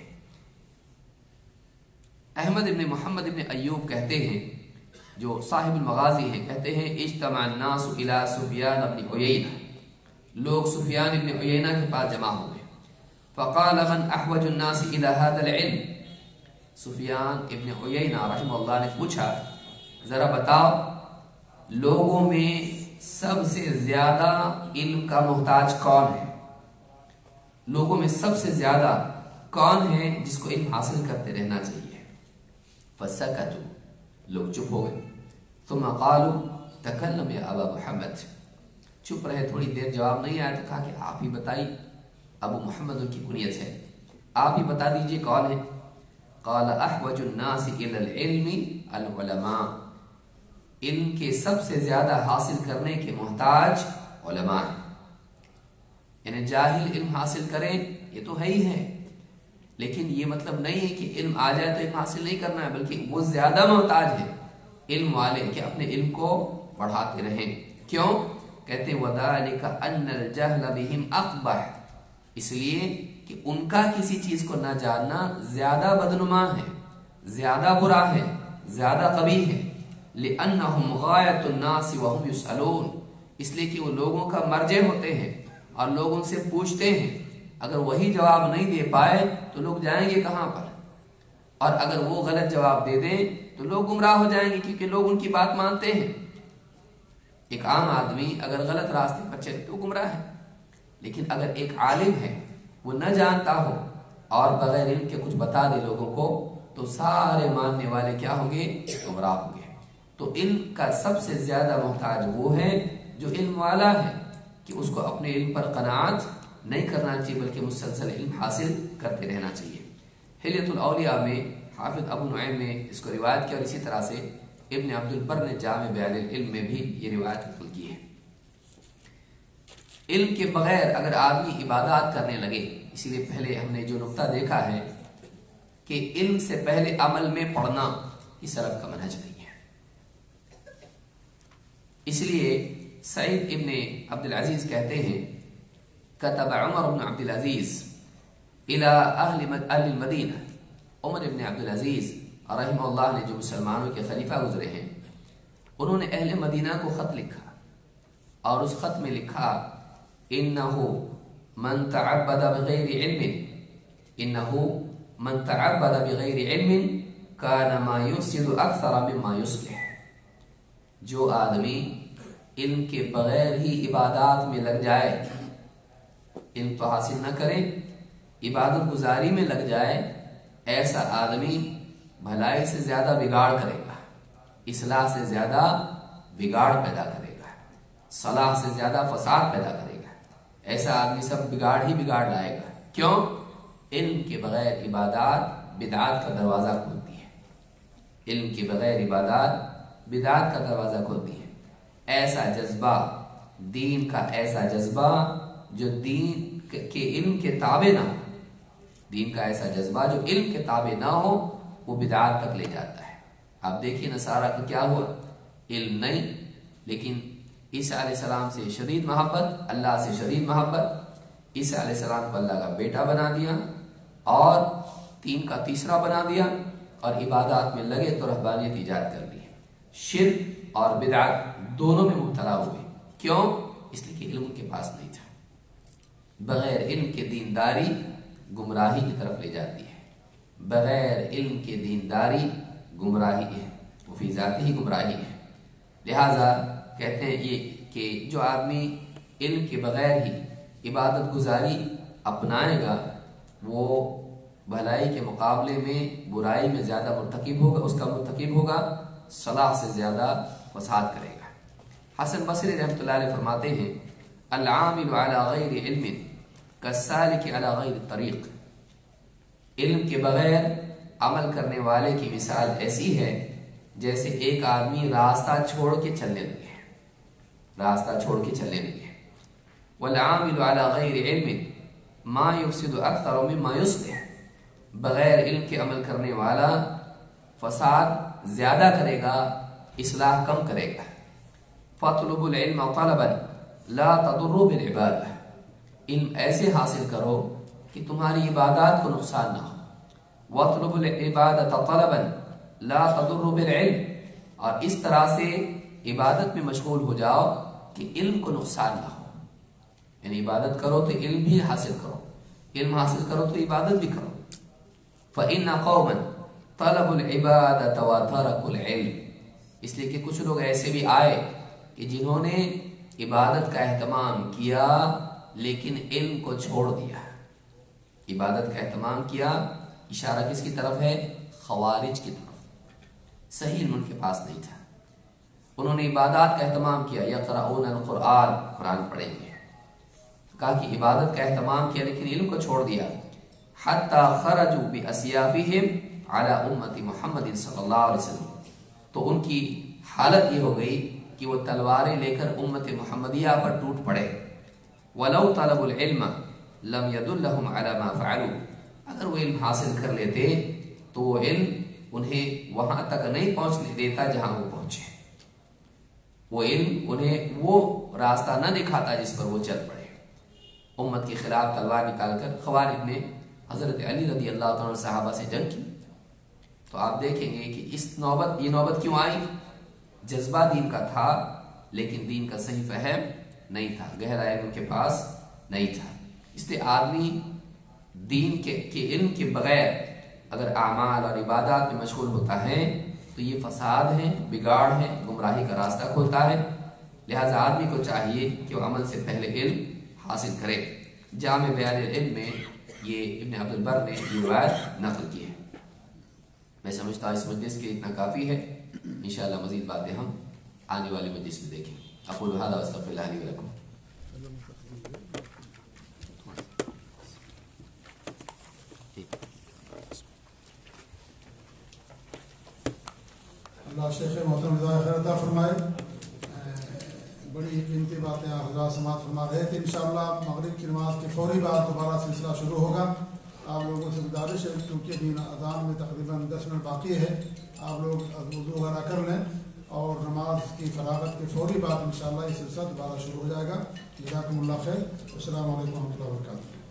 احمد ابن محمد ابن ایوب کہتے ہیں، جو صاحب المغازی ہیں، کہتے ہیں اجتمع الناس الى سفیان ابن عیینہ، لوگ سفیان ابن عیینہ کے پاس جمع ہوئے، فقال من احوج الناس الى هذا العلم، سفیان ابن عیینہ رحمہ اللہ نے پوچھا ذرا بتاؤ لوگوں میں سب سے زیادہ علم کا محتاج کون ہے، لوگوں میں سب سے زیادہ کون ہے جس کو علم حاصل کرتے رہنا چاہیے؟ فسکتوا، لوگ چپ ہو گئے، ثم قالوا تکلم یا ابا محمد، چپ رہے، تھوڑی دیر جواب نہیں آیا تو کہا کہ آپ ہی بتائیے، ابو محمد ان کی کنیت ہے، آپ ہی بتا دیجئے کون ہے؟ قال احوج الناس الى العلم العلماء، علم کے سب سے زیادہ حاصل کرنے کے محتاج علماء ہیں، یعنی جاہل علم حاصل کریں یہ تو ہے ہی ہے، لیکن یہ مطلب نہیں ہے کہ علم آ جائے تو علم حاصل نہیں کرنا ہے، بلکہ وہ زیادہ محتاج ہے علم والے کہ اپنے علم کو بڑھاتے رہیں۔ کیوں؟ کہتے وَذَلِكَ أَنَّ الْجَهْلَ بِهِمْ أَقْبَحُ، اس لیے کہ ان کا کسی چیز کو نہ جاننا زیادہ بدنما ہے، زیادہ برا ہے، زیادہ قبیح ہے۔ لأنهم غایۃ الناس وهم یسألون، اس لیے کہ وہ لوگوں کا مرجع ہوتے ہیں اور لوگ ان سے پوچھتے ہیں، اگر وہی جواب نہیں دے پائے تو لوگ جائیں گے کہاں پر، اور اگر وہ غلط جواب دے دیں تو لوگ گمراہ ہو جائیں گے، کیونکہ لوگ ان کی بات مانتے ہیں۔ ایک عام آدمی اگر غلط راستے پر چلے تو گمراہ ہے، لیکن اگر ایک عالم ہے وہ نہ جانتا ہو اور بغیر علم کے کچھ بتا دے لوگوں کو تو سارے ماننے والے کیا ہوں گے؟ گمراہ ہوں گے۔ تو علم کا سب سے زیادہ محتاج وہ ہے جو علم والا ہے، کہ اس کو اپنے علم پر قناعت نہیں کرنا چاہیے بلکہ مسلسل علم حاصل کرتے رہنا چاہیے۔ حلیۃ الاولیاء میں حافظ ابو نعیم نے اس کو روایت کیا، اور اسی طرح سے ابن عبد البر نے جامع بیان العلم میں بھی یہ روایت نقل کی ہے۔ علم کے بغیر اگر آدمی عبادات کرنے لگے، اسی لیے پہلے ہم نے جو نقطہ دیکھا ہے کہ علم سے پہلے عمل میں پڑھنا یہ سلف کا منہج نہیں ہے۔ اس لیے سعید ابن عبد العزیز کہتے ہیں کتب عمر بن عبد العزیز الى اہل المدینہ، عمر ابن عبد العزیز رحمہ اللہ نے جو مسلمانوں کے خلیفہ گزرے ہیں، انہوں نے اہل مدینہ کو خط لکھا، اور اس خط میں لکھا انہو من تعبد بغیر علم، انہو من تعبد بغیر علم کان ما یفسد اکثر مما یصلح، جو آدمی علم کے بغیر ہی عبادات میں لگ جائے، علم تو حاصل نہ کرے، عبادت گزاری میں لگ جائے، ایسا آدمی بھلائی سے زیادہ بگاڑ کرے گا، اصلاح سے زیادہ بگاڑ پیدا کرے گا، صلاح سے زیادہ فساد پیدا کرے گا، ایسا آدمی سب بگاڑ ہی بگاڑ لائے گا۔ کیوں؟ علم کے بغیر عبادات بدعات کا دروازہ کھولتی ہے، علم کے بغیر عبادات بدعات کا دروازہ کھولتی ہے۔ ایسا جذبہ دین کا، ایسا جذبہ جو دین کے علم کے تابع نہ ہو، دین کا ایسا جذبہ جو علم کے تابع نہ ہو وہ بدعات تک لے جاتا ہے۔ آپ دیکھیے نصارہ کا کیا ہوا، علم نہیں لیکن عیسیٰ علیہ السلام سے شدید محبت، اللہ سے شدید محبت، عیسیٰ علیہ السلام کو اللہ کا بیٹا بنا دیا اور تین کا تیسرا بنا دیا، اور عبادات میں لگے تو رہبانیت ایجاد کر لی، شرک اور بدعت دونوں میں مبتلا ہوئے۔ کیوں؟ اس لیے کہ علم ان کے پاس نہیں تھا۔ بغیر علم کے دینداری گمراہی کی طرف لے جاتی ہے، بغیر علم کے دینداری گمراہی ہے، وہ فی ذاتی ہی گمراہی ہے۔ لہذا کہتے ہیں یہ کہ جو آدمی علم کے بغیر ہی عبادت گزاری اپنائے گا وہ بھلائی کے مقابلے میں برائی میں زیادہ مرتکب ہوگا، اس کا مرتکب ہوگا، صلاح سے زیادہ فساد کرے گا۔ حسن بصری رحمۃ اللہ علیہ فرماتے ہیں العامل علی غیر علم کالسالک علی غیر طریق، علم کے بغیر عمل کرنے والے کی مثال ایسی ہے جیسے ایک آدمی راستہ چھوڑ کے چلنے لگے، راستہ چھوڑ کے چلنے لگے۔ والعامل علی غیر علم ما یفسد اکثر مما یصلح، بغیر علم کے عمل کرنے والا فساد زیادہ کرے گا، اصلاح کم کرے گا۔ فاطلب العلم طلبا لا تضر بالعبادہ، علم ایسے حاصل کرو کہ تمہاری عبادات کو نقصان نہ ہو۔ واطلب العبادۃ طلبا لا تضر بالعلم، اور اس طرح سے عبادت میں مشغول ہو جاؤ کہ علم کو نقصان نہ ہو، یعنی عبادت کرو تو علم بھی حاصل کرو، علم حاصل کرو تو عبادت بھی کرو۔ فإن قوما طلبوا العبادة وتركوا العلم، اس لیے کہ کچھ لوگ ایسے بھی آئے کہ جنہوں نے عبادت کا اہتمام کیا لیکن علم کو چھوڑ دیا، عبادت کا اہتمام کیا، اشارہ کس کی طرف ہے؟ خوارج کی طرف، صحیح علم ان کے پاس نہیں تھا، انہوں نے عبادات کا اہتمام کیا، یقرؤون القرآن، قرآن پڑھیں گے، کہا کہ عبادت کا اہتمام کیا لیکن علم کو چھوڑ دیا۔ حتی خرجوا باسیافہم علی امت محمد صلی اللہ علیہ وسلم، تو ان کی حالت یہ ہو گئی کہ وہ تلواریں لے کر امت محمدیہ پر ٹوٹ پڑے۔ وَلَوْ طَلَبُوا الْعِلْمَ لَمْ يَدُلَّهُمْ عَلَى مَا فَعَلُوا، اگر وہ علم حاصل کر لیتے تو وہ علم انہیں وہاں تک نہیں پہنچنے دیتا جہاں وہ پہنچے، وہ علم انہیں وہ راستہ نہ دکھاتا جس پر وہ چل پڑے۔ امت کے خلاف تلوار نکال کر خوارج نے حضرت علی رضی اللہ تعالیٰ صحابہ سے جنگ کی. تو آپ دیکھیں گے کہ یہ نوبت کیوں آئی؟ جذبہ دین کا تھا لیکن دین کا صحیح فہم نہیں تھا، گہرا علم ان کے پاس نہیں تھا. اس لیے آدمی دین کے علم کے بغیر اگر اعمال اور عبادات میں مشغول ہوتا ہے تو یہ فساد ہے، بگاڑ ہے، گمراہی کا راستہ کھولتا ہے. لہذا آدمی کو چاہیے کہ وہ عمل سے پہلے علم حاصل کرے. جامع بیان العلم میں یہ ابن عبد البر نے یہ روایت نقل کی ہے. میں سمجھتا ہوں اس مجلس کے اتنا کافی ہے. انشاءاللہ مزید باتیں ہم آنے والی مجلس میں دیکھیں. اقول هذا واستغفر الله لي ولكم. اللہ شیخ محترم جزائے خیر عطا فرمائے. بڑی قیمتی باتیں حضرات سماعت فرما رہے تھے. انشاءاللہ مغرب کی نماز کے فوری بعد دوبارہ سلسلہ شروع ہوگا. آپ لوگوں سے گزارش ہے کیونکہ ابھی اذان میں تقریباً 10 منٹ باقی ہے، آپ لوگ وضو وغیرہ کر لیں اور نماز کی فراغت کے فوری بعد انشاءاللہ یہ سلسلہ دوبارہ شروع ہو جائے گا. جزاکم اللہ خیر. السلام علیکم و رحمۃ اللہ وبرکاتہ.